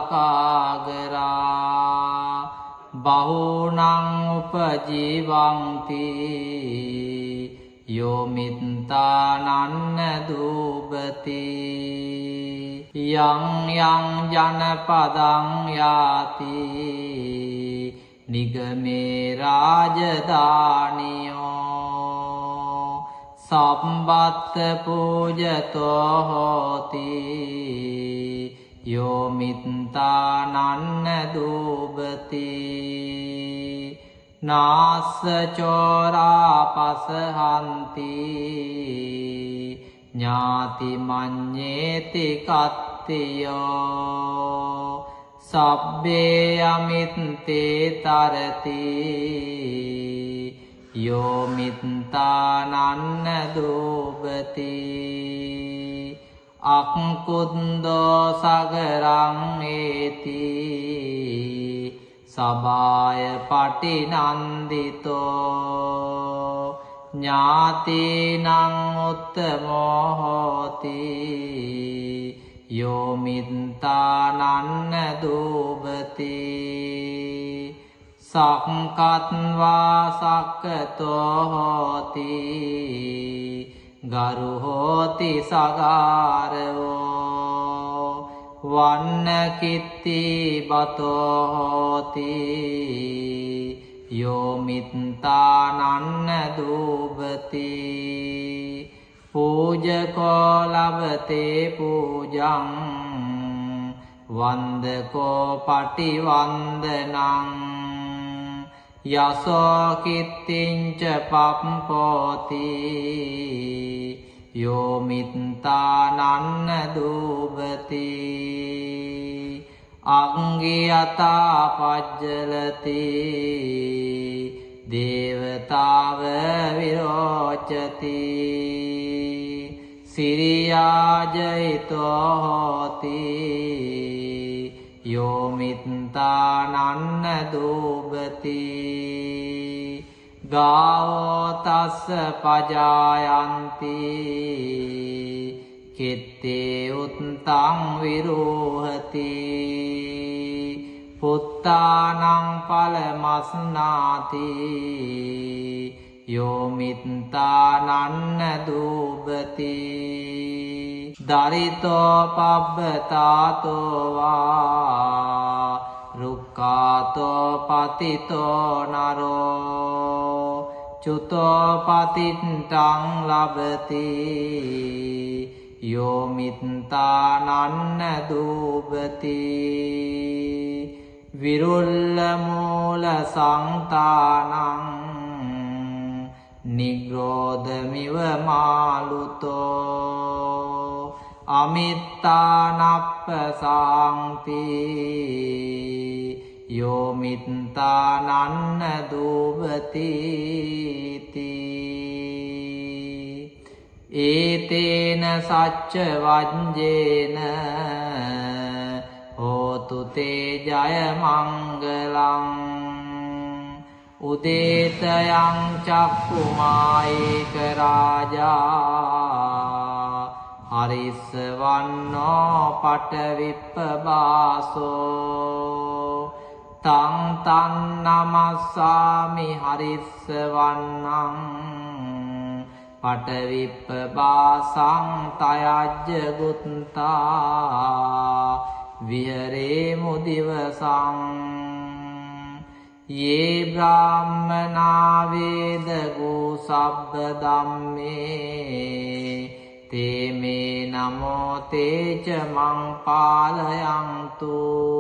A: සකාගරා බහූනං උපජීවಂತಿ යෝමිත්තානන්න දූපති යං යං ජනපදං යාති නිගමේ රාජධානියෝ සම්බත්ත පූජතෝ හෝති යෝමිත්තානන්න දූපති නාස්ස චෝරා පසහන්ති ඥාති මඤ්ඤේති කත්තියෝ සබ්බේ අමිත්තේ තරති යෝමිත්තානන්න දූපති අක්කුන්දෝ සගරං ඒති සබාය පටිනන්දිතෝ ඥාතිනං උත්තමෝ හෝති යෝමිත්තානන්න දූපති සක්කත්වා සක්කතෝ හෝති ගරු හෝති සගාරවෝ වන්න කිත්ති බතෝ හෝති යෝමිත්තානන්න දූපති පූජකෝ ලබතේ පූජං වන්දකෝ පටිවන්දනං යසෝ කිත්තිංච පප්පෝති යෝමිත්තානන්න දූපති අංගියතා පජ්ජලති දේවතාව විරෝචති සිරියාජයිතෝ හෝති යෝමිත්තානන්න දූපති ගාවෝ තස්ස පජායන්ති කෙත්තේ උත්තං විරෝහති පුත්තානං පලමස්නාති යෝමිත්තානන්න දූපති දරිතෝ පබ්බතාතෝ වා රුක්ඛාතෝ පතිතෝ නරෝ චුතෝ පතිත්තං ලබති යෝමිත්තානන්න දූපති විරුල්ල මූල සංතානං නිග්‍රෝධමිව මාලුතෝ අමිත්තානප්ප සාන්ති යෝමිත්තානන්න දූපති ඒතේන සච්ච වජ්ජේන හෝතු තේ ජය මංගලං උදේතයං චක්කුමායේක රාජා හරිස්සවන්නෝ පටවිප්පබාසෝ තං තන් නමස්සාමි හරිස්සවන්නං පටවිප්පබාසං තයජ්ජ ගුත්තා විහරේ මුදිවසං යේ බ්‍රාහ්මනා වේදගෝ සබ්බ ධම්මේ තේ මේ නමෝ තේච මං පාලයන්තු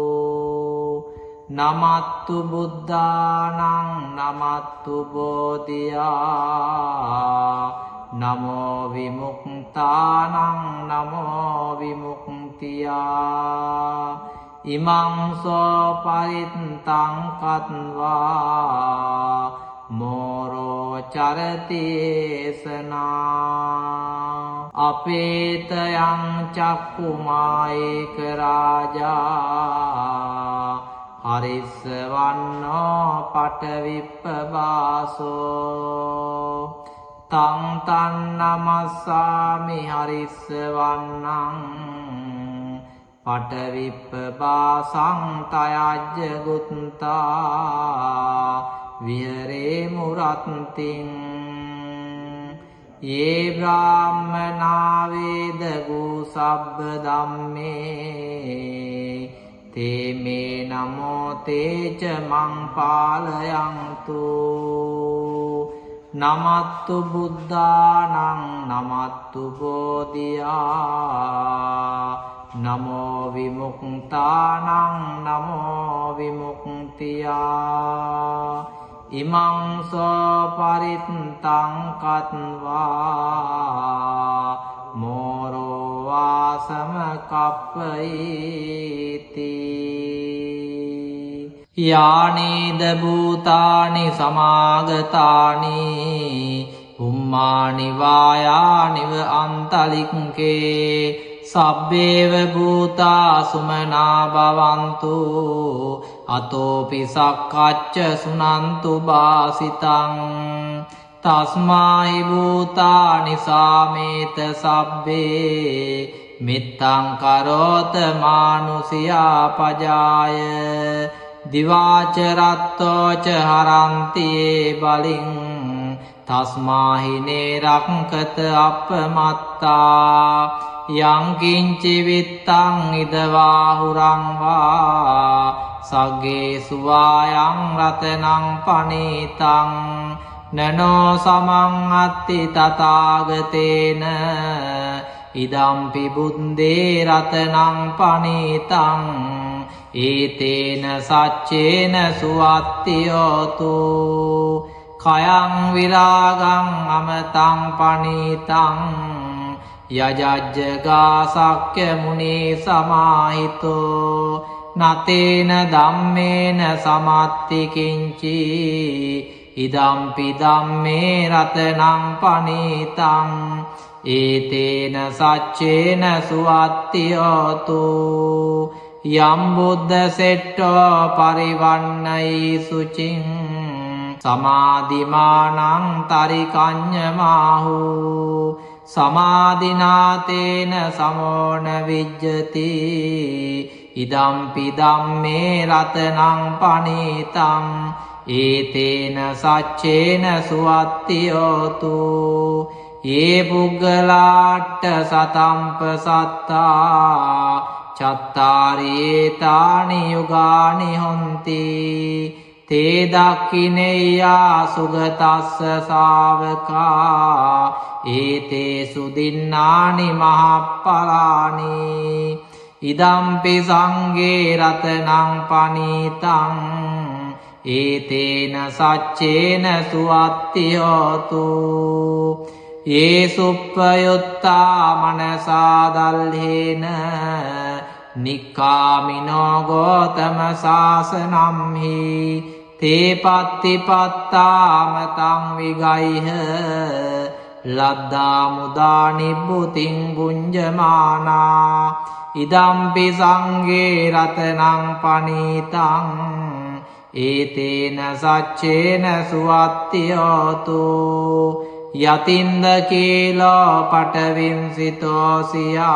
A: නමත්තු බුද්ධානං නමත්තු බෝධියා නමෝ විමුක්තානං නමෝ විමුක්තියා ඉමං සෝ පරිත්තං කତ୍වා මෝරෝ චරතේසනා අපේතයං චක්කුමායේක රාජා හරිස්සවන්නෝ පටවිප්පබාසෝ තං තන් නමස්සාමි හරිස්සවන්නං පටවිප්පබාසං තයජ්ජ ගුත්තා විහරේ මුරත්තිං ये ब्राह्मणा वेदगु सब्ब ධම්මේ ते मे नमो ते च मं पालयन्तु नमत्तु बुद्धानं नमत्तु बोधिया नमो विमुक्तानं नमो विमुक्तिया इमं सो परित्तं कत्वा मोरो वासम कप्पयति यानीद भूतानि समागतानि उम्मानि वायानिव अन्तलिङ्के सब्बेव भूता सुमना भवन्तु अतोपि सक्कच्च सुनन्तु भासितं तस्माहि भूतानि सामेत सब्बे मित्तं करोत मानुषिया पजाय दिवाच रत्तो च हरन्ति ये बलिं तस्माहि नेरङ्कत अपमत्ता यं किञ्चि वित्तं इदवाहुरं वा सग्गेषु वायं रत्नं पनीतं ननो समं अत्ति तथागतेन इदम्पि बुद्धे रत्नं पनीतं एतेन सच्चेन सुवत्तियोतु खयं विरागं अमतं पनीतं यजज्जगा शक्य मुनि समाहितो नतेन धम्मेन समत्ति किंचि इदम्पि धम्मे रत्नं पनीतं एतेन सच्चेन सुवत्तियोतु यं बुद्धसेट्टो परिवन्नयि शुचिं समाधिमानं तरिकඤ්ඤमाहु समाधिनातेन समो न विज्जति इदम्पि धम्मे रत्नं पनीतं एतेन सच्चेन सुवत्तियोतु ये पुग्गलाट्ट सतम्पसत्ता चत्तारि एतानि युगानि हन्ति ते दक्खिनेय्या सुगतस्स सावका एतेषु दिन्नानि महप्फलानि इदम्पि संगे रत्नं पनीतं एतेन सच्चेन सुवत्तियोतु ये सुप्पयुत्ता मनसा दल्हेन निक्कामिनो गौतम शासनं हि ते पत्तिपत्तामतं विगैह लद्धा मुदा निभृतिं भुञ्जमाना इदम्पि संगे रत्नं पनीतं एतेन सच्चेन सुवत्तियोतु यतिन्दकीलो पटविंसितोऽसिया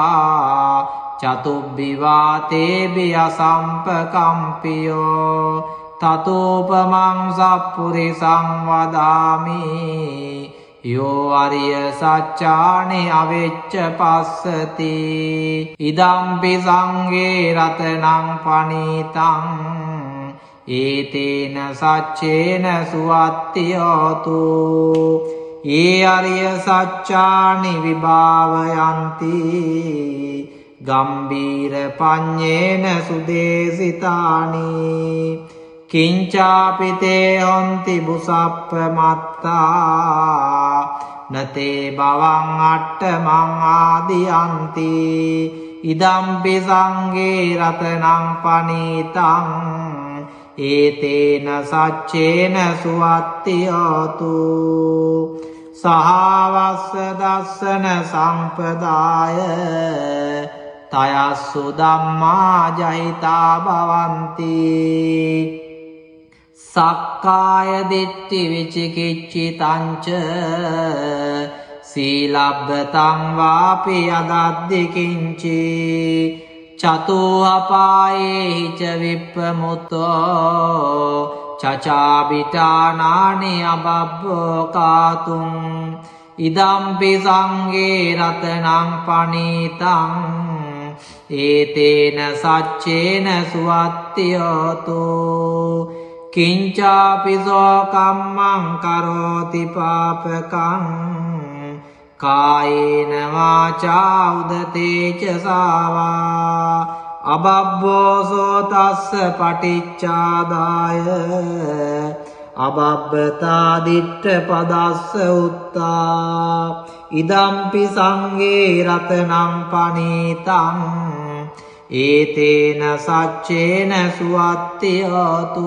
A: चतुब्बिवातेऽपि असम्पकम्पियो ततोपमं सत्पुरुषं वदामि यो आर्य सच्चानि अवेच्च पश्यति इदम्पि संगे रत्नं पनीतं एतेन सच्चेन सुवत्तियोतु ये आर्य सच्चानि विभावयन्ति गंभीर पञ्चेन सुदेशितानि किंचापि ते हन्ति बुसप्पमत्ता न ते भवं अट्टमं आदियन्ति इदम्पि संगे रत्नं पनीतं एतेन सच्चेन सुवत्तियोतु सहावस्स दर्शन संपदाय तयस्सु धम्मा जहिता भवन्ति सक्काय दिट्ठि विचिकिच्छितं च सीलब्धतं वापि यदद्धि किंचि चतुःपाये च विप्रमुक्तो चचाबिटानानि अबभ्भोकातुं ඉදම්පි සංඝේ රතනං පනීතං ඒතේන සච්චේන සුවත්තියෝතු කිංචාපිසෝ කම්මං කරෝති පාපකං කායේන වාචා උදතේච සාවා අබබ්බෝසෝ තස්ස පටිච්චාදාය අබබ්බතා දිට්ඨ පදස්ස උත්තා ඉදම්පි සංඝේ රතනං පනීතං ඒතේන සච්චේන සුවත්තියෝතු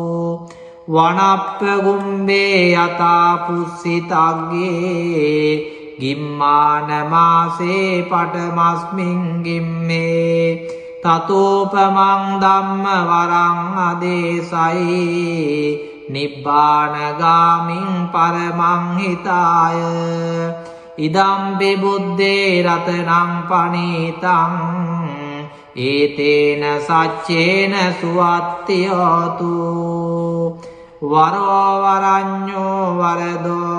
A: වනප්ප ගුම්බේ යතා පුස්සිතග්ගේ ගිම්මාන මාසේ පටමස්මින් ගිම්මේ තතෝපමං ධම්ම වරං අදේසයි නිබ්බානගාමින් පරමං හිතාය ඉදම්පි බුද්දේ රතනං පනීතං ඒතේන සච්චේන සුවත්තියෝතු වරෝ වරඤ්ඤෝ වරදෝ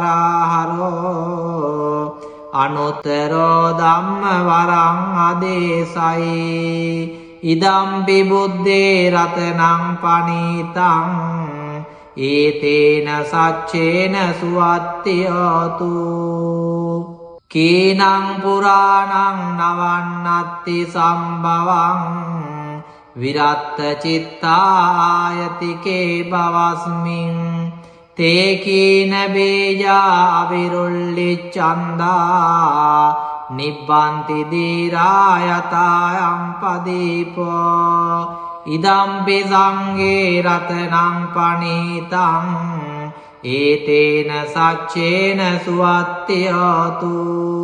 A: වරහරෝ අනුත්තරෝ ධම්ම වරං අදේසයි ඉදම්පි බුද්දේ රතනං පනීතං ඒතේන සච්චේන සුවත්තියෝතු කීනං පුරාණං නවන්නත්ති සම්භවං විරත්ත චිත්තායතිකේ භවස්මින් තේ කීන බේජා අවිරුල්ලිච්ඡන්දා නිබ්බන්ති දීරායතායම් පදීපෝ ඉදම්පි සංඝේ රතනං පනීතං ඒතේන සච්චේන සුවත්තියෝතු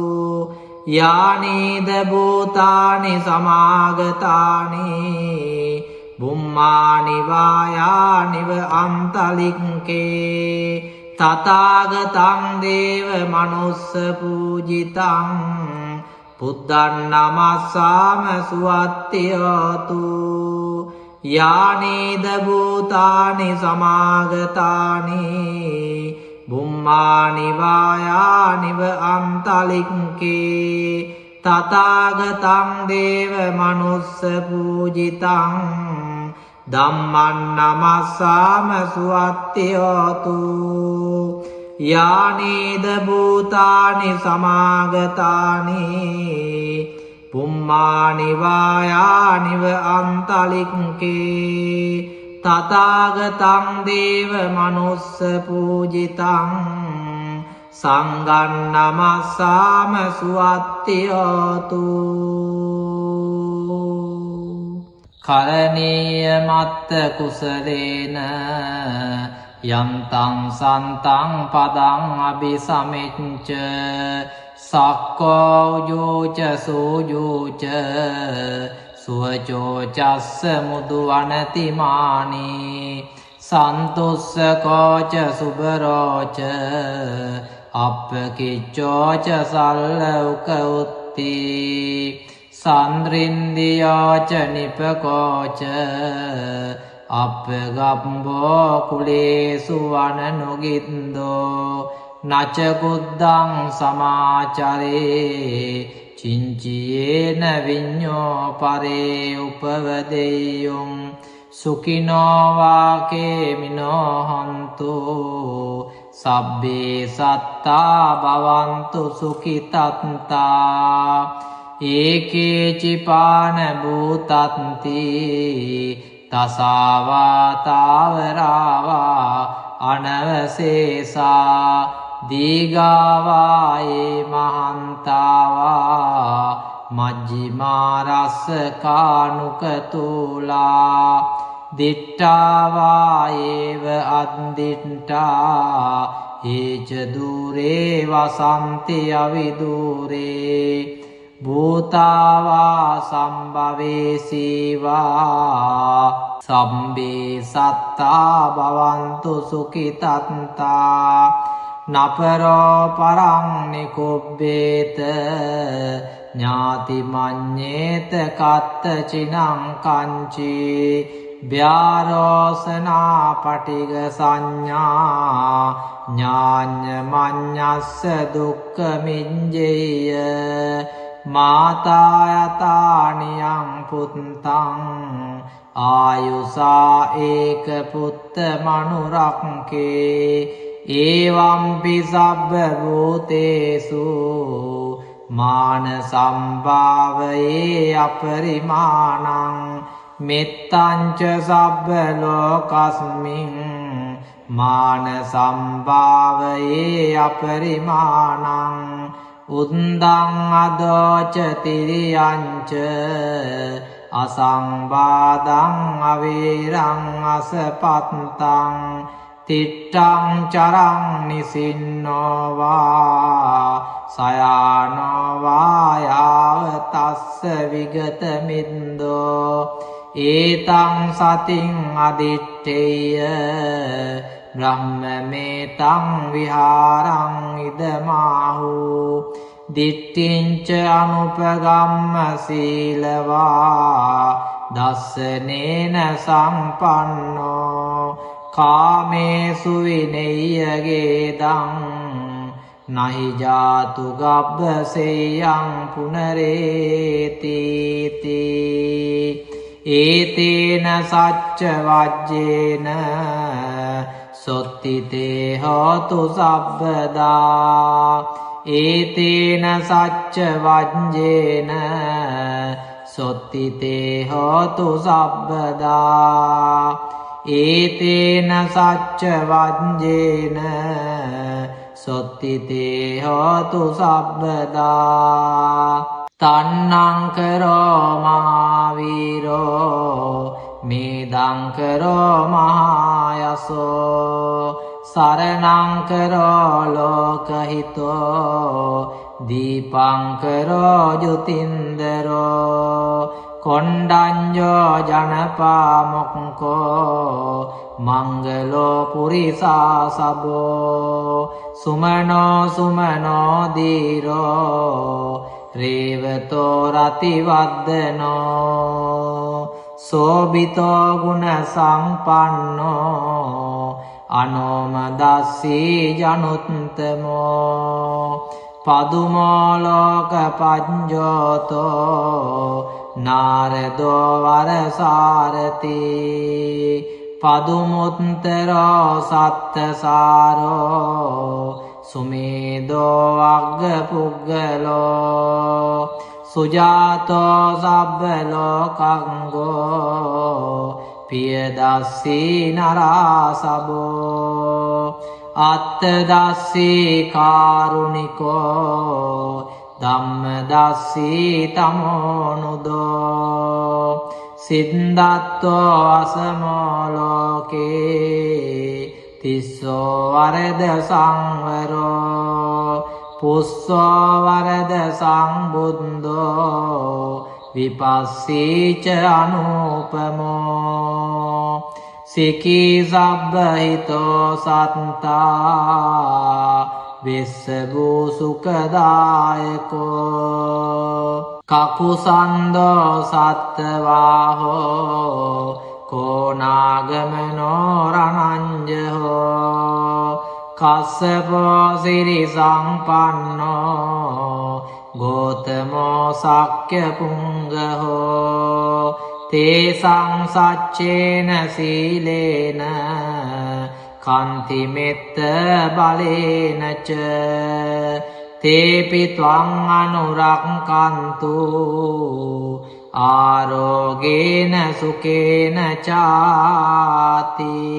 A: යානීද භූතානි සමාගතානි බුම්මානි වායානිව අන්තලික්කේ තථාගතං දේව මනුස්ස පූජිතං බුද්ධං නමස්සාම සුවත්තියෝතු යානීද භූතානි සමාගතානි බුම්මානි වායානිව අන්තලික්කේ තථාගතං දේව මනුස්ස පූජිතං ධම්මං නමස්සාම සුවත්තියෝතු යානීද භූතානි සමාගතානි පුම්මානි වායානිව අන්තලික්කේ තථාගතං දේව මනුස්ස පූජිතං සංඝං නමස්සාම සුවත්තියෝතු කරණීය මත්ත කුසලේන යන්තං සන්තං පදං අபிසමෙච්ච සක්කෝ උජෝච සෝජෝච සුවචෝ චස්ස මුදුවනතිමානි සන්තුස්සකෝච සුබරෝච අප්පකිච්චෝච සල්ලෞක උත්ති සන්ද්‍රින්දියාච නිපකෝච අප්පගම්බෝ කුලේසු වනනුගින්දෝ නච කුද්දං සමාචරේ චිංචියේන විඤ්ඤෝ පරේ උපවදෙය්‍යොං සුඛිනෝ වාකේ මිනෝ හන්තු සබ්බේ සත්තා භවන්තු සුඛිතත්තා ඒකේ චිපාන භූතත්ති තසාවා තාවරාවා අනවසේසා දීගාවායේ මහන්තාවා මජ්ජිමා රස්ස කානුකතුලා දිට්ඨාවායේව අද්දිට්ඨා ඒච දූරේ වසන්ති අවිදූරේ භූතාවා සම්භවේසීවා සම්බේ සත්තා භවන්තු සුඛිතත්තා නපරෝ පරං නිකුබ්බේත ඥාති මඤ්ඤේත කත්ත චිනං කංචි ව්‍යාරෝසනා පටිග සංඥා ඥාඤ්ඤමඤ්ඤස්ස දුක්ඛ මිඤ්ඤේය මාතා යතානියං පුත්තං ආයුසා ඒක පුත්ත මනුරක්ඛේ ඒවම්පි සබ්බ භූතේසු මාන සම්භාවයේ අපරිමාණං මෙත්තං ච සබ්බ ලෝකස්මින් මාන සම්භාවයේ අපරිමාණං උද්දං අදෝච තිරියං ච අසංබාදං අවීරං අසපත්තං තිට්ඨං චරං නිසින්නෝ වා සයානෝ වා යාව තස්ස විගත මිද්දෝ ඒතං සතින් අදිත්තේය බ්‍රහ්මමේතං විහාරං ඉදමාහු දිට්ඨිංච අනුපගම්ම සීලවා දස්සනේන සම්පන්නෝ කාමේසු විනෙය්‍යගේදං නහි ජාතු ගබ්බසේයං පුනරේතිති ඒතේන සච්ච වජ්ජේන සොත්තිතේ හෝතු සබ්බදා ඒතේන සච්ච වජ්ජේන සොත්තිතේ හෝතු සබ්බදා ඒතේන සච්ච වජ්ජේන සොත්තිතේ හෝතු සබ්බදා තන්නං කරෝ මහාවීරෝ මේදං කරෝ මහායසෝ සරණං කරෝ ලෝකහිතෝ දීපං කරෝ ජුතින්දරෝ කොණ්ඩඤ්ඤෝ ජනපාමොක්ඛෝ මංගලෝ පුරිසා සබෝ සුමනෝ සුමනෝ දීරෝ රේවතෝ රතිවද්දනෝ සෝබිතෝ ගුණ සම්පන්නෝ අනෝමදස්සී ජනුත්තමෝ පදුමෝ ලෝක පඤ්ඤෝතෝ නාරදෝ වරසාරති පදුමුත්තරෝ සත්තසාරෝ සුමේදෝ අග්ග පුග්ගලෝ සුජාතෝ සබ්බ ලෝකංගෝ පියදස්සී නරාසබෝ අත්තදස්සී කාරුණිකෝ ධම්මදස්සී තමෝනුදෝ සිද්ධාත්තෝ අසමෝ ලෝකේ තිස්සෝ වරද සංවරෝ පුස්සෝ වරද සංබුද්ධෝ විපස්සීච අනුපමෝ සිකී සබ්බහිතෝ සත්තා විස්සභූ සුඛදායකෝ කකුසන්දෝ සත්තවාහෝ කෝනාගමනෝ රණංජහෝ කස්සපෝ සිරි සංපන්නෝ ගෝතමෝ සක්්‍ය පුංගහෝ තේසං සච්චේන සීලේන කන්ති මෙත්ත බලේනච තේපි ත්වං අනුරක්ඛන්තු ආරෝගේන සුකේන චාති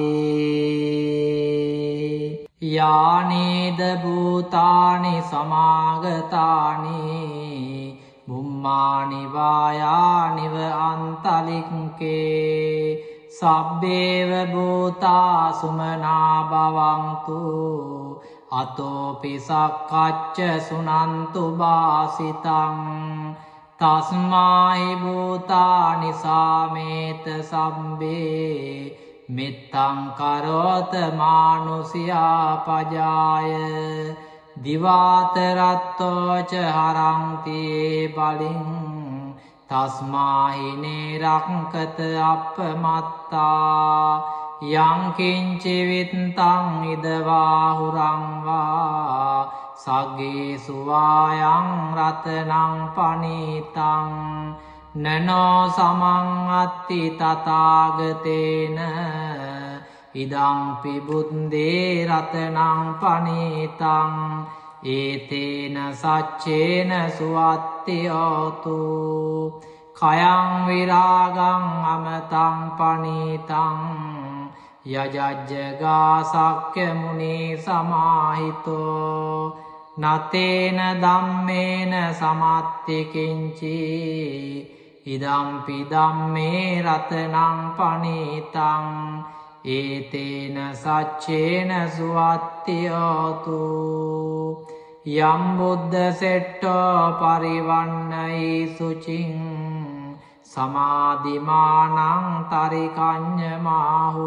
A: යානේද භූතානි සමාගතානි බුම්මානි වායානිව අන්තලික්කේ සබ්බේව භූතා සුමනා භවන්තු අතෝපි සක්කච්ච සුනන්තු බාසිතං තස්මාහි භූතානි සාමේත සම්බේ මෙත්තං කරෝත මානුසියා පජාය දිවාතරත්තෝච හරංතියේ බලින් තස්මාහි නේරක්කත අප්පමත්තා යං කිංචි විත්තං ඉදවාහුරං වා සග්ගේසු වායං රතනං පනීතං නනෝ සමං අත්ති තථාගතේන ඉදං පිබුද්දේ රතනං පනීතං ඒතේන සච්චේන සුවත්ති හෝතු කයං විරාගං අමතං පනීතං යජජ්ජගා සක්්‍ය මුනි සමාහිතෝ නතේන ධම්මේන සමත්ති කිංචි ඉදම්පි ධම්මේ රතනං පනීතං ඒතේන සච්චේන සුවත්ති හෝතු යම් බුද්ධ සෙට්ටෝ පරිවන්නයි සුචින් සමාධිමානං තරිකඤ්ඤමාහු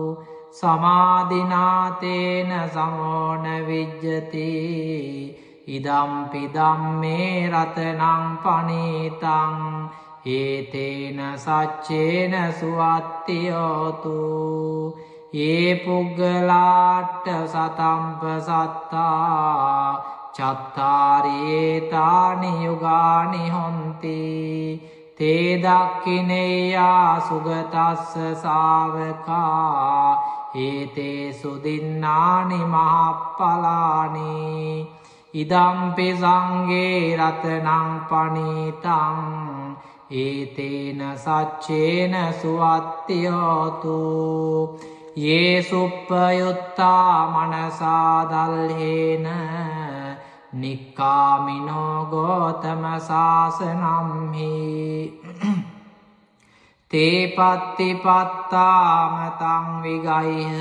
A: සමාධිනාතේන සමෝන විජ්ජති ඉදම්පි ධම්මේ රතනං පනීතං ඒතේන සච්චේන සුවත්ති හෝතු යේ පුග්ගලාට්ඨ සතම්ප සත්තා චත්තාරි ඒතානි යුගානි හොන්ති තේ දක්ඛිනේයා සුගතස්ස ශාවකා ඒතේ සුදින්නානි මහප්පලානි ඉදම්පි සංඝේ රතනං පනීතං ඒතේන සච්චේන සුවත්ති හෝතු යේ සුප්පයුත්තා මනසා දල්හේන නික්කාමිනෝ ගෝතම සාසනම්හි තේ පත්තිපත්තාමතං විගයිහ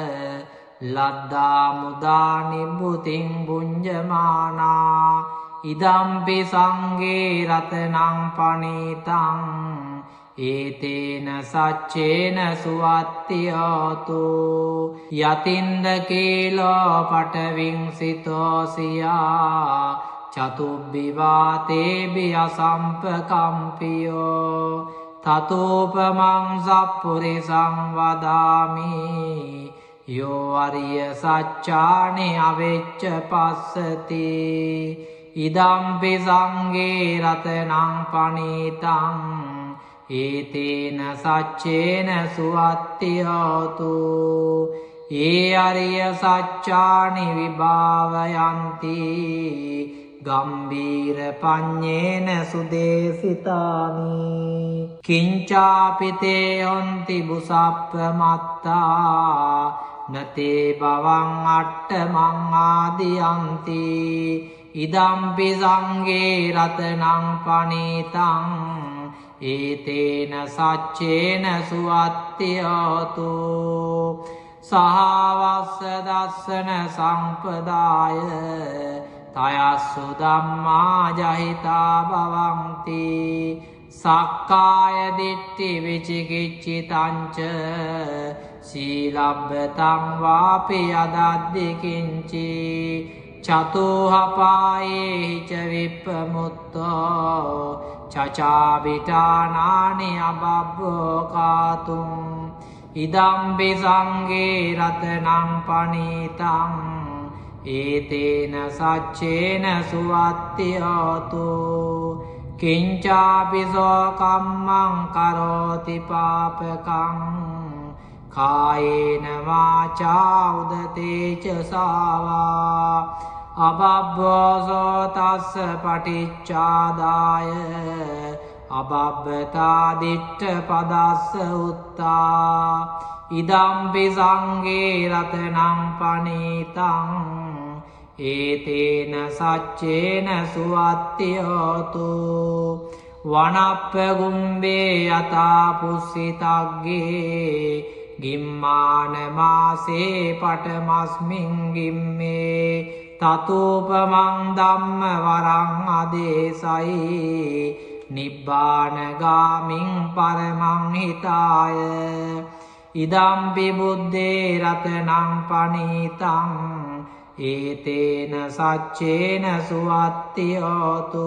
A: ලද්දා මුදා නිබ්බුතින් බුඤ්ජමානා ඉදම්පි සංඝේ රතනං පනීතං ඒතේන සච්චේන සුවත්ති හෝතු යතින්ද කීලෝ පටවිංසිතෝසියා චතුබ්බිවාතේබි අසම්පකම්පියෝ තතෝපමං සප්පුරිසං වදාමි යෝ අරිය සච්චානි අවෙච්ච පස්සති ඉදම්පි සංඝේ රතනං පනීතං ඒතේන සච්චේන සුවත්ති හෝතු ඒ අරිය සච්චානි විභාවයන්ති ගම්බීර පඤ්ඤේන සුදේසිතානි කිංචාපිතේ යොන්ති බුසප්පමත්තා නතේ බවං අට්ඨමං ආදියන්ති ඉදම්පි සංඝේ රතනං පනීතං ඒතේන සච්චේන සුවත්ති හෝතු සහවස්ස දස්සන සම්පදාය තයස්සු ධම්මා ජහිතා භවಂತಿ සක්කාය දිට්ඨි විචිකිච්ඡිතංච සීලබ්බතං වාපි යදද්දි කිංචි චතුහපායේ ච විප්පමුත්තෝ චචාබිටානානි අබබ්බෝ කාතුම් ඉදම්පි සංඝේ රතනං පනීතං ඒතේන සච්චේන සුවත්ති හෝතු කිංචාපිසෝ කම්මං කරෝති පාපකං කායේන වාචා උදතේ ච සාවා අබබ්බෝසෝ තස්ස පටිච්චාදාය අබබ්බතා දිට්ඨ පදස්ස උත්තා ඉදම්පි සංඝේ රතනං පනීතං ඒතේන සච්චේන සුවත්ති හෝතු වනප්ප ගුම්බේ යතා පුස්සිතග්ගේ ගිම්මාන මාසේ පටමස්මින් ගිම්මේ තතෝපමං ධම්ම වරං අදේසයි නිබ්බානගාමින් පරමං හිතාය ඉදම්පි බුද්දේ රතනං පනීතං ඒතේන සච්චේන සුවත්ති හෝතු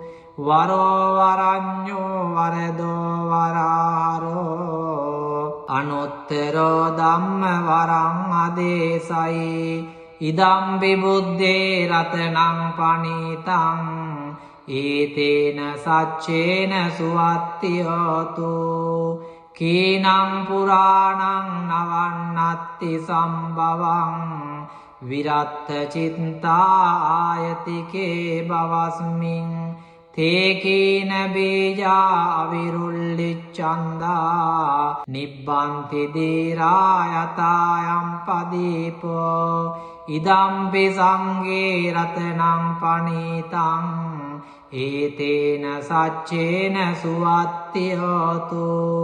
A: වරෝ වරඤ්ඤෝ වරදෝ වරාරෝ අනුත්තරෝ ධම්ම වරං අදේසයි ඉදම් විබුද්ධේ රතනං පනිතං ඒතේන සච්චේන සුවත්තියෝතු කීනං පුරාණං නවන්නත්ති සම්භවං විරත්ත චිත්තා ආයතිකේ බවස්මින් තේකීන බීජා අවිරුල්ලිච්ඡන්දා නිබ්බන්ති දීරා යතායම් පදීපෝ ඉදම්පි සංඝේ රතනං පනිතං ඒතේන සච්චේන සුවත්තියෝතු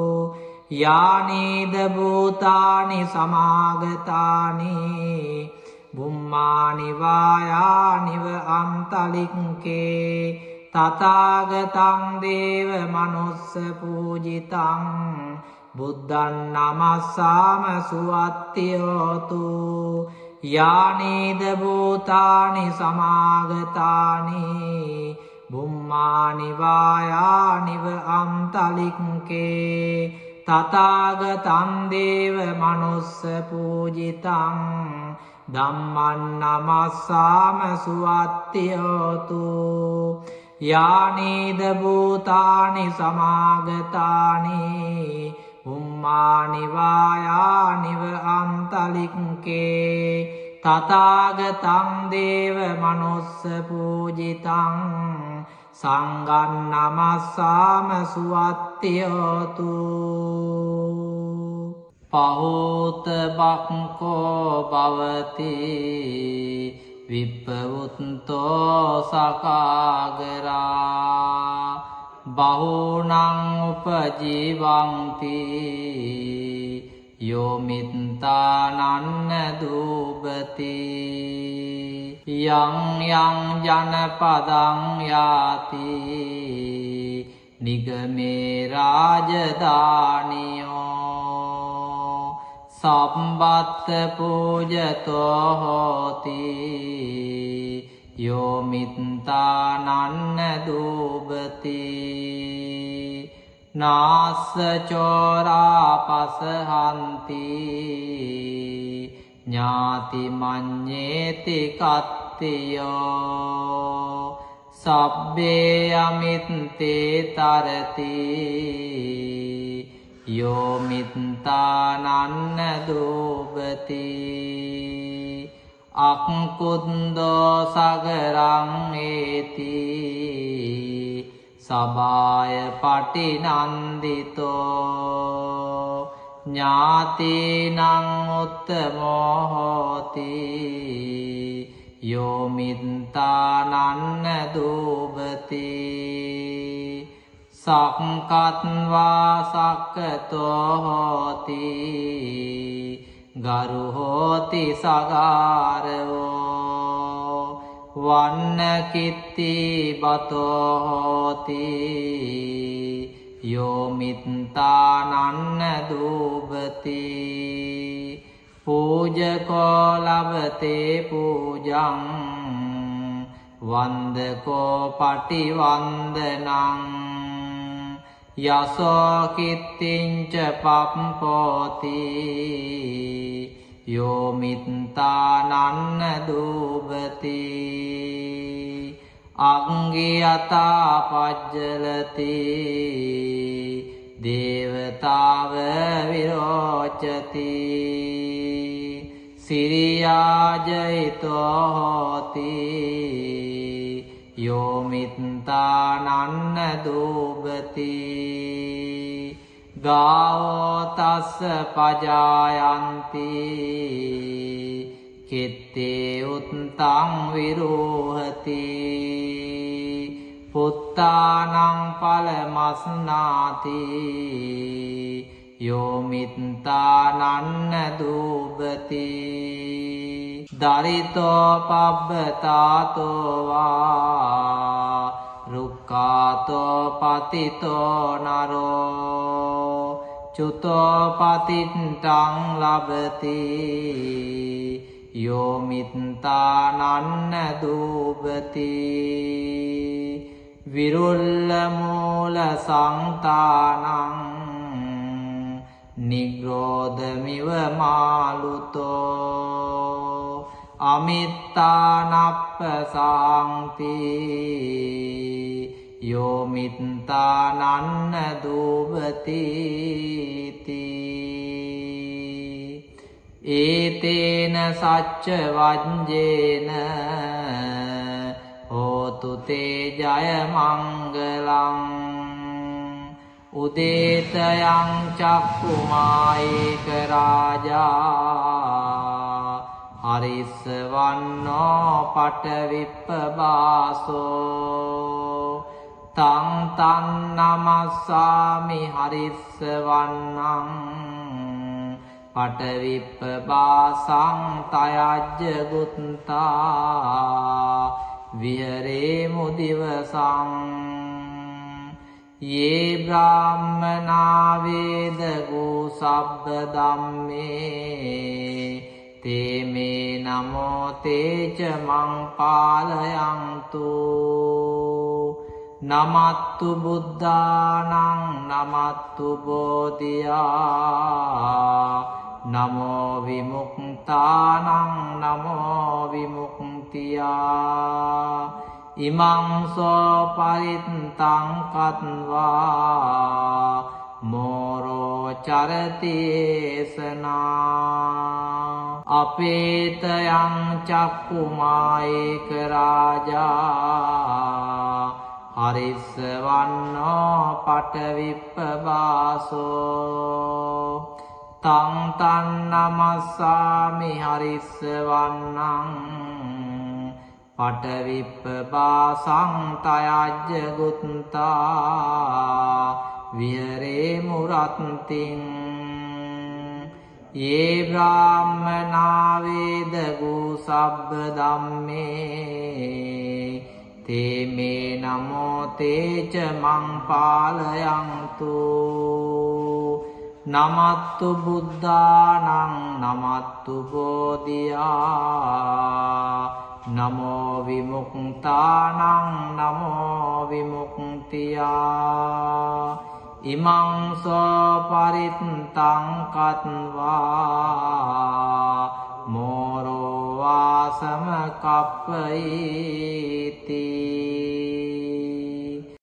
A: යානීද භූතානි සමාගතානි බුම්මානි වායානිව අන්තලික්කේ තථාගතං දේව මනුස්ස පූජිතං බුද්ධං නමස්සාම සුවත්තියෝතු යානීද භූතානි සමාගතානි බුම්මානි වායානිව අන්තලික්කේ තථාගතං දේව මනුස්ස පූජිතං ධම්මං නමස්සාම සුවත්තියෝතු යානීද භූතානි සමාගතානි බුම්මානි වායානිව අන්තලික්කේ තථාගතං දේව මනුස්ස පූජිතං සංඝං නමස්සාම සුවත්තියෝතු පහෝත බක්කෝ භවති විප්පවුත්තෝ සකාගරා බහූනං උපජීවಂತಿ යෝමිත්තානන්න දූපති යං යං ජනපදං යාති නිගමේ රාජධානියෝ සම්බත්ත පූජතෝ හෝති යෝමිත්තානන්න දූපති නාස්ස චෝරා පසහන්ති ඥාති මඤ්ඤේති කත්තියෝ සබ්බේ අමිත්තේ තරති යෝමිත්තානන්න දූපති අක්කුද්දෝ සගරං ඒති සබාය පටිනන්දිතෝ ඥාතිනං උත්තමෝ හෝති යෝමිත්තානන්න දූපති සක්කත්වා සක්කතෝ හෝති ගරු හෝති සගාරවෝ වන්න කිත්ති බතෝ හෝති යෝමිත්තානන්න දූපති පූජකෝ ලබතේ පූජං වන්දකෝ පටිවන්දනං යසෝ කිත්තිංච පප්පෝති යෝමිත්තානන්න දූපති අංගියතා පජ්ජලති දේවතාව විරෝචති සිරියාජයිතෝ හෝති යෝමිත්තානන්න දූපති ගාවෝ තස්ස පජායන්ති කෙත්තේ උත්තං විරෝහති පුත්තානං පලමස්නාති යෝමිත්තානන්න දූපති දරිතෝ පබ්බතාතෝ වා රුක්ඛාතෝ පතිතෝ නරෝ චුතෝ පතිත්තං ලබති යෝමිත්තානන්න දූපති විරුල්ල මූල සංතානං නිග්‍රෝධමිව මාලුතෝ අමිත්තානප්පසාන්ති යෝමිත්තානන්න දූපතිති ඒතේන සච්ච වජ්ජේන හෝතු තේ ජය මංගලං උදේතයං චක්කුමායේක රාජා හරිස්සවන්නෝ පටවිප්පබාසෝ තං තන් නමස්සාමි හරිස්සවන්නං පටවිප්පබාසං තයජ්ජ ගුත්තා විහරේ මුදිවසං යේ බ්‍රාහ්මනා වේදගෝ සබ්බ ධම්මේ තේ මේ නමෝ තේච මං පාලයන්තු නමත්තු බුද්ධානං නමත්තු බෝධියා නමෝ විමුක්තානං නමෝ විමුක්තියා ඉමං සෝ පරිත්තං කତ୍වා මෝරෝ චරතේසනා අපේතයං චක්කුමායේක රාජා හරිස්සවන්නෝ පටවිප්පබාසෝ තං තන් නමස්සාමි හරිස්සවන්නං පටවිප්පබාසං තයජ්ජ ගුත්තා විහරේ මුරත්තිං යේ බ්‍රාහ්මනා වේදගෝ සබ්බ ධම්මේ තේ මේ නමෝ තේච මං පාලයන්තු නමත්තු බුද්ධානං නමත්තු බෝධියා නමෝ විමුක්තානං නමෝ විමුක්තියා ඉමං සෝ පරිත්තං කତ୍වා මෝරෝ වාසම කප්පයිති